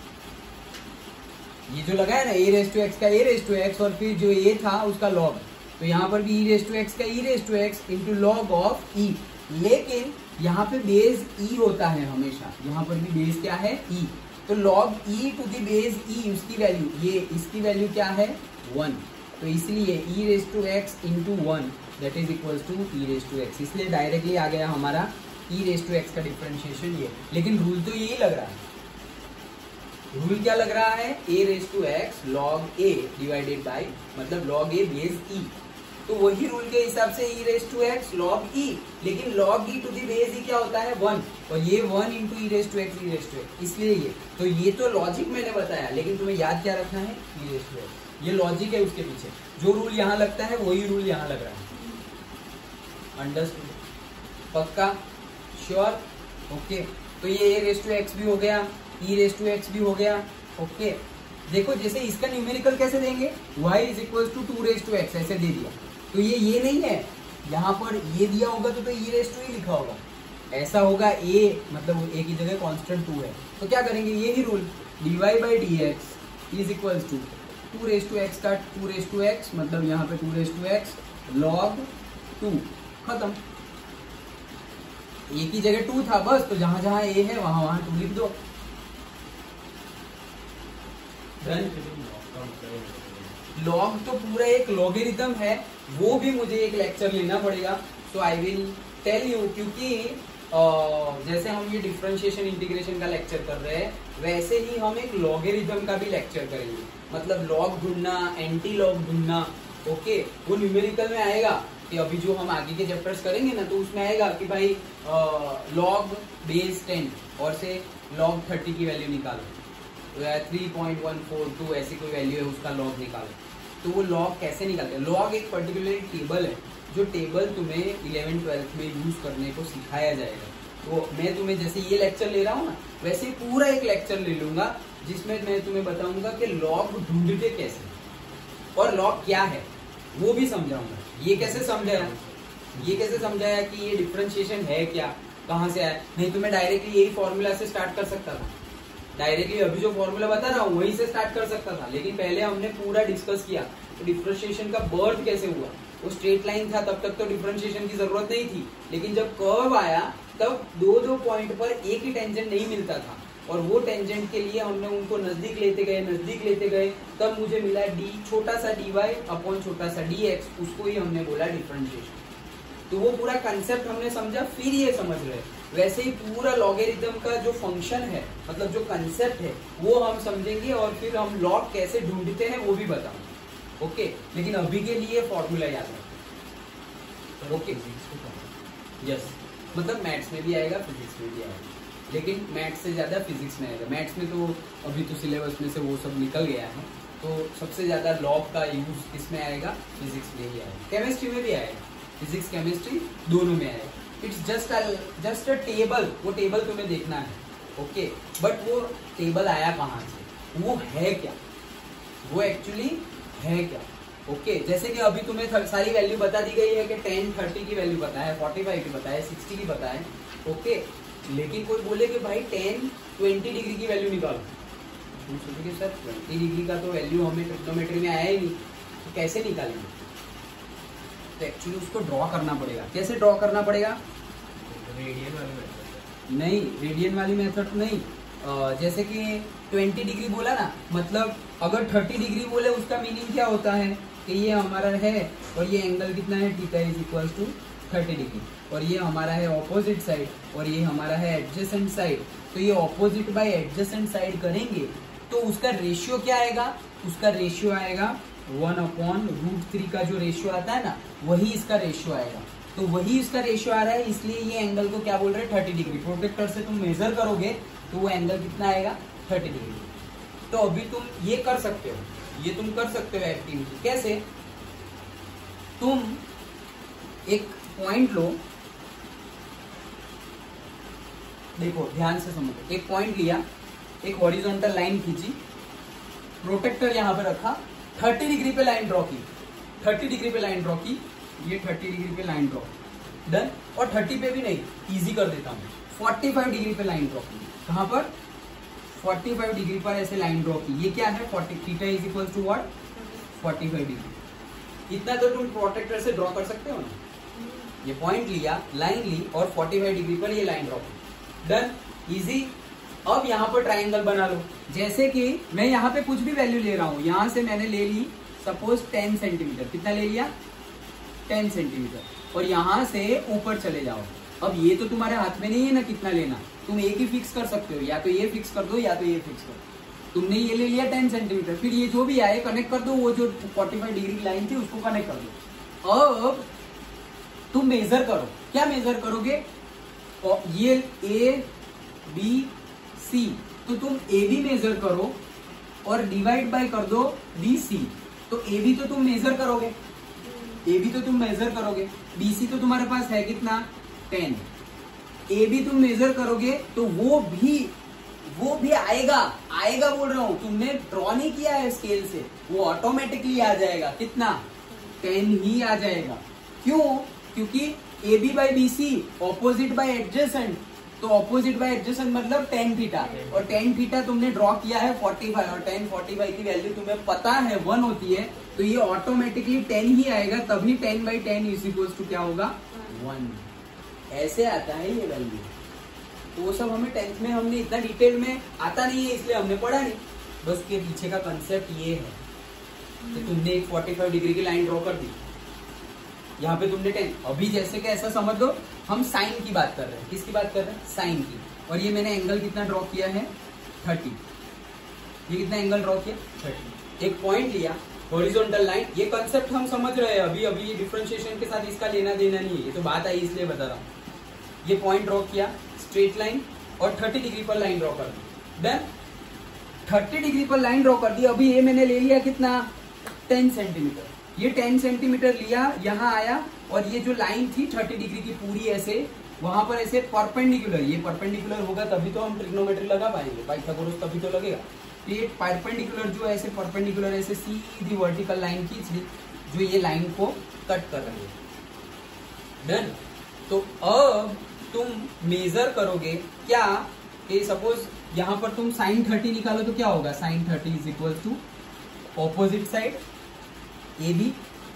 ये जो लगा है ना a रेस टू एक्स का a रेस टू एक्स और फिर जो a था उसका लॉग, तो यहाँ पर भी e रेस टू एक्स का e raise to x into log of e। लेकिन यहाँ पे बेस e होता है हमेशा, यहाँ पर भी बेस क्या है? e। तो log e to the base e, उसकी वैल्यू, ये इसकी वैल्यू क्या है? वन। तो इसलिए e raise to x into one that is equal to e raise to x. इसलिए डायरेक्टली आ गया हमारा e रेस टू एक्स का डिफरेंशिएशन ये। लेकिन रूल तो यही लग रहा है। रूल क्या लग रहा है? a raise to x log a divided by, मतलब log a बेस e। तो वही रूल के हिसाब से e raise to x log e, लेकिन log e to the base e क्या होता है वन, और ये one into e raise to x e raise to x, इसलिए ये तो ये तो लॉजिक मैंने बताया, लेकिन तुम्हें याद क्या रखना है ई रेस टू एक्स, ये लॉजिक है उसके पीछे, जो रूल यहाँ लगता है वही रूल यहाँ लग रहा है। अंडरस्टूड? पक्का? श्योर? ओके, तो ये ए रेस टू एक्स भी हो गया, ई रेस टू एक्स भी हो गया। ओके, देखो जैसे इसका न्यूमेरिकल कैसे देंगे, y is equal to two raise to x ऐसे दे दिया, तो ये ये नहीं है, यहाँ पर ये दिया होगा तो तो ई रेस टू ही लिखा होगा, ऐसा होगा a मतलब a की जगह कांस्टेंट टू है, तो क्या करेंगे यही rule dy by D x is equal to two raise to x का टू रेस टू एक्स, मतलब यहाँ पे two raise to x log two, खत्म। a की जगह टू था बस, तो जहां जहां a है वहां वहां टू लिख दो। लॉग तो पूरा एक लॉगरिथम है, वो भी मुझे एक लेक्चर लेना पड़ेगा, तो आई विल टेल यू, क्योंकि जैसे हम ये डिफरेंशिएशन इंटीग्रेशन का लेक्चर कर रहे हैं, वैसे ही हम एक लॉगरिथम का भी लेक्चर करेंगे, मतलब लॉग ढूंढना, एंटी लॉग ढूंढना। ओके, वो न्यूमेरिकल में आएगा कि अभी जो हम आगे के चैप्टर्स करेंगे ना, तो उसमें आएगा कि भाई लॉग बेस टेन और से लॉग थर्टी की वैल्यू निकालो, three point one four two ऐसी कोई वैल्यू है उसका लॉग निकालो, तो वो लॉग कैसे निकालते हैं। लॉग एक पर्टिकुलर टेबल है, जो टेबल तुम्हें इलेवन ट्वेल्थ में यूज करने को सिखाया जाएगा। तो मैं तुम्हें जैसे ये लेक्चर ले रहा हूँ ना, वैसे ही पूरा एक लेक्चर ले लूंगा जिसमें मैं तुम्हें बताऊंगा कि लॉग ढूंढते कैसे और लॉग क्या है वो भी समझाऊंगा। ये कैसे समझाया, ये कैसे समझाया कि ये डिफरेंशिएशन है क्या, कहाँ से आया, नहीं तो मैं डायरेक्टली यही फॉर्मूला से स्टार्ट कर सकता था, डायरेक्टली अभी जो फॉर्मूला बता रहा हूँ वहीं से स्टार्ट कर सकता था, लेकिन पहले हमने पूरा डिस्कस किया तो डिफरेंशिएशन का बर्थ कैसे हुआ। वो स्ट्रेट लाइन था तब तक तो डिफरेंशिएशन की जरूरत नहीं थी, लेकिन जब कर्व आया तब दो दो पॉइंट पर एक ही टेंजेंट नहीं मिलता था, और वो टेंजेंट के लिए हमने उनको नजदीक लेते गए नजदीक लेते गए तब मुझे मिला डी छोटा सा डी वाई अपॉन छोटा सा डी एक्स, उसको ही हमने बोला डिफरेंशिएशन। तो वो पूरा कंसेप्ट हमने समझा, फिर ये समझ रहे वैसे ही पूरा लॉगरिथम का जो फंक्शन है, मतलब जो कंसेप्ट है वो हम समझेंगे, और फिर हम लॉग कैसे ढूंढते हैं वो भी बताऊंगे। ओके, लेकिन अभी के लिए फॉर्मूला याद रखें। ओके, यस, मतलब मैथ्स में भी आएगा फिजिक्स में भी आएगा, लेकिन मैथ्स से ज्यादा फिजिक्स में आएगा। मैथ्स में तो अभी तो सिलेबस में से वो सब निकल गया है, तो सबसे ज्यादा लॉग का यूज किसमें आएगा, फिजिक्स में ही आएगा, केमिस्ट्री में भी आएगा, फिजिक्स केमिस्ट्री दोनों में आएगा। It's just just a table, वो टेबल तुम्हें देखना है। ओके, बट वो टेबल आया कहाँ से, वो है क्या, वो एक्चुअली है क्या। ओके okay, जैसे कि अभी तुम्हें सारी वैल्यू बता दी गई है कि टेन थर्टी की वैल्यू पता है, फोर्टी फाइव की पता है, सिक्सटी की पता है। ओके okay, लेकिन कोई बोले कि भाई टेन ट्वेंटी डिग्री की वैल्यू निकालो, तुम सोचोगे सर ट्वेंटी डिग्री का तो वैल्यू हमें ट्रिग्नोमेट्री में आया ही नहीं, तो कैसे निकालेंगे। तो एक्चुअली उसको ड्रॉ करना पड़ेगा। कैसे ड्रॉ करना पड़ेगा, रेडियन वाली मेथड नहीं, रेडियन वाली मेथड नहीं। जैसे कि ट्वेंटी डिग्री बोला ना, मतलब अगर थर्टी डिग्री बोले उसका मीनिंग क्या होता है कि ये हमारा है और ये एंगल कितना है, theta is equal to thirty degree, और ये हमारा है ऑपोजिट साइड और ये हमारा है एडजेसेंट साइड। तो ये ऑपोजिट बाय एडजेसेंट साइड करेंगे तो उसका रेशियो क्या आएगा, उसका रेशियो आएगा वन अपॉन रूट थ्री का जो रेशियो आता है ना, वही इसका रेशियो आएगा। तो वही इसका रेशियो आ रहा है, इसलिए ये एंगल को क्या बोल रहे हैं, थर्टी डिग्री। प्रोटेक्टर से तुम मेजर करोगे तो वो एंगल कितना आएगा, थर्टी डिग्री। तो अभी तुम ये कर सकते हो, ये तुम कर सकते हो एक्टिविटी। कैसे, तुम एक पॉइंट लो, देखो ध्यान से समझो, एक पॉइंट लिया, एक हॉरिजॉन्टल लाइन खींची, प्रोटेक्टर यहाँ पे रखा, थर्टी डिग्री पे लाइन ड्रॉ की, थर्टी डिग्री पे लाइन ड्रॉ की, ये थर्टी डिग्री पे लाइन ड्रॉ डन। और थर्टी पे भी नहीं, इजी कर देता हूँ, फोर्टी फाइव डिग्री पे लाइन ड्रॉ की। कहाँ पर, फोर्टी फाइव डिग्री पर ऐसे लाइन ड्रॉ की। ये क्या है, forty, theta is equal to what, forty five degree. इतना तो तुम प्रोटेक्टर से ड्रॉ कर सकते हो ना। ये पॉइंट लिया, लाइन ली और फोर्टी फाइव डिग्री पर ये लाइन ड्रॉ की, डन, इजी। अब यहाँ पर ट्राइंगल बना लो। जैसे कि मैं यहाँ पे कुछ भी वैल्यू ले रहा हूँ, यहाँ से मैंने ले ली सपोज टेन सेंटीमीटर, कितना ले लिया, टेन सेंटीमीटर, और यहाँ से ऊपर चले जाओ। अब ये तो तुम्हारे हाथ में नहीं है ना कितना लेना, तुम एक ही फिक्स कर सकते हो, या तो ये फिक्स कर दो या तो ये फिक्स कर दो। तुमने ये ले लिया टेन सेंटीमीटर, फिर ये जो भी आए कनेक्ट कर दो, वो जो फोर्टी फाइव डिग्री लाइन थी उसको कनेक्ट कर दो। अब तुम मेजर करो, क्या मेजर करोगे? और ये ए बी सी, तो तुम ए बी मेजर करो और डिवाइड बाय कर दो बी सी। तो ए बी तो तुम मेजर करोगे, ए बी तो तुम मेजर करोगे, बी सी तो तुम्हारे पास है कितना? टेन। ए बी तुम मेजर करोगे तो वो भी वो भी आएगा आएगा बोल रहा हूं, तुमने ड्रॉ नहीं किया है स्केल से, वो ऑटोमेटिकली आ जाएगा। कितना? टेन ही आ जाएगा। क्यों? क्योंकि A B by B C opposite by adjacent, तो ऑपोजिट बाय एडजेसेंट मतलब टेन थीटा, और टेन थीटा तुमने ड्रॉ किया है फोर्टी फाइव, और टेन फोर्टी फाइव की वैल्यू तुम्हें पता है वन होती है, तो ये ऑटोमेटिकली टेन ही आएगा। तभी ten by ten is equal to क्या होगा? वन। ऐसे आता है ये वैल्यू। तो वो सब हमें टेंथ में हमने इतना डिटेल में आता नहीं है, इसलिए हमने पढ़ा नहीं। बस के पीछे का कंसेप्ट ये है कि तुमने एक पैंतालीस डिग्री की लाइन ड्रॉ कर दी, यहाँ पे तुमने टेन, अभी जैसे कि ऐसा समझ लो हम साइन की बात कर रहे हैं। किसकी बात कर रहे हैं? साइन की। और ये मैंने एंगल कितना ड्रॉ किया है? थर्टी। ये कितना एंगल ड्रॉ किया? थर्टी। एक पॉइंट लिया, हॉरिजॉन्टल लाइन। ये कंसेप्ट हम समझ रहे हैं अभी अभी डिफरेंशिएशन के साथ इसका लेना देना नहीं है, ये तो बात आई इसलिए बता रहा हूँ। ये पॉइंट ड्रॉ किया, स्ट्रेट लाइन, और थर्टी डिग्री पर लाइन ड्रॉ कर दी। देन थर्टी डिग्री पर लाइन ड्रॉ कर दी। अभी ये मैंने ले लिया कितना? Ten centimetre. ये टेन सेंटीमीटर लिया, यहाँ आया, और ये जो लाइन थी थर्टी डिग्री की पूरी ऐसे वहां पर ऐसे परपेंडिकुलर, ये परपेंडिकुलर होगा तभी तो हम ट्रिग्नोमेट्री लगा पाएंगे, पाइथागोरस तभी तो लगेगा। तो ये परपेंडिकुलर जो ऐसे परपेंडिकुलर ऐसे सीधी वर्टिकल लाइन खींच ली जो ये लाइन को कट कर रही है। डन। तो अब तुम मेजर करोगे क्या कि सपोज यहाँ पर तुम साइन थर्टी निकालो तो क्या होगा? Sine thirty is equal to opposite side A B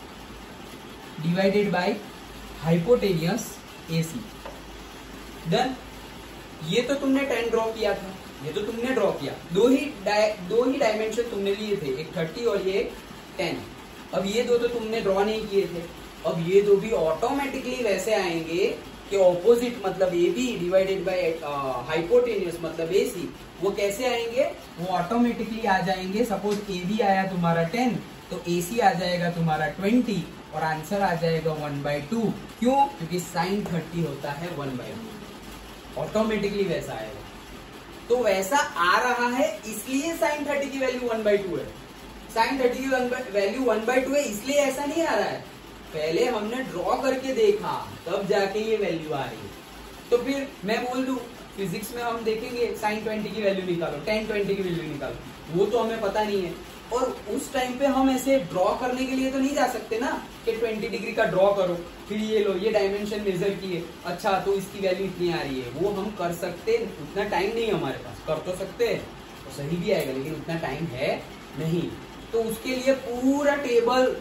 divided by hypotenuse A C. Done. ये तो तुमने टेन ड्रॉ किया था, ये तो तुमने ड्रॉ किया, दो ही दो ही डायमेंशन तुमने लिए थे, एक थर्टी और ये टेन। अब ये दो तो तुमने ड्रॉ नहीं किए थे, अब ये दो भी ऑटोमेटिकली वैसे आएंगे कि ऑपोजिट मतलब A B divided by hypotenuse मतलब ए सी। वो कैसे आएंगे? वो ऑटोमेटिकली आ जाएंगे। सपोज ए बी आया तुम्हारा टेन, तो ए सी आ जाएगा तुम्हारा ट्वेंटी, और आंसर आ जाएगा वन बाई टू। क्यों? क्योंकि साइन थर्टी होता है वन बाई टू, ऑटोमेटिकली वैसा आएगा। तो वैसा आ रहा है इसलिए साइन थर्टी की वैल्यू वन बाई टू है। साइन थर्टी की वैल्यू वन बाई टू है इसलिए ऐसा नहीं आ रहा है, पहले हमने ड्रॉ करके देखा तब जाके ये वैल्यू आ रही है। तो फिर मैं बोल दूं फिजिक्स में हम देखेंगे साइन ट्वेंटी की वैल्यू निकालो, टेन ट्वेंटी की वैल्यू निकालो, वो तो हमें पता नहीं है। और उस टाइम पे हम ऐसे ड्रॉ करने के लिए तो नहीं जा सकते ना कि ट्वेंटी डिग्री का ड्रॉ करो, फिर ये लो ये डायमेंशन मेजर किए, अच्छा तो इसकी वैल्यू इतनी आ रही है। वो हम कर सकते, उतना टाइम नहीं हमारे पास। कर तो सकते हैं तो सही भी आएगा, लेकिन उतना टाइम है नहीं। तो उसके लिए पूरा टेबल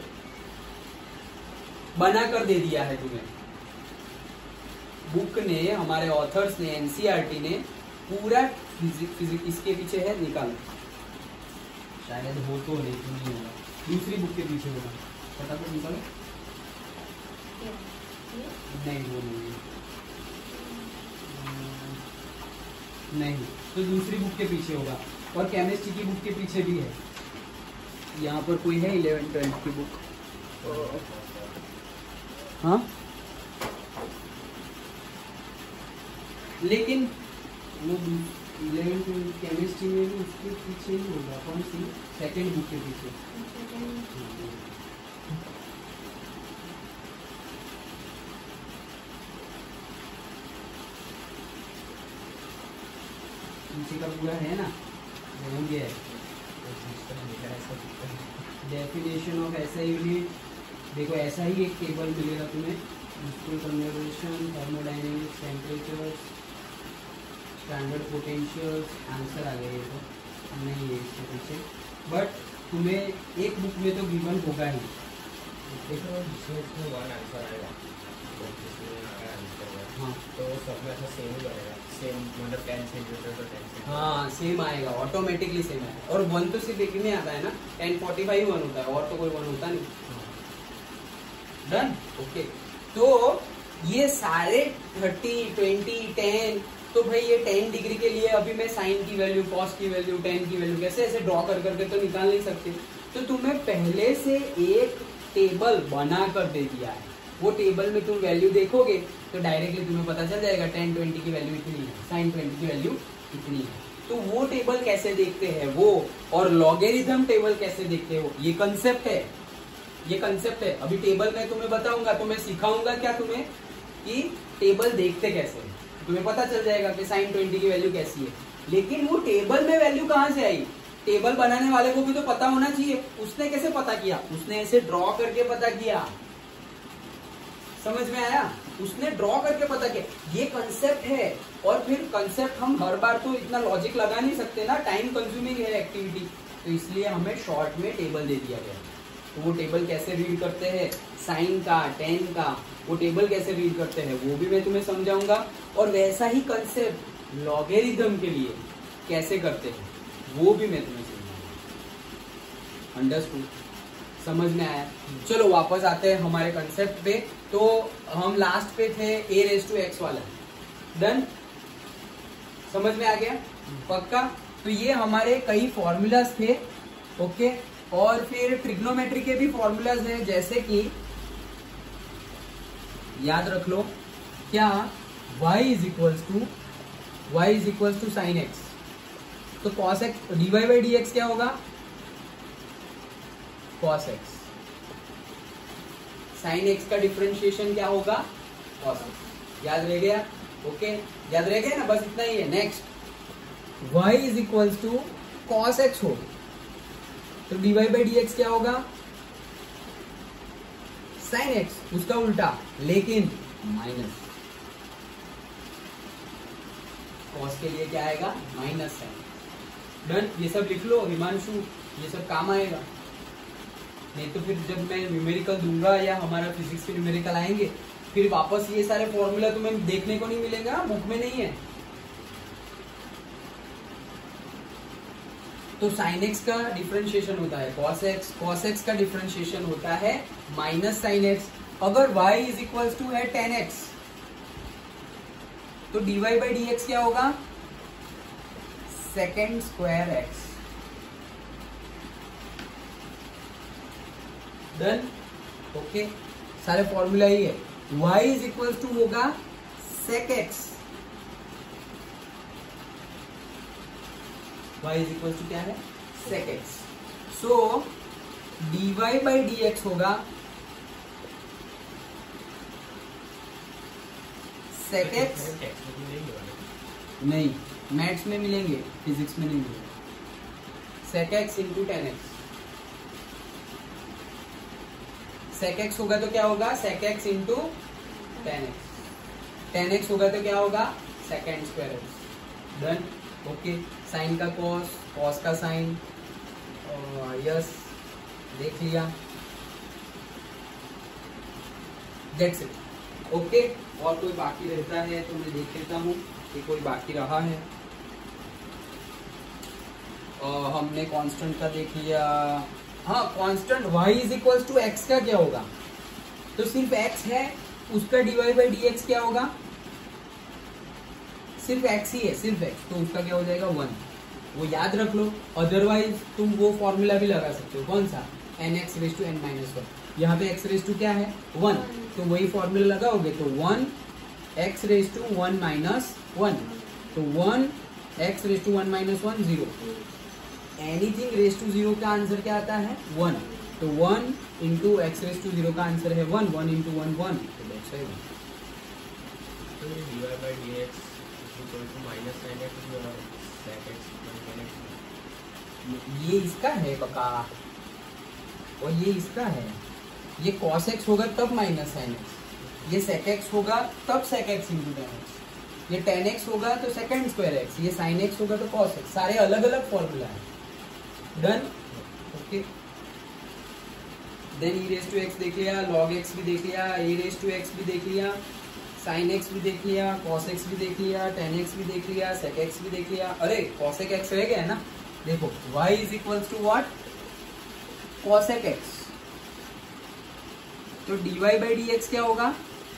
बना कर दे दिया है तुम्हें बुक ने, हमारे ऑथर्स ने, एनसीईआरटी ने पूरा फिजिक्स फिजिक्स इसके पीछे है, निकालो। शायद हो तो लेकिन नहीं होगा, दूसरी बुक के पीछे होगा, फटाफट निकालो। नहीं वो नहीं नहीं तो दूसरी बुक के पीछे होगा, और केमिस्ट्री की बुक के पीछे भी है। यहाँ पर कोई है इलेवन ट्वेल्थ की बुक? हाँ, लेकिन वो इलेवन केमिस्ट्री में भी उसके पीछे ही होगा। कौन सी? सेकंड बुक के पीछे। पीछे का पूरा है ना, हो गया है। डेफिनेशन ऑफ ऐसा यूनिट देखो, ऐसा ही एक टेबल मिलेगा तुम्हें, useful conservation, thermodynamics, temperature, standard potential, answer आ गया। ये तो नहीं है इसके पीछे, बट तुम्हें एक बुक में तो गिवन होगा ही। देखो इसमें वन आंसर आएगा, हाँ तो सब में ऐसा सेम ही बनेगा, सेम मतलब टेन सेंटीमीटर तो टेन। हाँ सेम आएगा, ऑटोमेटिकली सेम आएगा। और वन तो सिर्फ एक में आता है ना, टेन फोर्टी फाइव वन होता है, और तो कोई वन होता नहीं। डन। ओके, तो ये सारे थर्टी ट्वेंटी टेन, तो भाई ये टेन डिग्री के लिए अभी मैं साइन की वैल्यू, कॉस की वैल्यू, टेन की वैल्यू कैसे ऐसे ड्रॉ कर करके तो निकाल नहीं सकते। तो तुम्हें पहले से एक टेबल बना कर दे दिया है। वो टेबल में तुम वैल्यू देखोगे तो डायरेक्टली तुम्हें पता चल जाएगा टेन ट्वेंटी की वैल्यू इतनी है, साइन ट्वेंटी की वैल्यू इतनी है। तो वो टेबल कैसे देखते हैं वो, और लॉगेरिथम टेबल कैसे देखते हो, ये कंसेप्ट है, ये कंसेप्ट है। अभी टेबल में तुम्हें बताऊंगा, तो मैं सिखाऊंगा क्या तुम्हें कि टेबल देखते कैसे है। तुम्हें पता चल जाएगा कि साइन ट्वेंटी की वैल्यू कैसी है। लेकिन वो टेबल में वैल्यू कहाँ से आई, टेबल बनाने वाले को भी तो पता होना चाहिए। उसने कैसे पता किया, उसने ऐसे ड्रॉ करके पता किया। समझ में आया, उसने ड्रॉ करके पता किया। ये कंसेप्ट है। और फिर कंसेप्ट हम हर बार तो इतना लॉजिक लगा नहीं सकते ना, टाइम कंज्यूमिंग है एक्टिविटी, तो इसलिए हमें शॉर्ट में टेबल दे दिया गया। तो वो टेबल कैसे रीड करते हैं, साइन का, टेन का, वो टेबल कैसे रीड करते हैं वो भी मैं तुम्हें समझाऊंगा। और वैसा ही कंसेप्ट लॉगेरिथम के लिए कैसे करते हैं वो भी मैं तुम्हें समझाऊंगा। अंडरस्टूड, समझ में आया। चलो वापस आते हैं हमारे कंसेप्ट पे। तो हम लास्ट पे थे ए रेस टू एक्स वाला, डन, समझ में आ गया पक्का। तो ये हमारे कई फॉर्मूलाज थे, ओके। और फिर ट्रिग्नोमेट्री के भी फॉर्मूलाज हैं, जैसे कि याद रख लो क्या, y is equals to y is equals to sine x. तो cos x d Y by D x क्या होगा, कॉस एक्स। साइन एक्स का डिफरेंशिएशन क्या होगा, कॉस एक्स। याद रह गया, ओके, याद रह गया ना, बस इतना ही है। Next y is equals to cos x हो, तो d Y by D x क्या होगा, साइन एक्स, उसका उल्टा लेकिन माइनस। कॉस के लिए क्या आएगा, माइनस साइन। डन, ये सब लिख लो हिमांशु, ये सब काम आएगा। नहीं तो फिर जब मैं न्यूमेरिकल दूंगा या हमारा फिजिक्स के न्यूमेरिकल आएंगे, फिर वापस ये सारे फॉर्मूला तुम्हें देखने को नहीं मिलेगा, बुक में नहीं है। तो साइन एक्स का डिफरेंशिएशन होता है कॉस एक्स, कॉस एक्स का डिफरेंशिएशन होता है माइनस साइन एक्स। अगर y इज इक्वल टू है टेन एक्स, तो dy बाई डी एक्स क्या होगा, secant square x. Done, okay, सारे फॉर्मूला ही है। y इज इक्वल टू होगा sec x, y is equal to क्या है, sec x. So dy by D x होगा सेक एक्स, नहीं मैथ्स में मिलेंगे, फिजिक्स में नहीं मिलेंगे। Sec x into tan x, sec x होगा तो क्या होगा, sec x into tan x. Tan x होगा तो क्या होगा, secant square x. Done, okay. Sine का कॉस, कॉस का साइन, यस देख लिया, दैट्स इट, ओके। और कोई बाकी रहता है तो मैं देख लेता हूँ कि कोई बाकी रहा है। uh, हमने कांस्टेंट का देख लिया। हाँ, constant y is equal to x का क्या होगा, तो सिर्फ x है, उसका dy बाई डी एक्स क्या होगा, सिर्फ x ही है, सिर्फ x, तो उसका क्या हो जाएगा, वन। वो याद रख लो, अदरवाइज तुम वो फॉर्मूला भी लगा सकते हो, कौन सा, n x raise to n minus one. यहाँ पे x रेस टू क्या है, वन, तो वही फॉर्मूला लगाओगे तो one x raise to one minus one, तो one x raise to one minus one, zero. Anything raise to zero का आंसर क्या आता है, वन, तो one into x raise to zero का आंसर है one, one into one one, तो that's why one. तो ये dy by dx equal to minus sin x और sec x tan x। ये इसका है बका, और ये इसका है। ये cos x होगा तब माइनस sin x, ये sec x होगा तब sec x into tan x, ये tan x होगा तो सेकेंड स्क्वायर x, ये sin x होगा तो cos x। सारे अलग अलग फॉर्मूला है। Done, okay. Then e raise to x देख लिया, log x भी देख लिया, e रेस टू x भी देख लिया, sin x भी देख लिया, cos x भी देख लिया, tan x भी देख लिया, sec x भी देख लिया। अरे cosec x रह गया है ना, देखो y is equal to what, cosec x, तो dy बाई डी एक्स क्या होगा,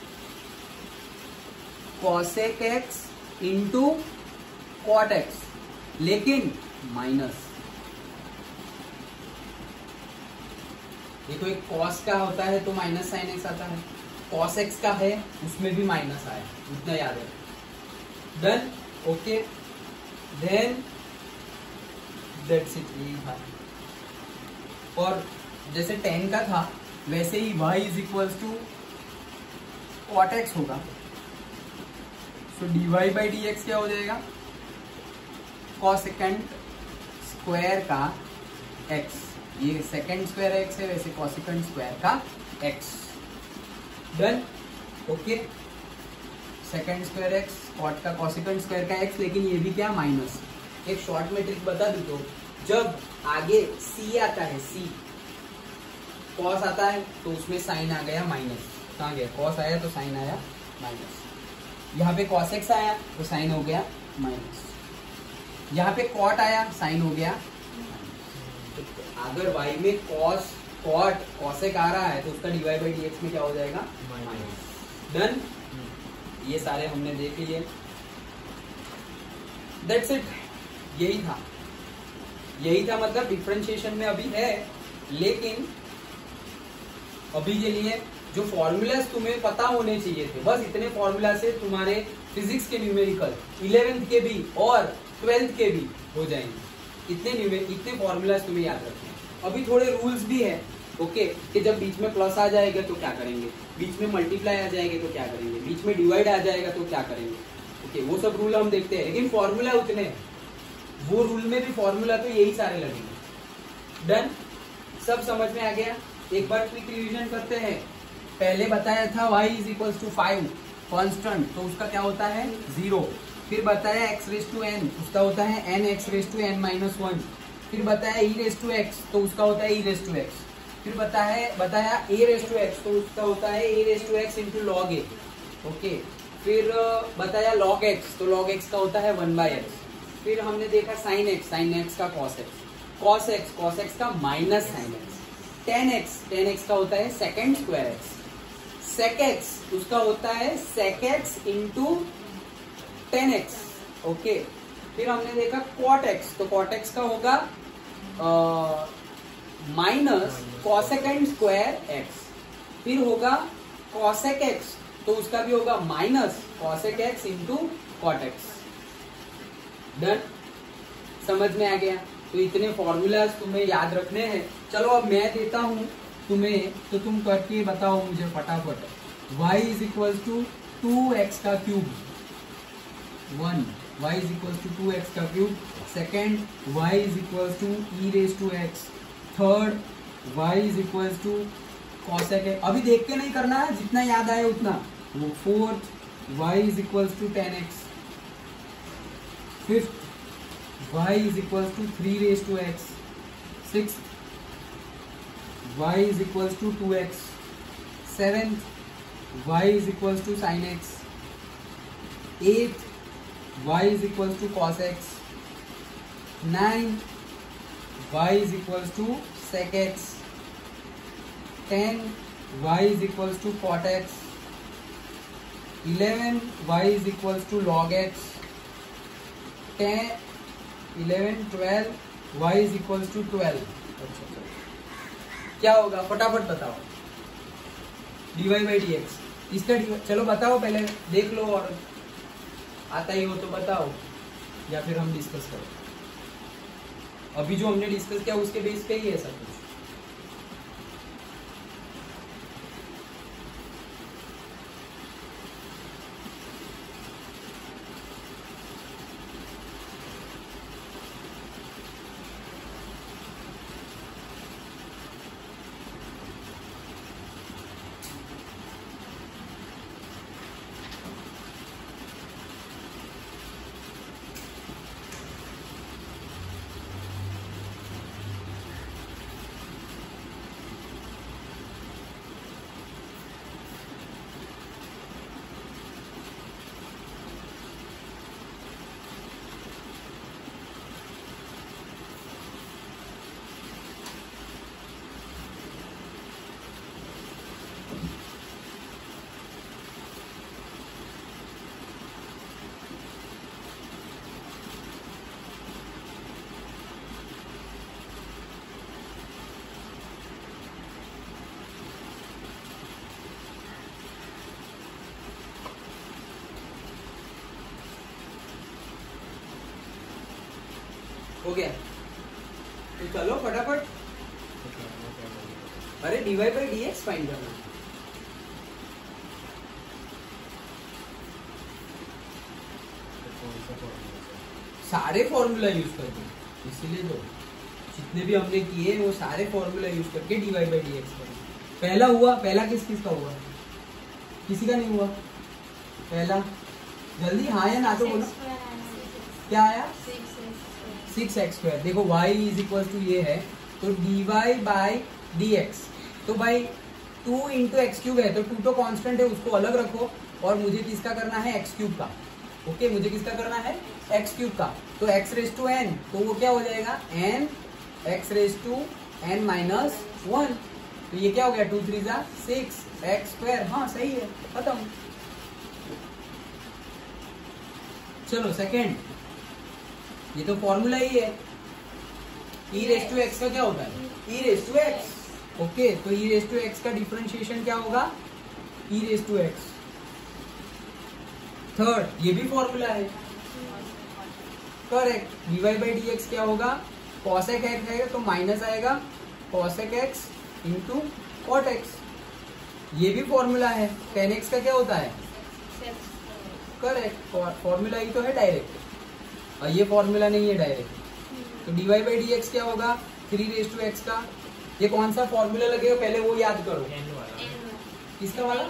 cosec x into cot x, लेकिन माइनस। देखो एक कॉस का होता है तो माइनस साइन एक्स आता है, कॉस एक्स का है उसमें भी माइनस आया, उतना याद है। Done, okay, then that's it, यही था। और जैसे टेन का था वैसे ही y is equals to cot x होगा, so d Y by D x क्या हो जाएगा, कॉसेकेंड स्क्वायर का x, ये सेकेंड स्क्वायर x है वैसे कॉसेकेंड स्क्वायर का x। Done, okay, secant square x cot का कॉसेकेंड स्क्वायर का x, लेकिन ये भी क्या माइनस। एक शॉर्ट में ट्रिक बता दूं तो जब आगे c आता है, c कॉस आता है तो उसमें साइन आ गया माइनस, कहाँ गया, कॉस आया तो साइन आया माइनस, यहाँ पे कॉस एक्स आया तो साइन हो गया माइनस, यहाँ पे कॉट आया साइन हो गया। अगर y में कॉस कॉट कॉसेक आ रहा है तो उसका d Y by D x में क्या हो जाएगा, माइनस। डन, ये सारे हमने देख लिए, दैट्स इट, यही था यही था मतलब डिफरेंशिएशन में अभी है, लेकिन अभी के लिए जो फॉर्मूलाज तुम्हें पता होने चाहिए थे, बस इतने फॉर्मूला से तुम्हारे फिजिक्स के न्यूमेरिकल इलेवेंथ के भी और ट्वेल्थ के भी हो जाएंगे। इतने इतने फॉर्मूलाज तुम्हें याद रखने हैं। अभी थोड़े रूल्स भी है, ओके, कि जब बीच में प्लस आ जाएगा तो क्या करेंगे, बीच में मल्टीप्लाई आ जाएगा तो क्या करेंगे, बीच में डिवाइड आ जाएगा तो क्या करेंगे, ओके, वो सब रूल हम देखते हैं, लेकिन फॉर्मूला उतने हैं। वो रूल में भी फॉर्मूला तो यही सारे लगेंगे। डन, सब समझ में आ गया। एक बार क्विक रिवीजन करते हैं। पहले बताया था y is equals to five constant, तो उसका क्या होता है जीरो। फिर बताया x रेस टू n, उसका होता है n x raise to n minus one. फिर बताया e रेस टू x, तो उसका होता है e रेस टू x। फिर बताया बताया a रेस टू x, तो उसका होता है a raise to x into log a, okay. फिर बताया log x, तो log x का होता है वन बाई एक्स। फिर हमने देखा साइन x, साइन x का cos x, cos x, cos x का minus sine x। Tan x, tan x का होता है secant square x. Sec x उसका होता है sec x into tan x, okay. फिर हमने देखा कॉट एक्स, तो कॉट एक्स का होगा माइनस कॉसेकेंड स्क्वायर एक्स। फिर होगा कॉसेक एक्स, तो उसका भी होगा minus cosec x into cot x. Done, समझ में आ गया। तो इतने फॉर्मूलाज तुम्हें याद रखने हैं। चलो अब मैं देता हूं तुम्हें, तो तुम करके बताओ मुझे फटाफट। y is equal to two x का cube, one, y is equal to two x का cube. Second, y is equal to e raise to x. Third, y is equal to cosec x. अभी देख के नहीं करना है, जितना याद आए उतना। वो fourth, y is equal to tan x. Fifth, y is equals to three raised to x. Sixth, y is equals to two x. Seventh, y is equals to sin x. Eighth, y is equals to cos x. Ninth, y is equals to sec x. Ten, y is equals to cot x. Eleven, y is equals to log x. Ten, eleven, twelve, y is equals to twelve. क्या होगा फटाफट बताओ, d Y by D x. इसका चलो बताओ, पहले देख लो, और आता ही हो तो बताओ, या फिर हम डिस्कस करो। अभी जो हमने डिस्कस किया उसके बेस पे ही है सब कुछ। हो गया। तो चलो फटाफट, अरे d y by D x find करना। सारे फॉर्मूला यूज करके, इसीलिए तो जितने भी हमने किए वो सारे फॉर्मूला यूज करके डीवाई बाई डी एक्स करें। पहला हुआ, पहला किस किस का हुआ? किसी का नहीं हुआ पहला। जल्दी हाँ या ना तो बोलो। क्या आया? Six x square. देखो y इज इक्वल टू ये है, तो d Y by D x, तो भाई टू इंटू एक्स क्यूब है, तो टू तो कांस्टेंट है, उसको अलग रखो, और मुझे किसका करना है? एक्स क्यूब का। ओके, मुझे किसका करना है? एक्स क्यूब का। तो एक्स रेस टू एन, तो वो क्या हो जाएगा? N x raise to n minus one. तो ये क्या हो गया? टू थ्री जा सिक्स एक्स स्क्वायर। हाँ सही है, खत्म। चलो सेकेंड, ये तो फॉर्मूला ही है। ई रेस टू एक्स का क्या होता है? E raise to x. Okay, तो ई रेस टू एक्स का डिफरेंशिएशन क्या होगा? E raise to x. Third, ये भी फॉर्मूला है, correct. D y by D x क्या होगा? कॉसेक एक्स है तो माइनस आएगा cosec x into cot x. ये भी फॉर्मूला है। टेन एक्स का क्या होता है? करेक्ट, फॉर्मूला ही तो है डायरेक्ट, और ये फॉर्मूला नहीं है डायरेक्ट। तो डीवाई बाई डी एक्स क्या होगा? थ्री रेस टू एक्स का। ये कौन सा फॉर्मूला लगेगा पहले वो याद करो। किसका वाला?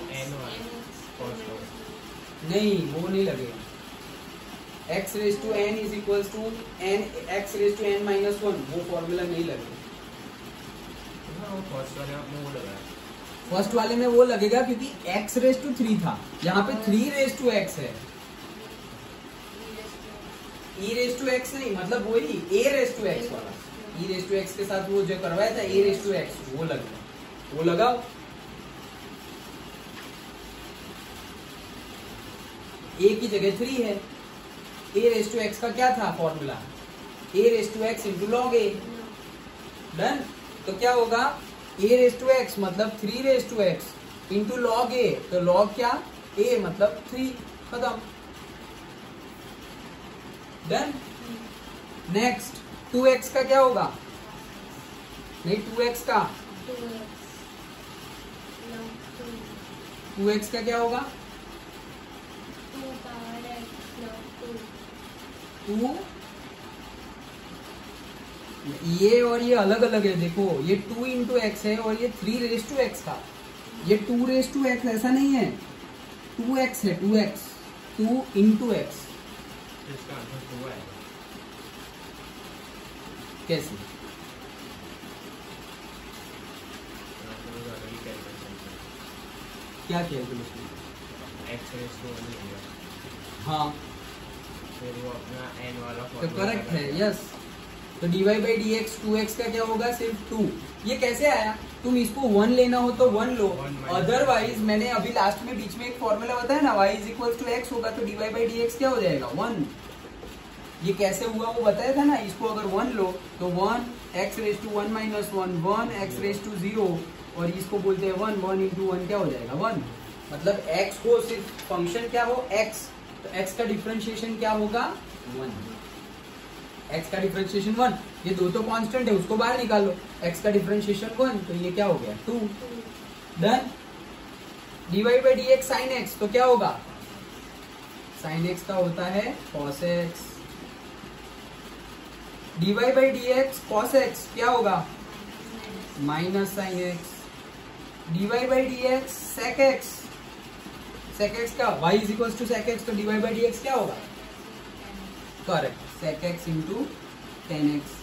नहीं, वो नहीं लगेगा। x raise to n is equal to n x raise to n minus one, वो फॉर्मूला नहीं लगेगा। फर्स्ट वाले में वो लगेगा क्योंकि x रेस टू थ्री था, यहाँ पे थ्री रेस टू x है। e रेस टू x नहीं, मतलब वही a रेस टू x वाला। e रेस टू x के साथ वो जो करवाया था a रेस टू x, वो लगेगा, वो लगाओ। a की जगह थ्री है। a रेस टू एक्स का क्या था formula? a raise to x into log a. Done. तो क्या होगा? a रेस टू एक्स मतलब three raise to x into log a, तो लॉग क्या? a मतलब थ्री। खत्म। डन। नेक्स्ट, टू एक्स का क्या होगा? नहीं, टू एक्स का टू एक्स का क्या होगा? टू, ये और ये अलग अलग है। देखो, ये टू इंटू एक्स है और ये थ्री रेस टू एक्स का। ये टू रेस टू एक्स ऐसा नहीं है, टू एक्स है, two x, two into x. कैसे? क्या calculation? X raise to one हो गया। हाँ, फिर वो अपना n वाला तो करेक्ट है, यस। तो dy by D x two x का क्या होगा? सिर्फ टू। ये कैसे आया? तुम इसको वन लेना हो तो वन लो, अदरवाइज मैंने अभी लास्ट में बीच में एक फॉर्मूला बताया ना, y is equal to x होगा, तो dy बाई डी एक्स क्या हो जाएगा? वन। ये कैसे हुआ वो बताया था ना। इसको अगर वन लो तो one x raise to one minus one, one x raise to zero, और इसको बोलते हैं वन, वन इंटू वन क्या हो जाएगा? वन। मतलब x को सिर्फ फंक्शन क्या हो? x, तो x का डिफरेंशिएशन क्या होगा? वन। x का डिफरेंशिएशन वन। ये दो तो कांस्टेंट है, उसको बाहर निकालो। x का डिफरेंशिएशन वन, तो ये क्या हो गया? Two. Done. D y by D x sine x, तो क्या होगा? साइन एक्स का होता है cos x. D y by D x cos x क्या होगा? Minus sine x. D y by D x sec x, sec x का y is equal to sec x, तो डीवाई बाई डी एक्स क्या होगा? Correct, sec x into tan x.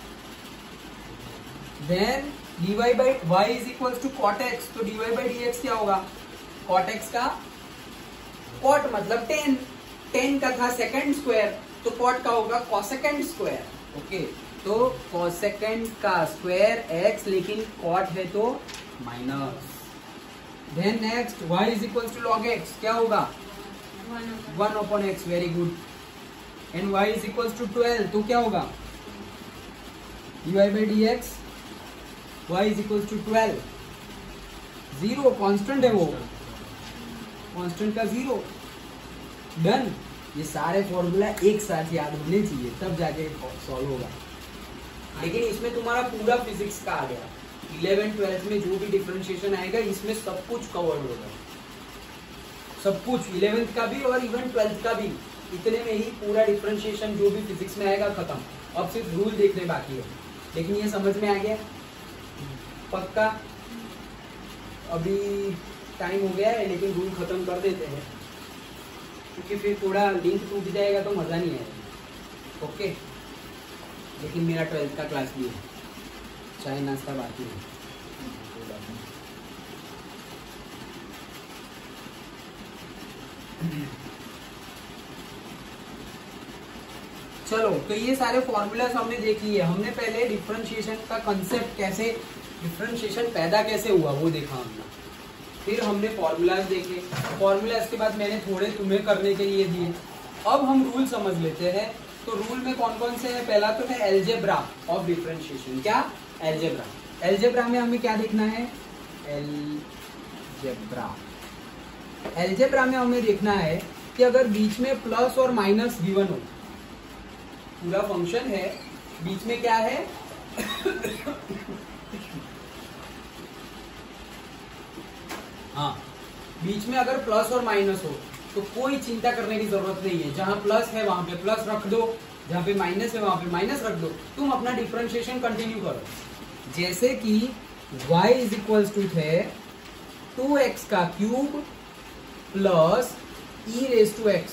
Then d y by y is equal to cot x, तो d y by D x क्या होगा? Cot x का cot मतलब tan, tan का था सेकंड स्क्वायर, तो कॉट का होगा कॉसेकेंड स्क्वायर। ओके, तो कॉसेकेंड का स्क्वायर x, लेकिन कॉट है तो minus. Then next y is equal to log x, क्या होगा? One upon x. Very good. And y is equal to twelve, तो क्या होगा? dy by D x y is equal to twelve. Zero constant है, वो constant का zero. Done. ये सारे फॉर्मूला एक साथ याद होने चाहिए, तब जाके सॉल्व होगा। लेकिन इसमें तुम्हारा पूरा फिजिक्स का आ गया। इलेवन ट्वेल्थ में जो भी डिफरेंशिएशन आएगा इसमें सब कुछ कवर्ड होगा, सब कुछ, इलेवेंथ का भी और इवन ट्वेल्थ का भी। इतने में ही पूरा डिफरेंशिएशन जो भी फिजिक्स में आएगा खत्म। अब सिर्फ रूल देखने बाकी है। लेकिन ये समझ में आ गया पक्का? अभी टाइम हो गया है लेकिन रूल खत्म कर देते हैं, क्योंकि फिर थोड़ा लिंक टूट जाएगा तो मजा नहीं आएगा। ओके, लेकिन मेरा ट्वेल्थ का क्लास भी है, चाय नाश्ता बाकी है। चलो, तो ये सारे फॉर्मूलाज हमने देख लिए। हमने पहले डिफरेंशिएशन का कंसेप्ट, कैसे डिफरेंशिएशन पैदा कैसे हुआ वो देखा हमने। फिर हमने फॉर्मूलाज देखे। फॉर्मूलाज के बाद मैंने थोड़े तुम्हें करने के लिए दिए। अब हम रूल समझ लेते हैं। तो रूल में कौन कौन से हैं? पहला तो है एलजेब्रा ऑफ डिफरेंशिएशन। क्या? एलजेब्रा। एलजेब्रा में हमें क्या देखना है? एलजेब्रा एलजेब्रा में हमें देखना है कि अगर बीच में प्लस और माइनस गिवन हो, पूरा फंक्शन है, बीच में क्या है? हाँ, बीच में अगर प्लस और माइनस हो तो कोई चिंता करने की जरूरत नहीं है। जहां प्लस है वहां पे प्लस रख दो, जहां पे माइनस है वहां पे माइनस रख दो। तुम अपना डिफरेंशिएशन कंटिन्यू करो। जैसे कि y इज इक्वल्स टू है टू एक्स का cube plus e raise to x.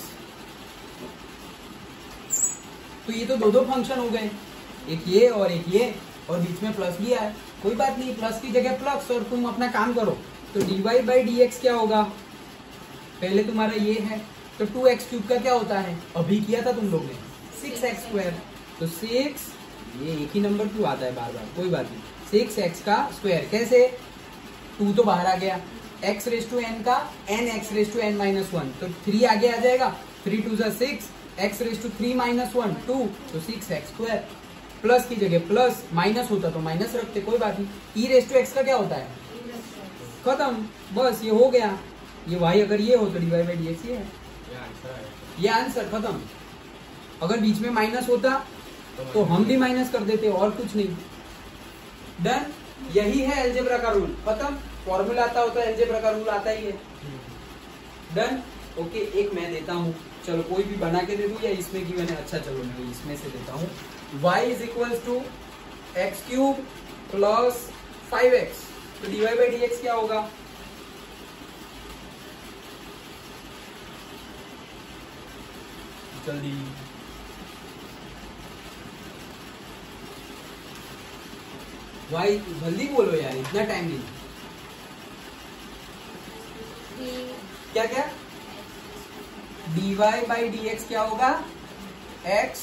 तो ये तो दो दो फंक्शन हो गए, एक ये और एक ये, और बीच में प्लस भी आया। कोई बात नहीं, प्लस की जगह प्लस, और तुम अपना काम करो। तो dy बाई डी एक्स क्या होगा? पहले तुम्हारा ये है, तो टू एक्स क्यूब का क्या होता है? अभी किया था तुम लोग ने, सिक्स एक्स स्क्वायर। तो सिक्स, ये एक ही नंबर क्यों आता है बार बार? कोई बात नहीं, सिक्स एक्स का स्क्वायर। कैसे? टू तो बाहर आ गया, एक्स रेज टू एन का n x raise to n minus one, तो थ्री आगे आ जाएगा। थ्री टू जा six, x raise to three minus one two, तो सिक्स एक्स स्क्वायर। प्लस की जगह प्लस, माइनस होता तो माइनस रखते, कोई बात नहीं। ई रेज टू एक्स का क्या होता है? खत्म, बस ये हो गया। ये वाई अगर ये हो तो d Y by D x ये है, ये आंसर खत्म। अगर बीच में माइनस होता तो हम भी माइनस कर देते, और कुछ नहीं। डन, यही है अलजेब्रा का रूल। खत्म। फॉर्मूला आता होता है, अलजेब्रा का रूल आता ही है। डन। ओके, एक मैं देता हूँ, चलो कोई भी बना के दे दूं या इसमें की मैंने, अच्छा चलो मैं इसमें से देता हूँ। y is equals to x cube plus five x, तो d Y by D x क्या होगा? जल्दी, y जल्दी बोलो यार, इतना टाइम नहीं। क्या क्या? D Y by D x क्या होगा? x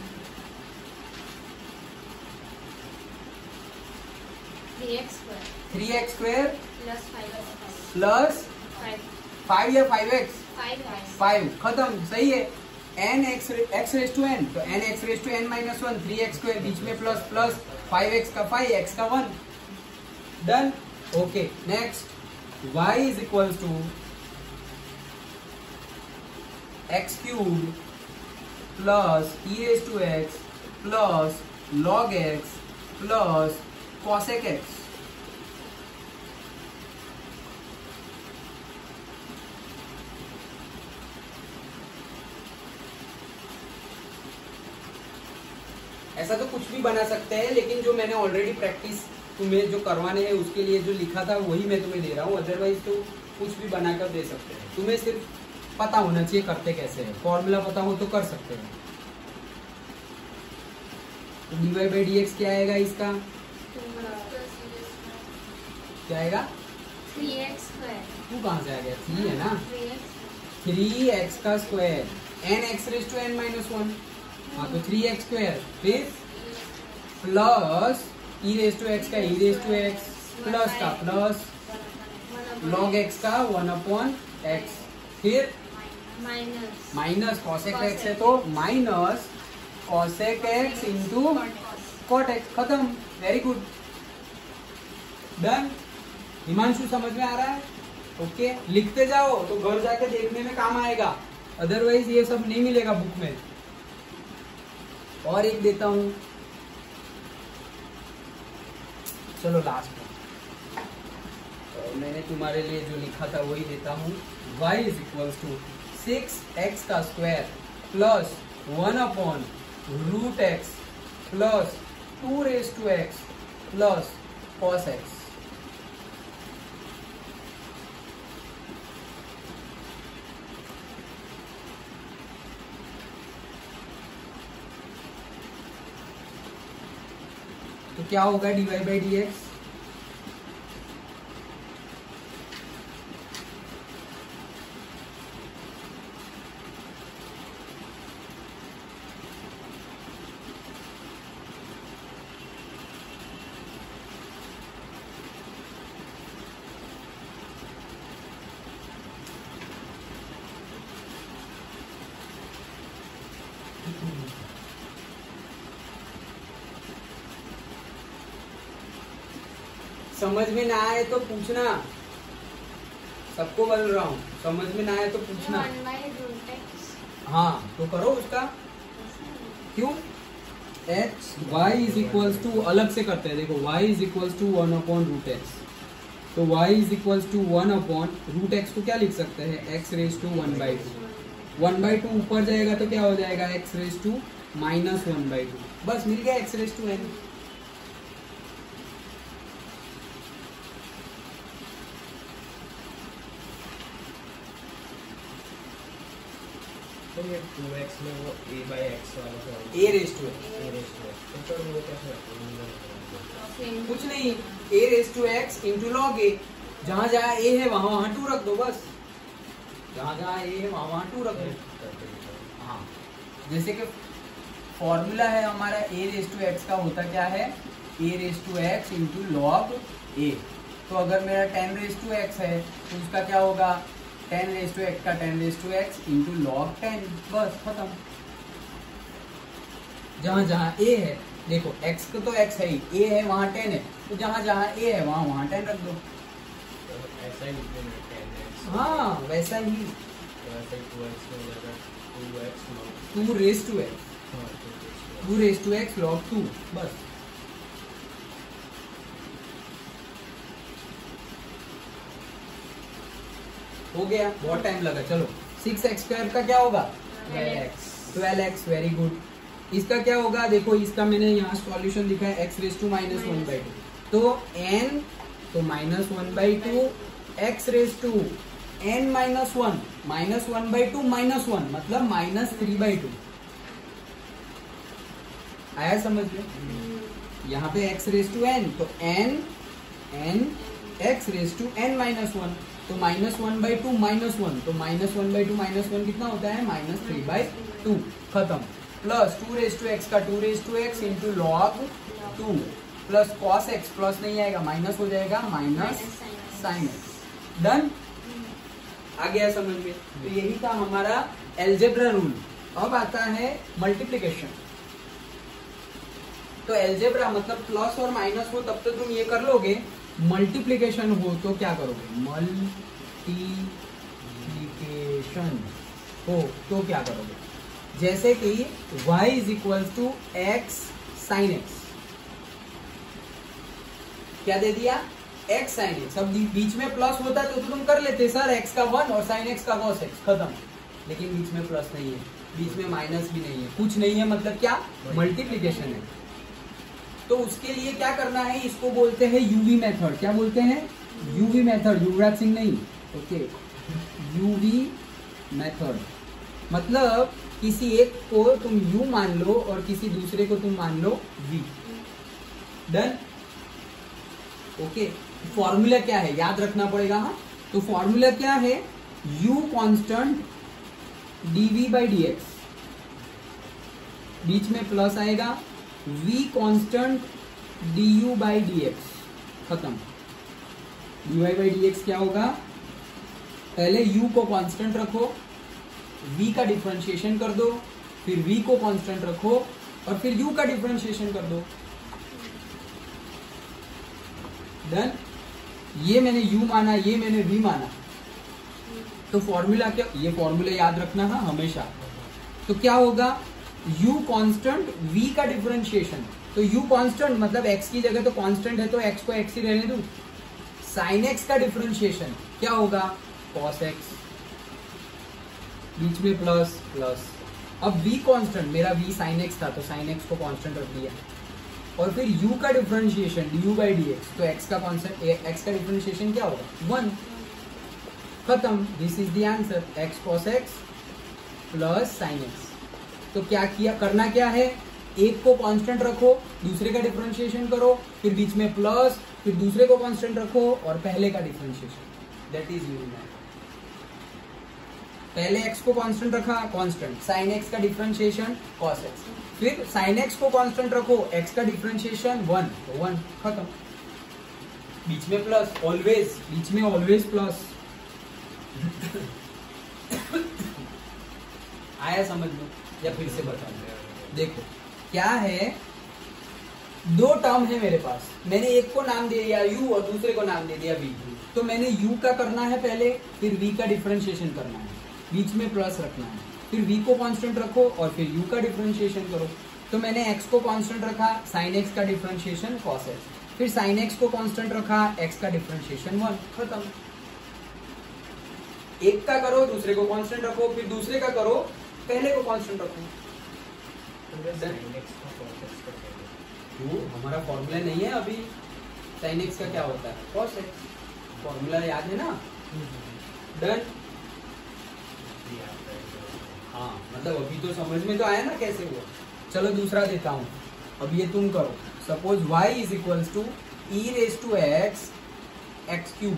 three x square plus five या फाइव एक्स फाइव। खत्म, सही है। N x x raise to n, तो n x raise to n minus one, three x square, बीच में प्लस प्लस, फाइव एक्स का फाइव, एक्स का one. Done. Okay, next y is equals to x cube plus e raise to x plus log x plus cosec x. ऐसा तो कुछ भी बना सकते हैं, लेकिन जो मैंने ऑलरेडी प्रैक्टिस तुम्हें जो करवाने हैं उसके लिए जो लिखा था वही मैं तुम्हें दे रहा हूँ। अदरवाइज तो कुछ भी बनाकर दे सकते हैं। तुम्हें सिर्फ पता होना चाहिए करते कैसे है। फॉर्मूला पता हो तो कर सकते हैं। तो d Y by D x क्या आएगा इसका? क्या आएगा? Three x square. तू कहाँ से आ गया? थ्री है ना, थ्री एक्स का square, n x raise to n minus one, हाँ तो थ्री एक्स स्क्वायर, फिर plus e raise to x का e raise to x plus का प्लस लॉग एक्स का वन अपॉन एक्स, फिर माइनस माइनस कॉसेक एक्स है तो minus cosec x into cot x. खत्म, वेरी गुड, डन। हिमांशु समझ में आ रहा है? ओके, लिखते जाओ तो घर जाके देखने में काम आएगा। अदरवाइज ये सब नहीं मिलेगा बुक में। और एक देता हूं, चलो लास्ट में मैंने तुम्हारे लिए जो लिखा था वही देता हूं। y is equals to six x का square plus one upon root x plus two raise to x plus cos x. तो क्या होगा d Y by D x? समझ में ना आए तो पूछना, सबको बोल रहा हूँ, समझ में ना आए तो पूछना। One by root x. हाँ तो करो उसका, क्यों h y is equals to अलग से करते हैं। देखो y is equals to one upon root x, तो y is equals to one upon root x को क्या लिख सकते हैं, x raise to one by two. One by two ऊपर जाएगा तो क्या हो जाएगा, x raise to minus one by two, बस मिल गया एक्स रेज टू एन। तो ये टू एक्स में वो a बाई एक्स वाला था, a raise to x, a raise to x, तो फिर वो कैसे होगा? कुछ नहीं, a raise to x into log a, जहां जहां ए है वहां वहां टू रख दो, बस जहां जहां ए है वहां वहां टू रख दो। हाँ जैसे कि फॉर्मूला है हमारा ए रेज टू एक्स का होता क्या है, a raise to x into log a. तो अगर मेरा टेन रेज टू एक्स है तो उसका क्या होगा, टेन रेज टू एक्स का ten raise to x into log ten, बस खत्म। जहां जहां ए है, देखो x को तो x है ही, a है वहां टेन है, तो जहां जहां a है वहां वहां टेन रख दो। तो ऐसा ही लिखने में टेन एक्स, हाँ वैसा ही, तो ऐसे ही टू एक्स में हो जाएगा two x log, two raise to x, हाँ two x two raise to x log two, बस। हो गया, बहुत टाइम लगा। चलो सिक्स एक्स स्क्वायर का क्या होगा, ट्वेल्व एक्स, वेरी गुड। इसका क्या होगा, देखो इसका मैंने यहाँ सॉल्यूशन लिखा है x raise to minus one by two, तो एन तो minus one by two x raise to n minus one, minus one by two minus one मतलब माइनस थ्री बाई टू। आया समझ में, यहाँ पे एक्स रेज टू एन, तो n n x raise to n minus one, तो minus one by two minus one, तो minus one by two minus one कितना होता है, माइनस थ्री बाई टू, खत्म। Plus two raise to x का two raise to x into log two plus cos x, plus नहीं आएगा minus हो जाएगा, माइनस साइन एक्स। डन, आ गया समझ में। तो यही था हमारा एल्जेब्रा रूल। अब आता है मल्टीप्लिकेशन। तो एल्जेब्रा मतलब प्लस और माइनस हो तब तो तुम ये कर लोगे, मल्टीप्लिकेशन हो तो क्या करोगे, मल्टीप्लिकेशन हो तो क्या करोगे, जैसे कि y is equal to x sine x, क्या दे दिया, x साइन एक्स। अब बीच में प्लस होता तो तुम कर लेते सर x का वन और साइन x का कॉस x, खत्म। लेकिन बीच में प्लस नहीं है, बीच में माइनस भी नहीं है, कुछ नहीं है, मतलब क्या, मल्टीप्लिकेशन है। तो उसके लिए क्या करना है, इसको बोलते हैं यूवी मेथड। क्या बोलते हैं, यूवी मेथड, युवराज सिंह नहीं, ओके, यूवी मेथड। मतलब किसी एक को तुम यू मान लो और किसी दूसरे को तुम मान लो वी। Done, okay. फॉर्मूला क्या है, याद रखना पड़ेगा। हाँ, तो फॉर्मूला क्या है, u constant dv by D x, बीच में प्लस आएगा, v constant du by D x, खत्म। dy बाई डी एक्स क्या होगा, पहले u को कांस्टेंट रखो, v का डिफरेंशिएशन कर दो, फिर v को कांस्टेंट रखो और फिर u का डिफरेंशिएशन कर दो। डन, ये मैंने u माना, ये मैंने v माना, तो फॉर्मूला क्या, ये फॉर्मूला याद रखना है हमेशा। तो क्या होगा, u कांस्टेंट v का डिफरेंशिएशन, तो u कांस्टेंट मतलब x की जगह तो कांस्टेंट है तो x को x ही रहने दूं। sin x का डिफरेंशिएशन क्या होगा, cos x, बीच में प्लस प्लस। अब v कांस्टेंट, मेरा v sin x था तो sin x को कांस्टेंट रख दिया, और फिर u का differentiation du by D x, तो x का कांस्टेंट, x का डिफरेंशिएशन क्या होगा, वन। खत्म, this is the answer, x cos x plus sin x। तो क्या किया, करना क्या है, एक को कांस्टेंट रखो, दूसरे का डिफरेंशिएशन करो, फिर बीच में प्लस, फिर दूसरे को कांस्टेंट रखो और पहले का डिफरेंशिएशन, दैट इज यूनिट। पहले x को कांस्टेंट रखा, कांस्टेंट, sin x का डिफरेंशिएशन cos x, फिर sin x को कांस्टेंट रखो, x का डिफरेंशिएशन वन, तो वन, खत्म। बीच में प्लस, ऑलवेज, बीच में ऑलवेज प्लस। आया समझ में या फिर से बता दो। देखो क्या है, दो टर्म है मेरे पास, मैंने एक को नाम दे दिया u और दूसरे को नाम दे दिया v। तो मैंने u का करना है पहले, फिर v का डिफरेंशिएशन करना है, बीच में प्लस रखना है, फिर v को कांस्टेंट रखो और फिर u का डिफरेंशिएशन करो। तो मैंने x को कांस्टेंट रखा, sin x का डिफरेंशिएशन cos x, फिर sin x को कांस्टेंट रखा, x का डिफरेंशिएशन वन, खत्म। एक का करो, दूसरे को कांस्टेंट रखो, फिर दूसरे का करो, पहले को कांस्टेंट रखो। वो हमारा फॉर्मूला नहीं है अभी, sin x का क्या होता है, cos x, फॉर्मूला याद है ना, डन। हाँ मतलब अभी तो समझ में तो आया ना कैसे हुआ। चलो दूसरा देता हूँ, अब ये तुम करो। Suppose y is equals to e raise to x x cube,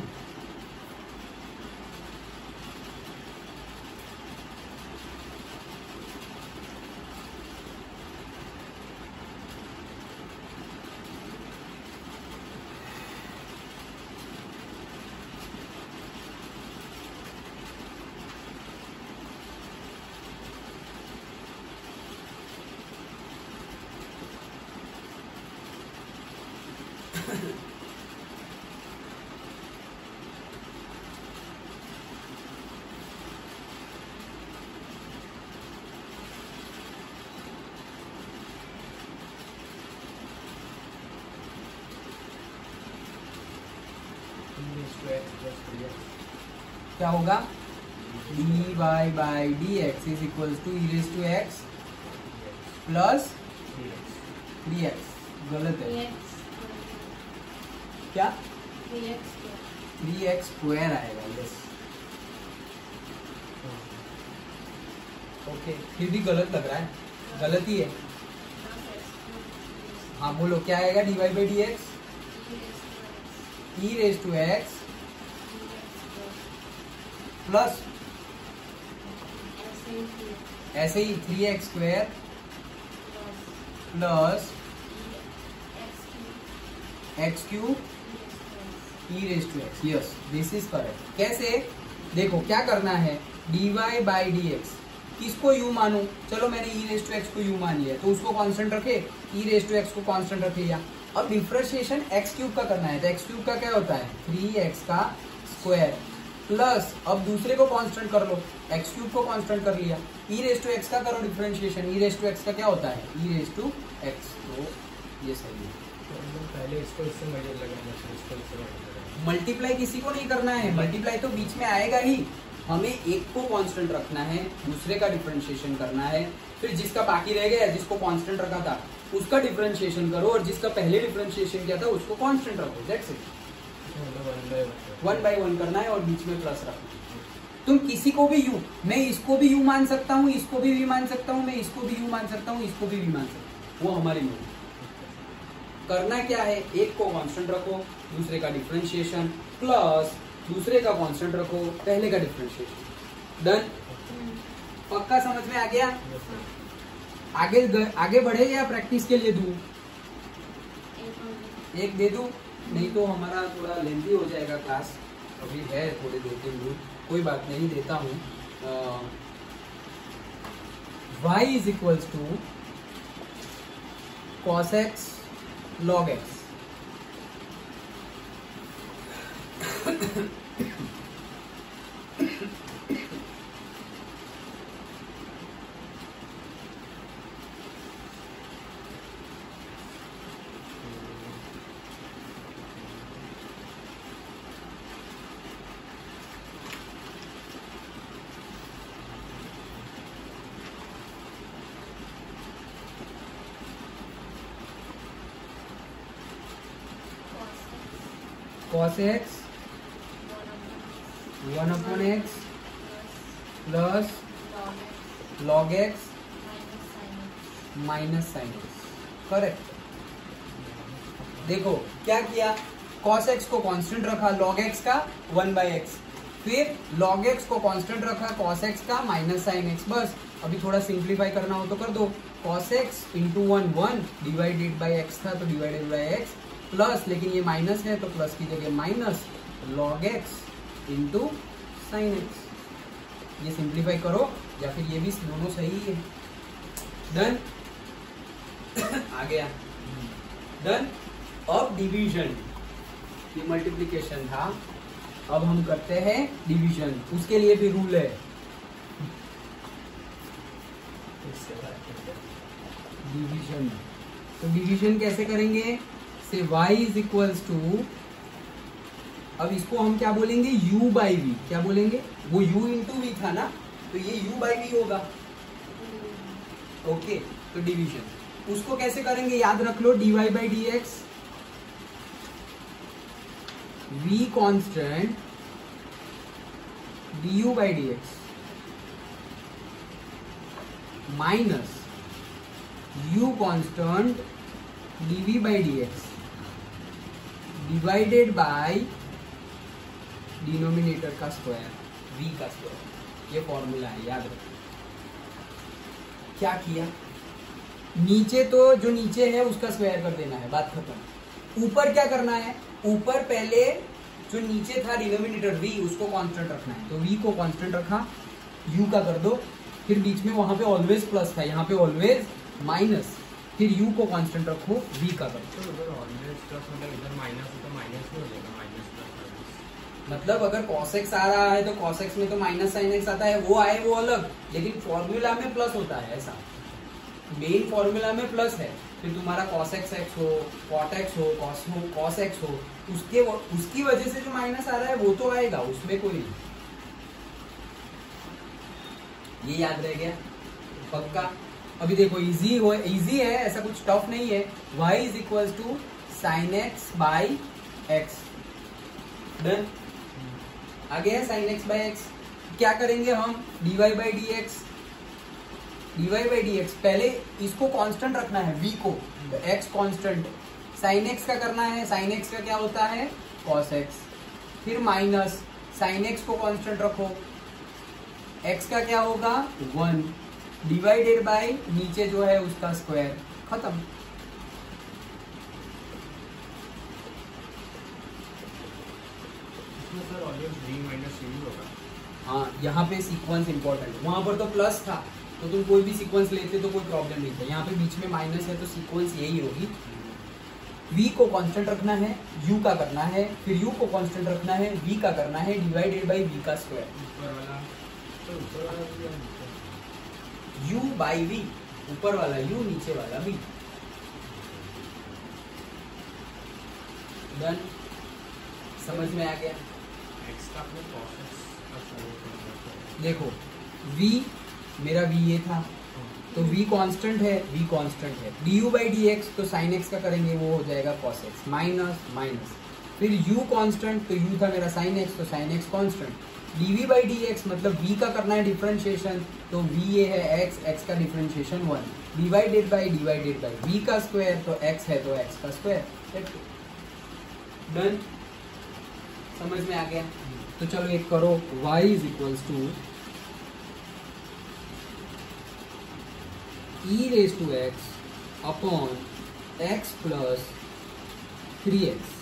क्या होगा, d Y by D x is equal to e raise to x plus three x. गलत है, क्या, थ्री एक्स स्क्वायर आएगा, यस। ओके, फिर भी गलत लग रहा है, गलत ही है। हाँ बोलो क्या आएगा, d Y by D x e raise to x plus ऐसे ही three x square plus x cube e raise to x, yes this is correct. कैसे, देखो क्या करना है, d Y by D x, किसको u मानूं, चलो मैंने ई रेज टू एक्स को u मान लिया, तो उसको कांस्टेंट रखे, ई रेज टू एक्स को कांस्टेंट रख लिया। अब डिफरेंशिएशन एक्स क्यूब का करना है, तो एक्स क्यूब का क्या होता है, थ्री एक्स का स्क्वायर प्लस, अब दूसरे को कांस्टेंट कर लो, एक्स क्यूब को कांस्टेंट कर लिया, ई रेज टू एक्स का करो differentiation, e raise to x का क्या होता है, ई रेज टू एक्स। तो ये सही है, पहले इसको इससे मल्टीप्लाई लगाना है, इसको इससे मल्टीप्लाई। मल्टीप्लाई किसी को नहीं करना है, मल्टीप्लाई तो बीच में आएगा ही, हमें एक को कांस्टेंट रखना है, दूसरे का डिफरेंशिएशन करना है, फिर जिसका बाकी रह गया, जिसको कांस्टेंट रखा था उसका डिफरेंशिएशन करो, और जिसका पहले डिफरेंशिएशन किया था उसको कांस्टेंट रखो, that's it. One by one करना है और बीच में प्लस रखना है। तुम किसी को भी यू, मैं इसको भी यू मान सकता हूँ, इसको भी यू मान सकता हूँ, मैं इसको भी यू मान सकता हूँ, इसको भी यू मान सकता हूँ, वो हमारी मर्जी। करना क्या है, एक को कांस्टेंट रखो, दूसरे का डिफरेंशिएशन प्लस दूसरे का कांस्टेंट रखो, पहले का डिफरेंशिएशन, डन। पक्का समझ में आ गया। आगे आगे बढ़े या प्रैक्टिस के लिए दूं, एक दे दूं, नहीं तो हमारा थोड़ा लेंथी हो जाएगा क्लास, अभी है थोड़े दो तीन दिन, कोई बात नहीं, देता हूं। y is equals to cos x log x, cos x one upon x plus log x minus sine x. Correct. देखो क्या किया, cos x को कांस्टेंट रखा log x का वन बाई एक्स, फिर log x को कांस्टेंट रखा cos x का माइनस साइन x। बस अभी थोड़ा सिंप्लीफाई करना हो तो कर दो, cos x into one one divided by x था तो डिवाइडेड बाई एक्स प्लस, लेकिन ये माइनस है तो प्लस की जगह minus log x into sine x. ये सिंप्लीफाई करो या फिर ये भी दोनों सही है। डन। आ गया। डन। अब डिवीजन, ये मल्टीप्लिकेशन था, अब हम करते हैं डिवीजन। उसके लिए भी रूल है, डिवीजन। तो डिवीजन कैसे करेंगे, से y इज इक्वल्स टू, अब इसको हम क्या बोलेंगे, u बाई वी। क्या बोलेंगे, वो u इंटू वी था ना, तो ये u बाई वी होगा। ओके, तो डिवीजन उसको कैसे करेंगे, याद रख लो, dy by D x, v constant du by D x minus u constant dv by D x divided by denominator का स्क्वायर, v का स्क्वायर। ये फॉर्मूला है, याद रखो। क्या किया, नीचे तो जो नीचे है उसका स्क्वायर कर देना है, बात खत्म। ऊपर क्या करना है, ऊपर पहले जो नीचे था डिनोमिनेटर v, उसको कांस्टेंट रखना है। तो v को कांस्टेंट रखा, u का कर दो, फिर बीच में वहां पे ऑलवेज प्लस था, यहाँ पे ऑलवेज माइनस, फिर u को कांस्टेंट रखो, v का कर दो। तो उधर ऑलवेज प्लस मतलब इधर माइनस है तो माइनस में हो जाएगा, माइनस प्लस। मतलब अगर cos x आ रहा है तो cos x में तो माइनस साइन x आता है, वो आए वो अलग, लेकिन फॉर्मूला में प्लस होता है। ऐसा मेन फॉर्मूला में प्लस है, फिर तुम्हारा cos x x हो, cot x हो, cos हो, cos x हो, उसके उसकी वजह से जो माइनस आ रहा है वो तो आएगा, उसमें कोई नहीं। ये याद रह गया पक्का। अभी देखो इजी हो, इजी है, ऐसा कुछ टफ नहीं है। y is equal to sine x by x. Done. आगे है साइन एक्स बाई एक्स। क्या करेंगे हम, dy by D x, dy by D x, पहले इसको कांस्टेंट रखना है v को, तो x कांस्टेंट, साइन x का करना है, साइन x का क्या होता है cos x, फिर माइनस साइन x को कांस्टेंट रखो, x का क्या होगा वन, डिवाइडेड बाय नीचे जो है उसका स्क्वायर, खत्म। Sir always v minus u होगा। हाँ, यहाँ पे सीक्वेंस इंपॉर्टेंट, वहां पर तो प्लस था तो तुम कोई भी सीक्वेंस लेते तो कोई प्रॉब्लम नहीं था, यहाँ पे बीच में माइनस है तो सीक्वेंस यही होगी। v को कांस्टेंट रखना है, u का करना है, फिर u को कांस्टेंट रखना है, v का करना है, डिवाइडेड बाय v का स्क्वायर। ऊपर वाला तो ऊपर वाला भी है, u बाई v, ऊपर वाला u, नीचे वाला v। डन। समझ में आ गया। x का अपने cos x का सॉल्व करना है। देखो v, मेरा v ये था, तो v कांस्टेंट है, v कांस्टेंट है, du बाई डी एक्स, तो साइन x का करेंगे वो हो जाएगा cos x, माइनस माइनस, फिर u कांस्टेंट, तो u था मेरा साइन x, तो sine x constant, dv by D x मतलब v का करना है डिफरेंशिएशन, तो v ये है x, x का differentiation one, divided by divided by v का स्क्वायर, तो x है तो x का स्क्वायर। डन। समझ में आ गया। तो चलो एक करो, y is equals to e raise to x upon x plus three x.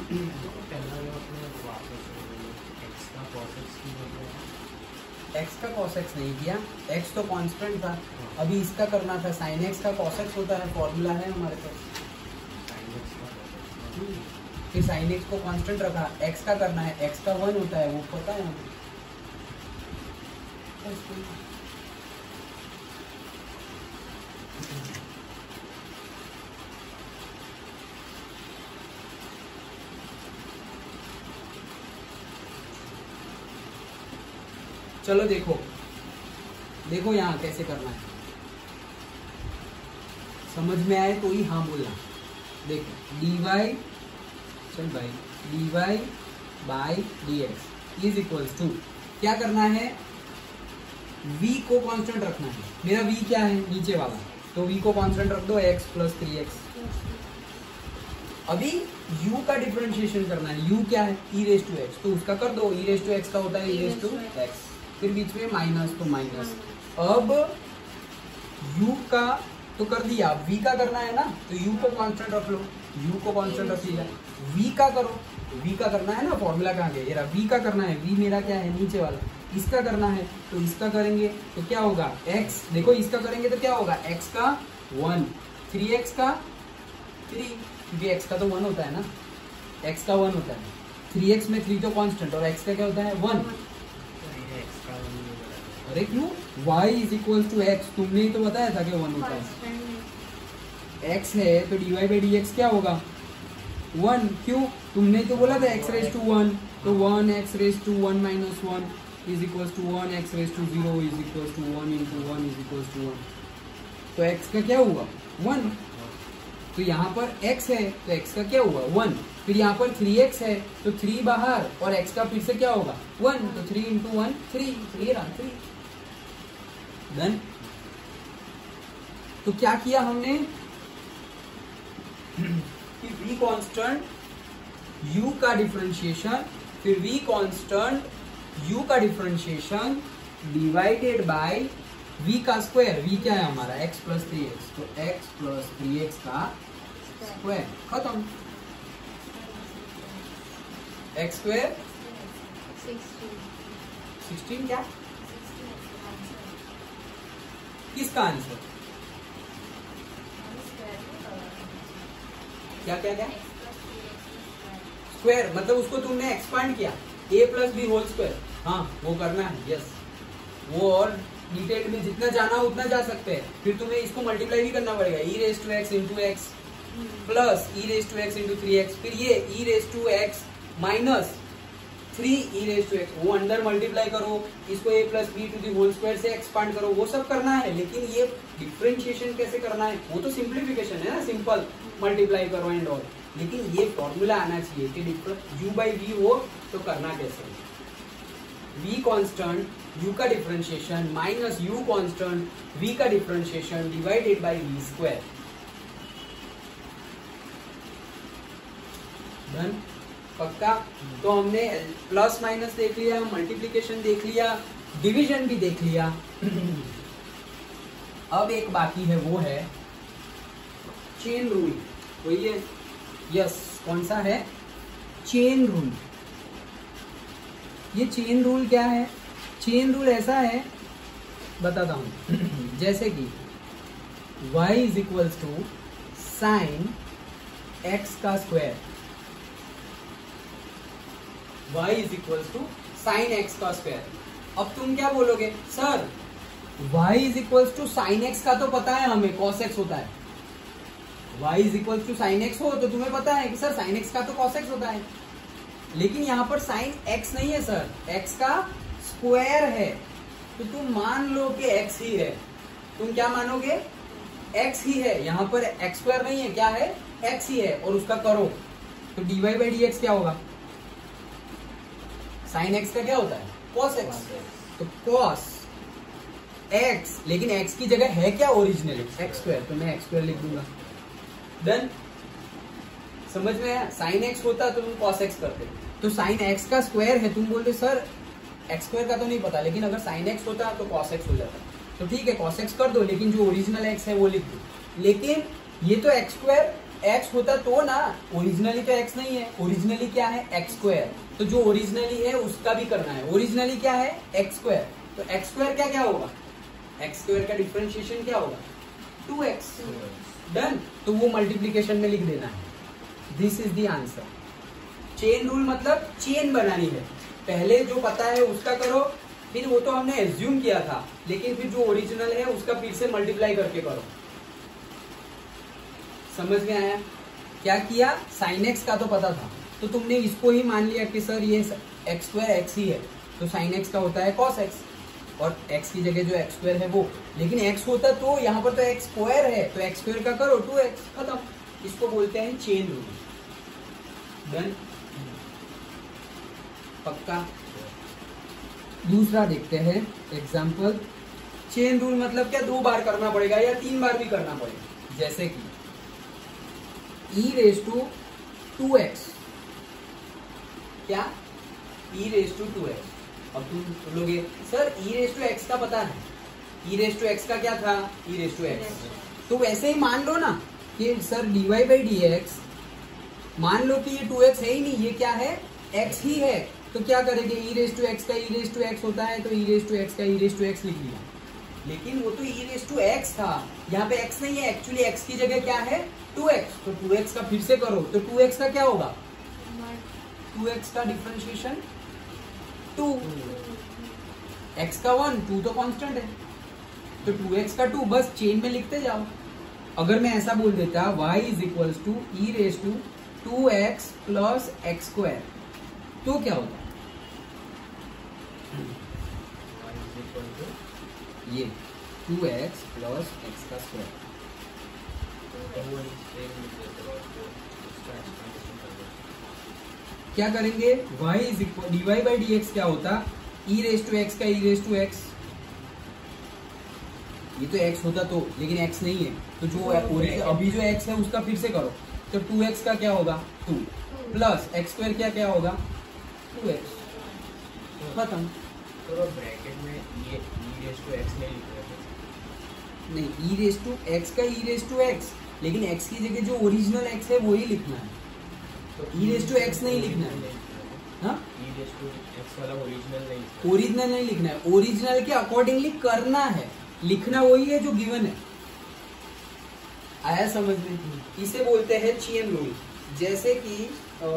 पहला जो अपने वापस x का cos x की जगह x का cos x नहीं किया, x तो कांस्टेंट था, अभी इसका करना था। sin x का cos x होता है, फॉर्मूला है हमारे पास। sin x का cos x फिर sin x को कांस्टेंट रखा, x का करना है, x का वन होता है, वो पता है हमें। चलो देखो देखो यहाँ कैसे करना है, समझ में आए तो ही हाँ बोलना। देखो डी वाई चल भाई d Y by D x is equals to, क्या करना है, v को कांस्टेंट रखना है। मेरा v क्या है, नीचे वाला, तो v को कांस्टेंट रख दो, x प्लस थ्री एक्स। अभी u का डिफरेंशिएशन करना है, u क्या है, e रेज टू एक्स, तो उसका कर दो, e रेज टू एक्स का होता है e रेज टू एक्स, फिर बीच में माइनस तो माइनस। अब u का तो कर दिया, v का करना है ना, तो u को कांस्टेंट रख लो, u को कांस्टेंट रख लिया। v का करो, v का करना है ना, फॉर्मूला कहाँ गया, ये रहा, v का करना है, v मेरा क्या है, नीचे वाला। इसका करना है तो इसका करेंगे तो क्या होगा, x, देखो इसका करेंगे तो क्या होगा, x का वन, थ्री एक्स का थ्री, क्योंकि x का तो वन होता है ना, x का वन होता है, थ्री एक्स में थ्री तो कांस्टेंट, और x का क्या होता है, वन। x का वन नहीं बना। अरे क्यों, y is equal to x, तुमने ही तो बताया था कि वन होता है। x है तो dy बाई डी एक्स क्या होगा, वन, क्यों, तुमने तो बोला था x रेज टू वन, तो one x raise to one minus one is equal to one, x raise to zero is equal to one into one is equal to one, तो x का क्या हुआ, वन। तो यहाँ पर x है तो x का क्या हुआ, वन। फिर यहाँ पर थ्री एक्स है तो थ्री बाहर, और x का फिर से क्या होगा, वन, तो थ्री इंटू वन थ्री, तो ये रहा थ्री। डन। तो क्या किया हमने कि v कांस्टेंट u का डिफरेंशिएशन, फिर v कांस्टेंट u का डिफरेंशिएशन डिवाइडेड बाय v का स्क्वायर, v क्या है हमारा, x प्लस थ्री एक्स, तो x प्लस थ्री एक्स का स्क्वायर, खत्म। x स्क्वायर सिक्सटीन, क्या किसका आंसर, क्या क्या क्या स्क्वायर, मतलब उसको तुमने एक्सपांड किया, a plus b whole square, हाँ वो करना है, यस, वो और डिटेल में जितना जाना उतना जा सकते हैं। फिर तुम्हें इसको मल्टीप्लाई भी करना पड़ेगा, e raise to x into x plus e raise to x into three x, फिर ये e raise to x minus three e raise to x, वो अंडर मल्टीप्लाई करो, इसको a plus b to the whole square से expand करो, वो सब करना है। लेकिन ये डिफरेंशिएशन कैसे करना है, वो तो सिंप्लीफिकेशन है ना, सिंपल मल्टीप्लाई करो एंड ऑल, लेकिन ये फॉर्मूला आना चाहिए कि u बाई वी हो तो करना कैसे, v कांस्टेंट u का differentiation minus u constant v का differentiation divided by v square. Done, पक्का। तो हमने प्लस माइनस देख लिया, मल्टीप्लिकेशन देख लिया, डिवीजन भी देख लिया। अब एक बाकी है, वो है चेन रूल, वही है, यस, कौन सा है, चेन रूल। ये चेन रूल क्या है, चेन रूल ऐसा है, बताता हूं, जैसे कि y is equals to sine x का square, y is equals to sine x का स्क्वायर। अब तुम क्या बोलोगे, sir y is equals to sine x का तो पता है हमें, cos x होता है, y is equals to sine x हो तो तुम्हें पता है कि सर साइन एक्स का तो cos x होता है, लेकिन यहाँ पर साइन x नहीं है सर, x का स्क्वायर है, तो तुम मान लो कि x ही है, तुम क्या मानोगे, x ही है, यहाँ पर x स्क्वायर नहीं है, क्या है, x ही है, और उसका करो तो dy बाई डी एक्स क्या होगा, साइन x का क्या होता है, cos x, तो cos x, लेकिन x की जगह है क्या ओरिजिनल, x स्क्वायर, तो मैं x स्क्वायर लिख दूंगा। डन, समझ में आया, साइन x होता तो तुम cos x करते, तो साइन x का स्क्वायर है, तुम बोलते सर x स्क्वायर का तो नहीं पता, लेकिन अगर साइन x होता तो cos x हो जाता, तो ठीक है cos x कर दो, लेकिन जो ओरिजिनल x है वो लिख दो। लेकिन ये तो x स्क्वायर x होता तो ना, ओरिजिनली तो x नहीं है, ओरिजिनली क्या है एक्स स्क्वायर, तो जो ओरिजिनली है उसका भी करना है। ओरिजिनली क्या है एक्स स्क्वायर, तो एक्स स्क्वायर क्या क्या होगा, एक्स स्क्वायर का डिफरेंशिएशन क्या होगा टू एक्स, डन। तो वो मल्टीप्लीकेशन में लिख देना है, this is the answer. Chain rule मतलब चेन बनानी है, पहले जो पता है उसका करो, फिर वो तो हमने एज्यूम किया था, लेकिन फिर जो ओरिजिनल है उसका फिर से मल्टीप्लाई करके करो। समझ में आया? क्या किया, साइन एक्स का तो पता था, तो तुमने इसको ही मान लिया कि सर ये एक्स स्क्वायर एक्स ही है, तो साइन एक्स का होता है कॉस एक्स, और एक्स की जगह जो एक्स स्क्वायर है वो, लेकिन एक्स होता तो यहाँ पर तो एक्स स्क्वायर है, तो एक्स स्क्वायर का करो टू एक्स, खत्म। इसको बोलते हैं चेन रूल, डन, पक्का। दूसरा देखते हैं एग्जाम्पल। चेन रूल मतलब क्या, दो बार करना पड़ेगा या तीन बार भी करना पड़ेगा, जैसे कि e raise to two x, क्या e raise to two x. अब तुम बोलोगे sir e raise to x का पता है, ई रेस टू एक्स का क्या था, ई रेस टू एक्स, तो वैसे ही मान लो ना कि sir d Y by D x, मान लो कि ये टू एक्स है ही नहीं, ये क्या है x ही है, तो क्या करेंगे, ई रेस टू एक्स का ई रेस टू एक्स होता है, तो ई रेस टू एक्स का ई रेस टू एक्स लिख लिया, लेकिन वो तो ई रेस टू एक्स था, यहाँ पे x नहीं है, एक्चुअली x की जगह क्या है टू एक्स, तो टू एक्स का फिर से करो, तो टू एक्स का क्या होगा, टू एक्स का डिफरेंशिएशन टू, x का वन, टू तो कांस्टेंट है, तो टू एक्स का टू, बस चेन में लिखते जाओ। अगर मैं ऐसा बोल देता y is equals to e raise to two x plus x square, तो क्या होता, ये टू एक्स प्लस एक्स का स्क्वायर, क्या करेंगे, y is equal d Y by D x क्या होता, ई रेस टू एक्स का ई रेस टू एक्स, ये तो x होता तो, लेकिन x नहीं है, तो जो अभी जो x है उसका फिर से करो, तो टू एक्स का क्या होगा टू, प्लस एक्स स्क्वायर क्या क्या होगा टू एक्स, खत्म। तो ब्रैकेट में ये e रेस टू x नहीं लिख रहे, नहीं e रेस टू x का e रेस टू x, लेकिन x की जगह जो ओरिजिनल x है वही लिखना है, तो e रेस टू x नहीं लिखना है, हाँ e रेस टू x वाला ओरिजिनल नहीं, ओरिजिनल नहीं लिखना है, ओरिजिनल के अकॉर्डिंगली करना है, लिखना वही है जो गिवन है। आया समझ में? इसे बोलते हैं चेन रूल। जैसे कि आ,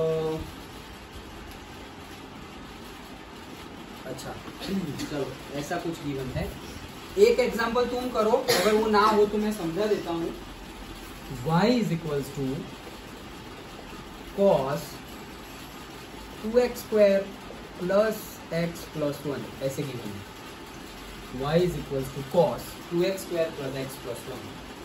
अच्छा चलो ऐसा कुछ गिवन है, एक एग्जांपल तुम करो, अगर वो ना हो तो मैं समझा देता हूँ। y is equals to cos two x square plus x plus one, ऐसे गिवन है। y is equals to cos two x square plus x plus one.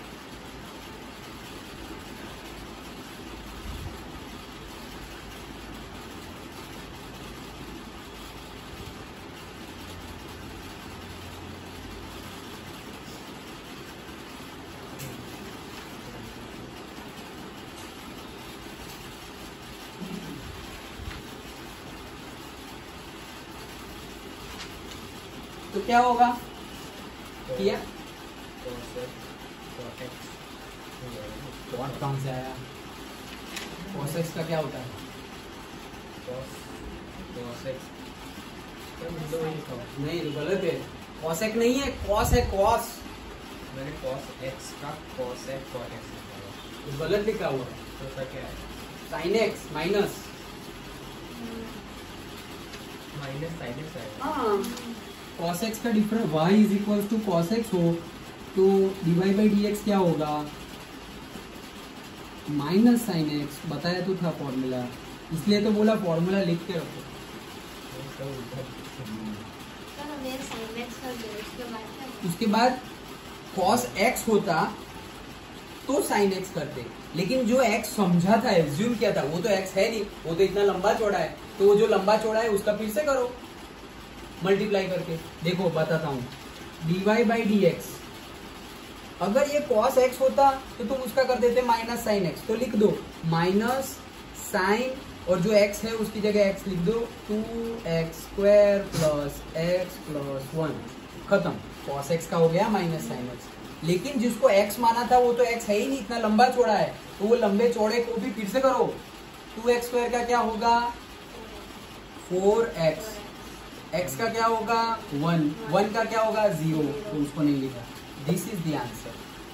तो क्या होगा, किया कॉट कहाँ से आया, cos x का क्या होता है, नहीं तो गलत है, cos x नहीं है, cos है cos, मैंने cos x का cos x cot x लिखा है, गलत लिखा हुआ है, तो क्या क्या है, sin x minus minus sin x आएगा, हाँ cos x का difference y is equal to cos x हो तो d Y by D x क्या होगा, माइनस साइन एक्स, बताया तो था फॉर्मूला, इसलिए तो बोला फॉर्मूला लिख के रखो। उसके बाद cos x होता तो sin x करते, लेकिन जो x समझा था, एज्यूम किया था, वो तो x है नहीं, वो तो इतना लंबा चौड़ा है, तो वो जो लंबा चौड़ा है उसका फिर से करो मल्टीप्लाई करके। देखो बताता हूँ, d Y by D x, अगर ये cos x होता तो तुम उसका कर देते माइनस साइन एक्स, तो लिख दो माइनस साइन और जो x है उसकी जगह x लिख दो, two x square plus x plus one, खत्म। cos x का हो गया माइनस साइन x। लेकिन जिसको x माना था वो तो x है ही नहीं, इतना लंबा चौड़ा है, तो वो लंबे चौड़े को भी फिर से करो। टू एक्स स्क्वायर का क्या होगा, फोर एक्स, x का क्या होगा वन, वन का क्या होगा जीरो, तो उसको नहीं लिखा। This is the answer.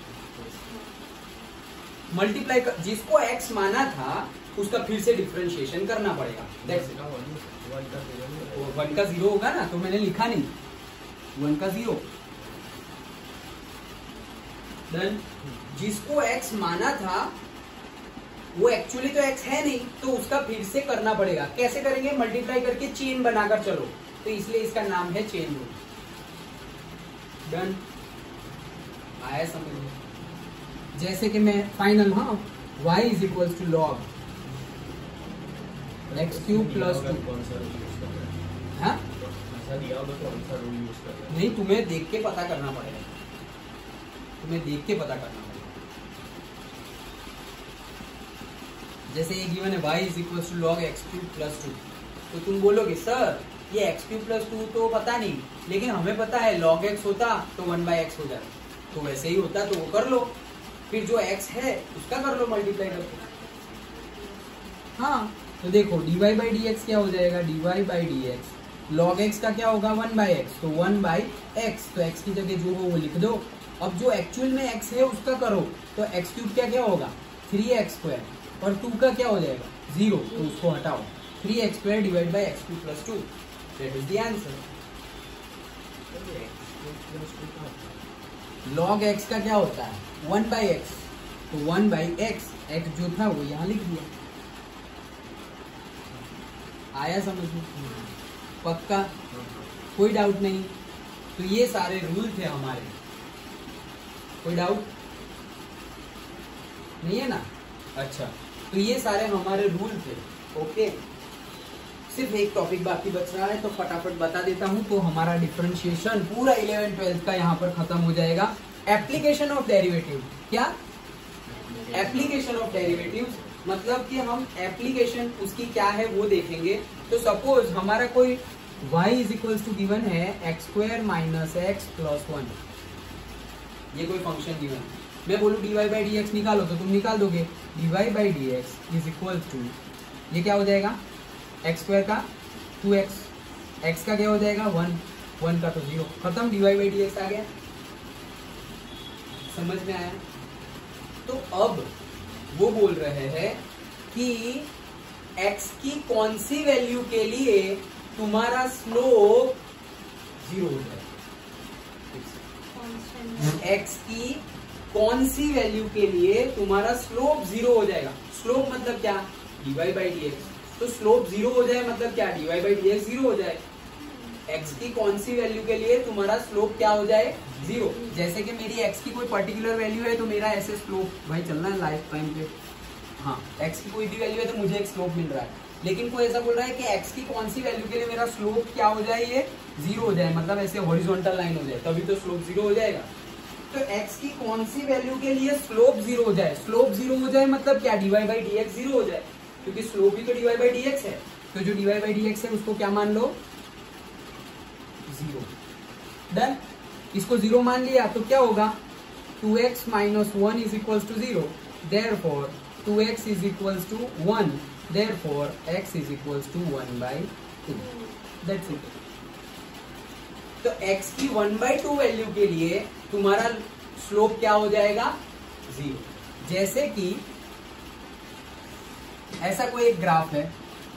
Multiply कर, जिसको x माना था उसका फिर से डिफरेंशिएशन करना पड़ेगा। That's it. वन का जीरो होगा ना, तो मैंने लिखा नहीं, वन का जीरो। देन जिसको x माना था वो एक्चुअली तो x है नहीं, तो उसका फिर से करना पड़ेगा। कैसे करेंगे, मल्टीप्लाई करके चेन बनाकर चलो, तो इसलिए इसका नाम है चेन रूल। डन, आया समझ में? जैसे कि मैं फाइनल, हाँ, y is equal to log x cube plus two. हाँ नहीं, तुम्हें देख के पता करना पड़ेगा, तुम्हें देख के पता करना पड़ेगा। जैसे ये गिवन है y is equal to log x cube plus two, तो तुम बोलोगे सर ये एक्स क्यूब प्लस टू तो पता नहीं, लेकिन हमें पता है log x होता तो वन बाई एक्स हो जाए, तो वैसे ही होता तो वो कर लो, फिर जो x है उसका कर लो मल्टीप्लाई करके। हाँ, तो देखो dy बाई डी एक्स क्या हो जाएगा, dy by D x, log x का क्या होगा वन बाई एक्स, तो वन बाई एक्स, तो x की जगह जो हो वो लिख दो। अब जो एक्चुअल में x है उसका करो, तो एक्स क्यूब क्या क्या होगा थ्री एक्स स्क्वायर, और टू का क्या हो जाएगा जीरो, तो उसको हटाओ, three x square divide by x cube plus two, that is the answer. Log x का क्या होता है वन बाई एक्स, तो वन बाई एक्स, एक्स जो था वो यहाँ लिख दिया। आया समझ में? पक्का, कोई डाउट नहीं? तो ये सारे रूल थे हमारे, कोई डाउट नहीं है ना? अच्छा, तो ये सारे हमारे रूल थे। ओके, सिर्फ एक टॉपिक बाकी बच रहा है, तो फटाफट बता देता हूं। तो हमारा डिफरेंशिएशन पूरा इलेवन ट्वेल्थ का यहाँ पर खत्म हो जाएगा। एप्लीकेशन ऑफ डेरिवेटिव, क्या एप्लीकेशन ऑफ डेरिवेटिव मतलब कि हम एप्लीकेशन उसकी क्या है वो देखेंगे। तो सपोज हमारा कोई y is equal to given है x square minus x plus one, ये कोई फंक्शन गिवन है, मैं बोलूँ d Y by D x निकालो, तो तुम निकाल दोगे। D Y by D x is equal to, ये क्या हो जाएगा एक्स स्क्वायर का टू एक्स, एक्स का क्या हो जाएगा वन, वन का तो जीरो, खत्म, d Y by D x आ गया। समझ में आया? तो अब वो बोल रहे हैं कि x की कौन सी वैल्यू के लिए तुम्हारा स्लोप जीरो हो जाए, x की कौन सी वैल्यू के लिए तुम्हारा स्लोप जीरो हो जाएगा। स्लोप मतलब क्या, dy बाई डी एक्स, तो स्लोप जीरो हो जाए मतलब क्या, dy by D x zero हो जाए। x की कौन सी वैल्यू के लिए तुम्हारा स्लोप क्या हो जाए जीरो। जैसे कि मेरी x की कोई पर्टिकुलर वैल्यू है तो मेरा ऐसे स्लोप भाई चलना है लाइफ टाइम पे, हाँ x की कोई भी वैल्यू है तो मुझे एक स्लोप मिल रहा है। लेकिन कोई ऐसा बोल रहा है कि x की कौन सी वैल्यू के लिए मेरा स्लोप क्या हो जाए, ये जीरो हो जाए, मतलब ऐसे हॉरिजॉन्टल लाइन हो जाए, तभी तो स्लोप जीरो हो जाएगा। तो x की कौन सी वैल्यू के लिए स्लोप जीरो हो जाए, स्लोप जीरो हो जाए मतलब क्या, dy by D x zero हो जाए, क्योंकि स्लोप ही तो dy बाई डी एक्स है। तो जो dy बाई डी एक्स है उसको क्या मान लो, जीरो। डन, इसको जीरो मान लिया तो क्या होगा, two x minus one is equal to zero, therefore two x is equal to one, therefore x is equal to one by two, that's it. तो x की वन बाई टू वैल्यू के लिए तुम्हारा स्लोप क्या हो जाएगा, zero. जैसे कि ऐसा कोई एक ग्राफ है,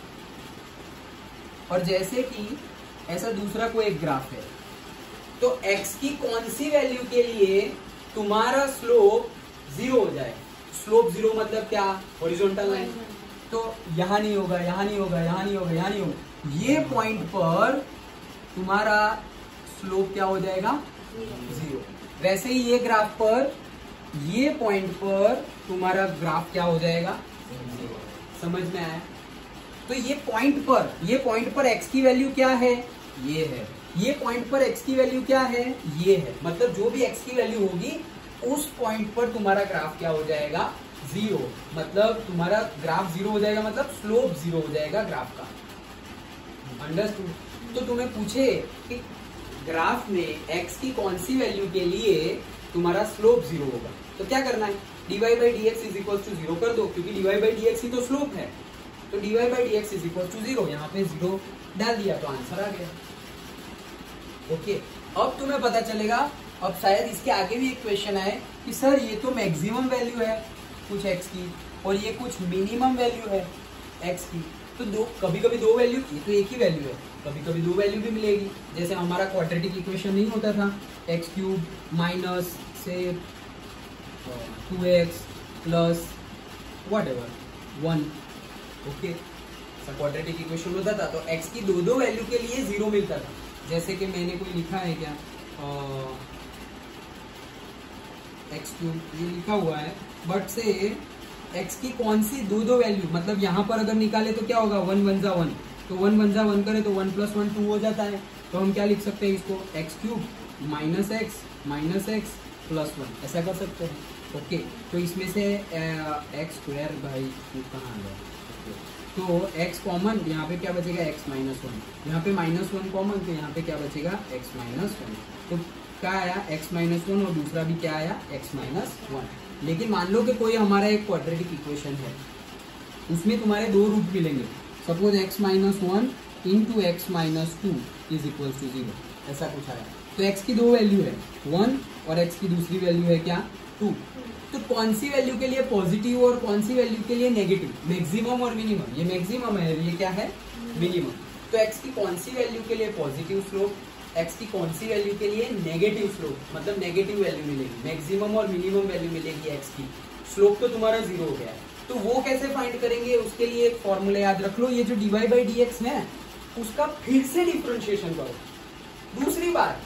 और जैसे कि ऐसा दूसरा कोई एक ग्राफ है, तो x की कौन सी वैल्यू के लिए तुम्हारा स्लोप जीरो हो जाए। स्लोप जीरो मतलब क्या, हॉरिजॉन्टल लाइन, तो यहां नहीं होगा, यहां नहीं होगा, यहां नहीं होगा, यहां नहीं होगा, ये पॉइंट पर तुम्हारा स्लोप क्या हो जाएगा, जीरो। वैसे ही ये ग्राफ पर, ये पॉइंट पर तुम्हारा ग्राफ क्या हो जाएगा, जीरो। समझ में आया? तो ये पॉइंट पर, ये पॉइंट पर x की वैल्यू क्या है, ये है, ये पॉइंट पर x की वैल्यू क्या है, ये है, मतलब जो भी x की वैल्यू होगी उस पॉइंट पर तुम्हारा ग्राफ क्या हो जाएगा, जीरो, मतलब तुम्हारा ग्राफ जीरो हो जाएगा, मतलब स्लोप जीरो हो जाएगा ग्राफ का। अंडरस्टूड? तो तुम्हें पूछे कि ग्राफ में x की कौन सी वैल्यू के लिए तुम्हारा स्लोप जीरो होगा, तो क्या करना है, dy by D x is equal to zero कर दो, क्योंकि dy बाई डी एक्स ही तो स्लोप है। तो dy by D x is equal to zero, यहाँ पे जीरो डाल दिया तो आंसर आ गया। ओके, अब तुम्हें पता चलेगा, अब शायद इसके आगे भी एक क्वेश्चन आए कि सर ये तो मैक्सिमम वैल्यू है कुछ x की और ये कुछ मिनिमम वैल्यू है x की, तो दो कभी कभी दो वैल्यू, ये तो एक ही वैल्यू है, कभी कभी दो वैल्यू भी मिलेगी। जैसे हमारा क्वाड्रेटिक इक्वेशन नहीं होता था, एक्स क्यूब माइनस से two x plus whatever one, okay, quadratic equation होता था तो x की दो दो वैल्यू के लिए जीरो मिलता था। जैसे कि मैंने कोई लिखा है क्या, एक्स क्यूब ये लिखा हुआ है, बट से x की कौन सी दो दो वैल्यू, मतलब यहाँ पर अगर निकाले तो क्या होगा, वन वन जा वन, तो वन वन जा वन करे तो वन प्लस वन टू हो जाता है। तो हम क्या लिख सकते हैं इसको, x cube minus x minus x plus one, ऐसा कर सकते हैं। ओके, तो इसमें से एक्स स्क्वायर भाई कहाँ आ गया, तो x कॉमन, यहाँ पे क्या बचेगा x माइनस वन, यहाँ पे माइनस वन कॉमन, तो यहाँ पे क्या बचेगा x माइनस वन। तो क्या आया x माइनस वन और दूसरा भी क्या आया x माइनस वन। लेकिन मान लो कि कोई हमारा एक क्वाड्रेटिक इक्वेशन है, उसमें तुम्हारे दो रूट मिलेंगे, suppose x minus one into x minus two is equal to zero, ऐसा कुछ आया। तो x की दो वैल्यू है, वन, और x की दूसरी वैल्यू है क्या, टू। तो कौन सी वैल्यू के लिए पॉजिटिव और कौन सी वैल्यू के लिए नेगेटिव, मैक्सिमम और मिनिमम, ये मैक्सिमम है, ये क्या है, मिनिमम। तो x की कौन सी वैल्यू के लिए पॉजिटिव स्लोप, x की कौन सी वैल्यू के लिए नेगेटिव स्लोप, मतलब नेगेटिव वैल्यू मिलेगी, मैक्सिमम और मिनिमम वैल्यू मिलेगी x की, स्लोप तो तुम्हारा जीरो हो गया है। तो वो कैसे फाइंड करेंगे, उसके लिए एक फॉर्मूला याद रख लो, ये जो dy बाई डी एक्स है उसका फिर से डिफरेंशिएशन करो दूसरी बार,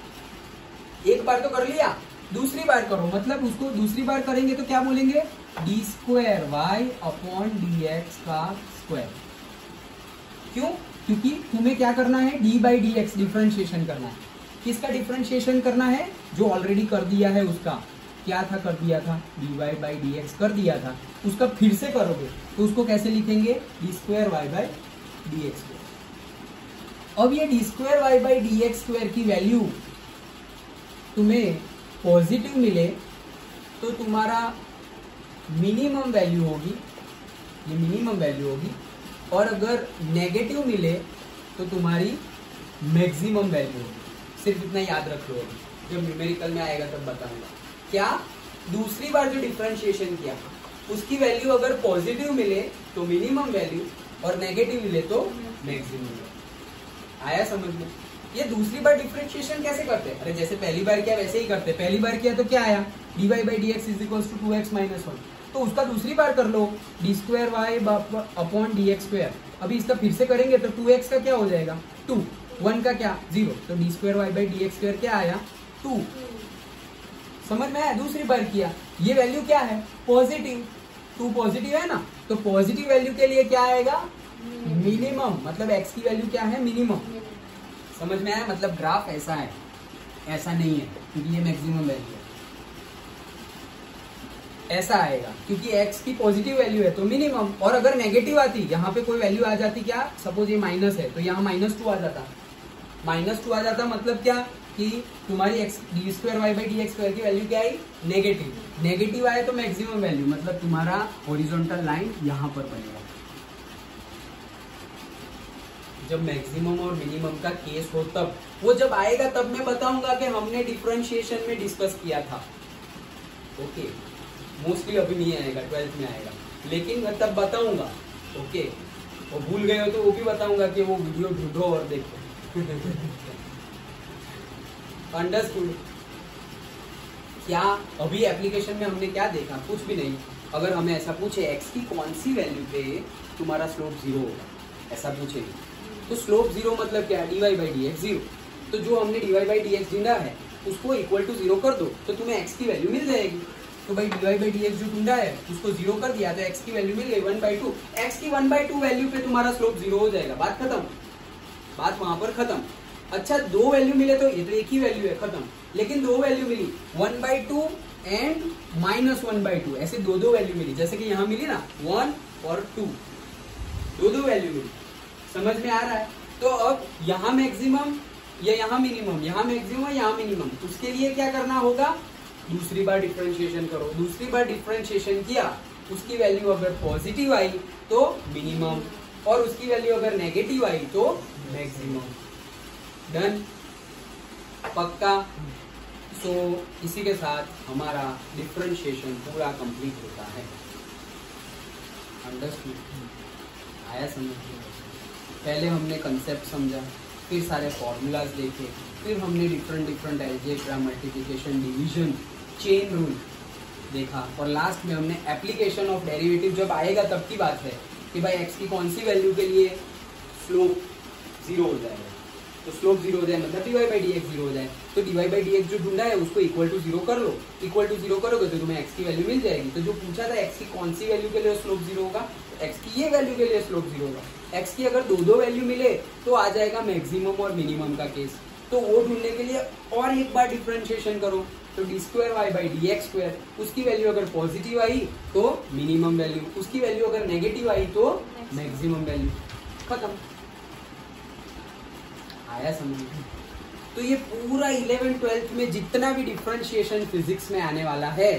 एक बार तो कर लिया, दूसरी बार करो, मतलब उसको दूसरी बार करेंगे तो क्या बोलेंगे, d square y upon d x का स्क्वायर। क्यों, क्योंकि तुम्हें क्या करना है, d by D x differentiation करना है। किसका डिफरेंशिएशन करना है, जो ऑलरेडी कर दिया है उसका, क्या था कर दिया था, d Y by D x कर दिया था, उसका फिर से करोगे तो उसको कैसे लिखेंगे, d square y by D x square. अब ये d square y by D x square की वैल्यू तुम्हें पॉजिटिव मिले तो तुम्हारा मिनिमम वैल्यू होगी, ये मिनिमम वैल्यू होगी, और अगर नेगेटिव मिले तो तुम्हारी मैक्सिमम वैल्यू होगी। सिर्फ इतना याद रख लो, जब न्यूमेरिकल में आएगा तब बताऊंगा। क्या, दूसरी बार जो डिफरेंशिएशन किया उसकी वैल्यू अगर पॉजिटिव मिले तो मिनिमम वैल्यू और नेगेटिव मिले तो मैक्सिमम वैल्यू। आया समझ में? ये दूसरी बार डिफरेंशिएशन कैसे करते हैं, अरे जैसे पहली बार किया वैसे ही करते हैं। पहली बार किया तो क्या आया, d Y by D x is equal to two x minus one, तो उसका दूसरी बार कर लो, d square y upon d x square. अभी इसका फिर से करेंगे तो टू एक्स का क्या हो जाएगा, टू, वन का क्या, जीरो, तो d square y by D x square क्या आया, टू। समझ में आया? दूसरी बार किया, ये वैल्यू क्या है, पॉजिटिव, टू पॉजिटिव है ना, तो पॉजिटिव वैल्यू के लिए क्या आएगा, मिनिमम, मतलब एक्स की वैल्यू क्या है, मिनिमम। समझ में आया? मतलब ग्राफ ऐसा है, ऐसा नहीं है क्योंकि ये मैक्सिमम वैल्यू है, ऐसा आएगा क्योंकि x की पॉजिटिव वैल्यू है तो मिनिमम, और अगर नेगेटिव आती, यहाँ पे कोई वैल्यू आ जाती, क्या, सपोज ये माइनस है तो यहाँ माइनस टू आ जाता, माइनस टू आ जाता, मतलब क्या कि तुम्हारी x d square y by D x square की वैल्यू क्या आई, नेगेटिव, नेगेटिव आए तो मैक्सिमम वैल्यू, मतलब तुम्हारा हॉरिजॉन्टल लाइन यहाँ पर बनेगा। जब मैक्सिमम और मिनिमम का केस हो तब, वो जब आएगा तब मैं बताऊंगा कि हमने डिफरेंशिएशन में डिस्कस किया था। ओके, मोस्टली अभी नहीं आएगा, ट्वेल्थ में आएगा, लेकिन मैं तब बताऊंगा। ओके, वो भूल गए हो तो वो भी बताऊंगा कि वो वीडियो ढूंढो और देखो। अंडरस्टूड? क्या अभी एप्लीकेशन में हमने क्या देखा, कुछ भी नहीं। अगर हमें ऐसा पूछे एक्स की कौन सी वैल्यू पे तुम्हारा स्लोप जीरो होगा, ऐसा पूछेगी तो स्लोप जीरो मतलब क्या, D Y by D x zero. तो जो हमने d Y by D x ढूंढा है उसको इक्वल टू जीरो कर दो तो तुम्हें एक्स की वैल्यू मिल जाएगी। तो भाई d Y by D x जो ढूंढा है उसको जीरो कर दिया तो एक्स की वैल्यू मिल गई वन बाई टू। एक्स की वन बाई टू वैल्यू पे तुम्हारा स्लोप जीरो हो जाएगा, बात खत्म, बात वहां पर खत्म। अच्छा, दो वैल्यू मिले तो ये तो एक ही वैल्यू है, खत्म। लेकिन दो वैल्यू मिली, one by two and minus one by two, ऐसे दो दो वैल्यू मिली, जैसे कि यहाँ मिली ना वन और टू, दो दो वैल्यू मिली, समझ में आ रहा है। तो अब यहाँ मैक्सिमम या यहाँ मिनिमम, यहाँ मैक्सिमम यहाँ मिनिमम, उसके लिए क्या करना होगा, दूसरी बार डिफरेंशिएशन करो। दूसरी बार डिफरेंशिएशन किया, उसकी वैल्यू अगर पॉजिटिव आई तो मिनिमम, और उसकी वैल्यू अगर नेगेटिव आई तो मैक्सिमम। डन, पक्का। सो so, इसी के साथ हमारा डिफरेंशिएशन पूरा कंप्लीट होता है। अंडरस्टूड? आया समझ? पहले हमने कंसेप्ट समझा, फिर सारे फॉर्मूलाज देखे, फिर हमने different different algebra, multiplication, division, chain rule देखा, और लास्ट में हमने एप्लीकेशन ऑफ डेरिवेटिव जब आएगा तब की बात है कि भाई एक्स की कौन सी वैल्यू के लिए स्लोप जीरो हो जाएगा। तो स्लोप जीरो हो जाए मतलब d Y by D x zero हो जाए। तो d Y by D x जो ढूंढा है उसको इक्वल टू जीरो कर लो, इक्वल टू जीरो करोगे तो तुम्हें एक्स की वैल्यू मिल जाएगी। तो जो पूछा था एक्स की कौन सी वैल्यू के लिए स्लोप जीरो होगा, एक्स की ये वैल्यू के लिए स्लोप जीरो होगा। एक्स की अगर दो दो वैल्यू मिले तो आ जाएगा मैक्सिमम और मिनिमम का केस। तो वो ढूंढने के लिए और एक बार डिफरेंशिएशन करो, तो d square y by D x square, उसकी वैल्यू अगर पॉजिटिव आई तो मिनिमम वैल्यू, उसकी वैल्यू अगर नेगेटिव आई तो मैक्सिमम वैल्यू, खत्म। आया समझ? तो ये पूरा इलेवन ट्वेल्थ में जितना भी डिफरेंशिएशन फिजिक्स में आने वाला है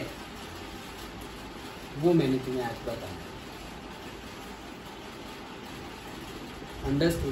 वो मैंने तुम्हें आज बताया। अंडरस्टूड?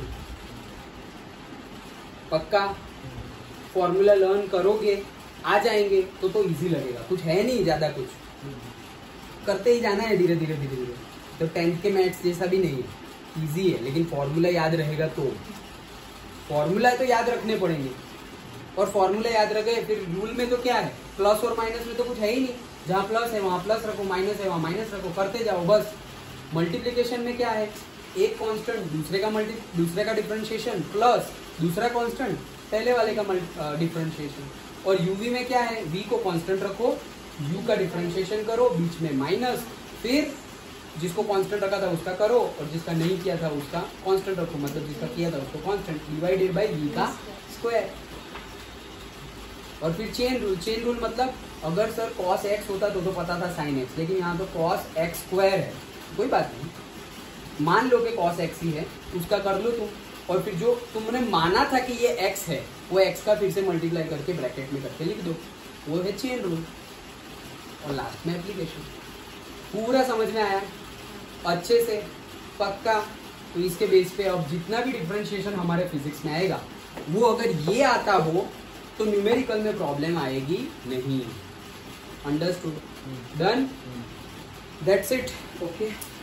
पक्का? फॉर्मूला लर्न करोगे, आ जाएंगे तो तो इजी लगेगा, कुछ है नहीं ज्यादा, कुछ करते ही जाना है धीरे धीरे धीरे धीरे। तो टेंथ के मैथ्स जैसा भी नहीं है, इजी है, लेकिन फॉर्मूला याद रहेगा तो। फॉर्मूला तो याद रखने पड़ेंगे, और फॉर्मूला याद रखे फिर रूल में तो क्या है, प्लस और माइनस में तो कुछ है ही नहीं, जहाँ प्लस है वहाँ प्लस रखो, माइनस है वहाँ माइनस रखो, करते जाओ बस। मल्टीप्लिकेशन में क्या है, एक कांस्टेंट दूसरे का मल्टी दूसरे का डिफरेंशिएशन प्लस दूसरा कांस्टेंट पहले वाले का डिफरेंशिएशन। और यूवी में क्या है, वी को कांस्टेंट रखो, यू का डिफरेंशिएशन करो, बीच में माइनस, फिर जिसको कांस्टेंट रखा था उसका करो और जिसका नहीं किया था उसका कांस्टेंट रखो, मतलब जिसका किया था उसको कांस्टेंट, डिवाइडेड बाय वी का स्क्वायर। और फिर चेन रूल, चेन रूल मतलब अगर सर cos x होता तो तो पता था sin x, लेकिन यहाँ तो cos x स्क्वायर है, कोई बात नहीं, मान लो कि cos x ही है, उसका कर लो तुम, और फिर जो तुमने माना था कि ये x है वो x का फिर से मल्टीप्लाई करके ब्रैकेट में करके लिख दो, वो है चेन रूल। और लास्ट में एप्लीकेशन। पूरा समझ में आया अच्छे से? पक्का? तो इसके बेस पे अब जितना भी डिफरेंशिएशन हमारे फिजिक्स में आएगा वो अगर ये आता हो तो न्यूमेरिकल में प्रॉब्लम आएगी नहीं। Understood? Done? That's it. Okay.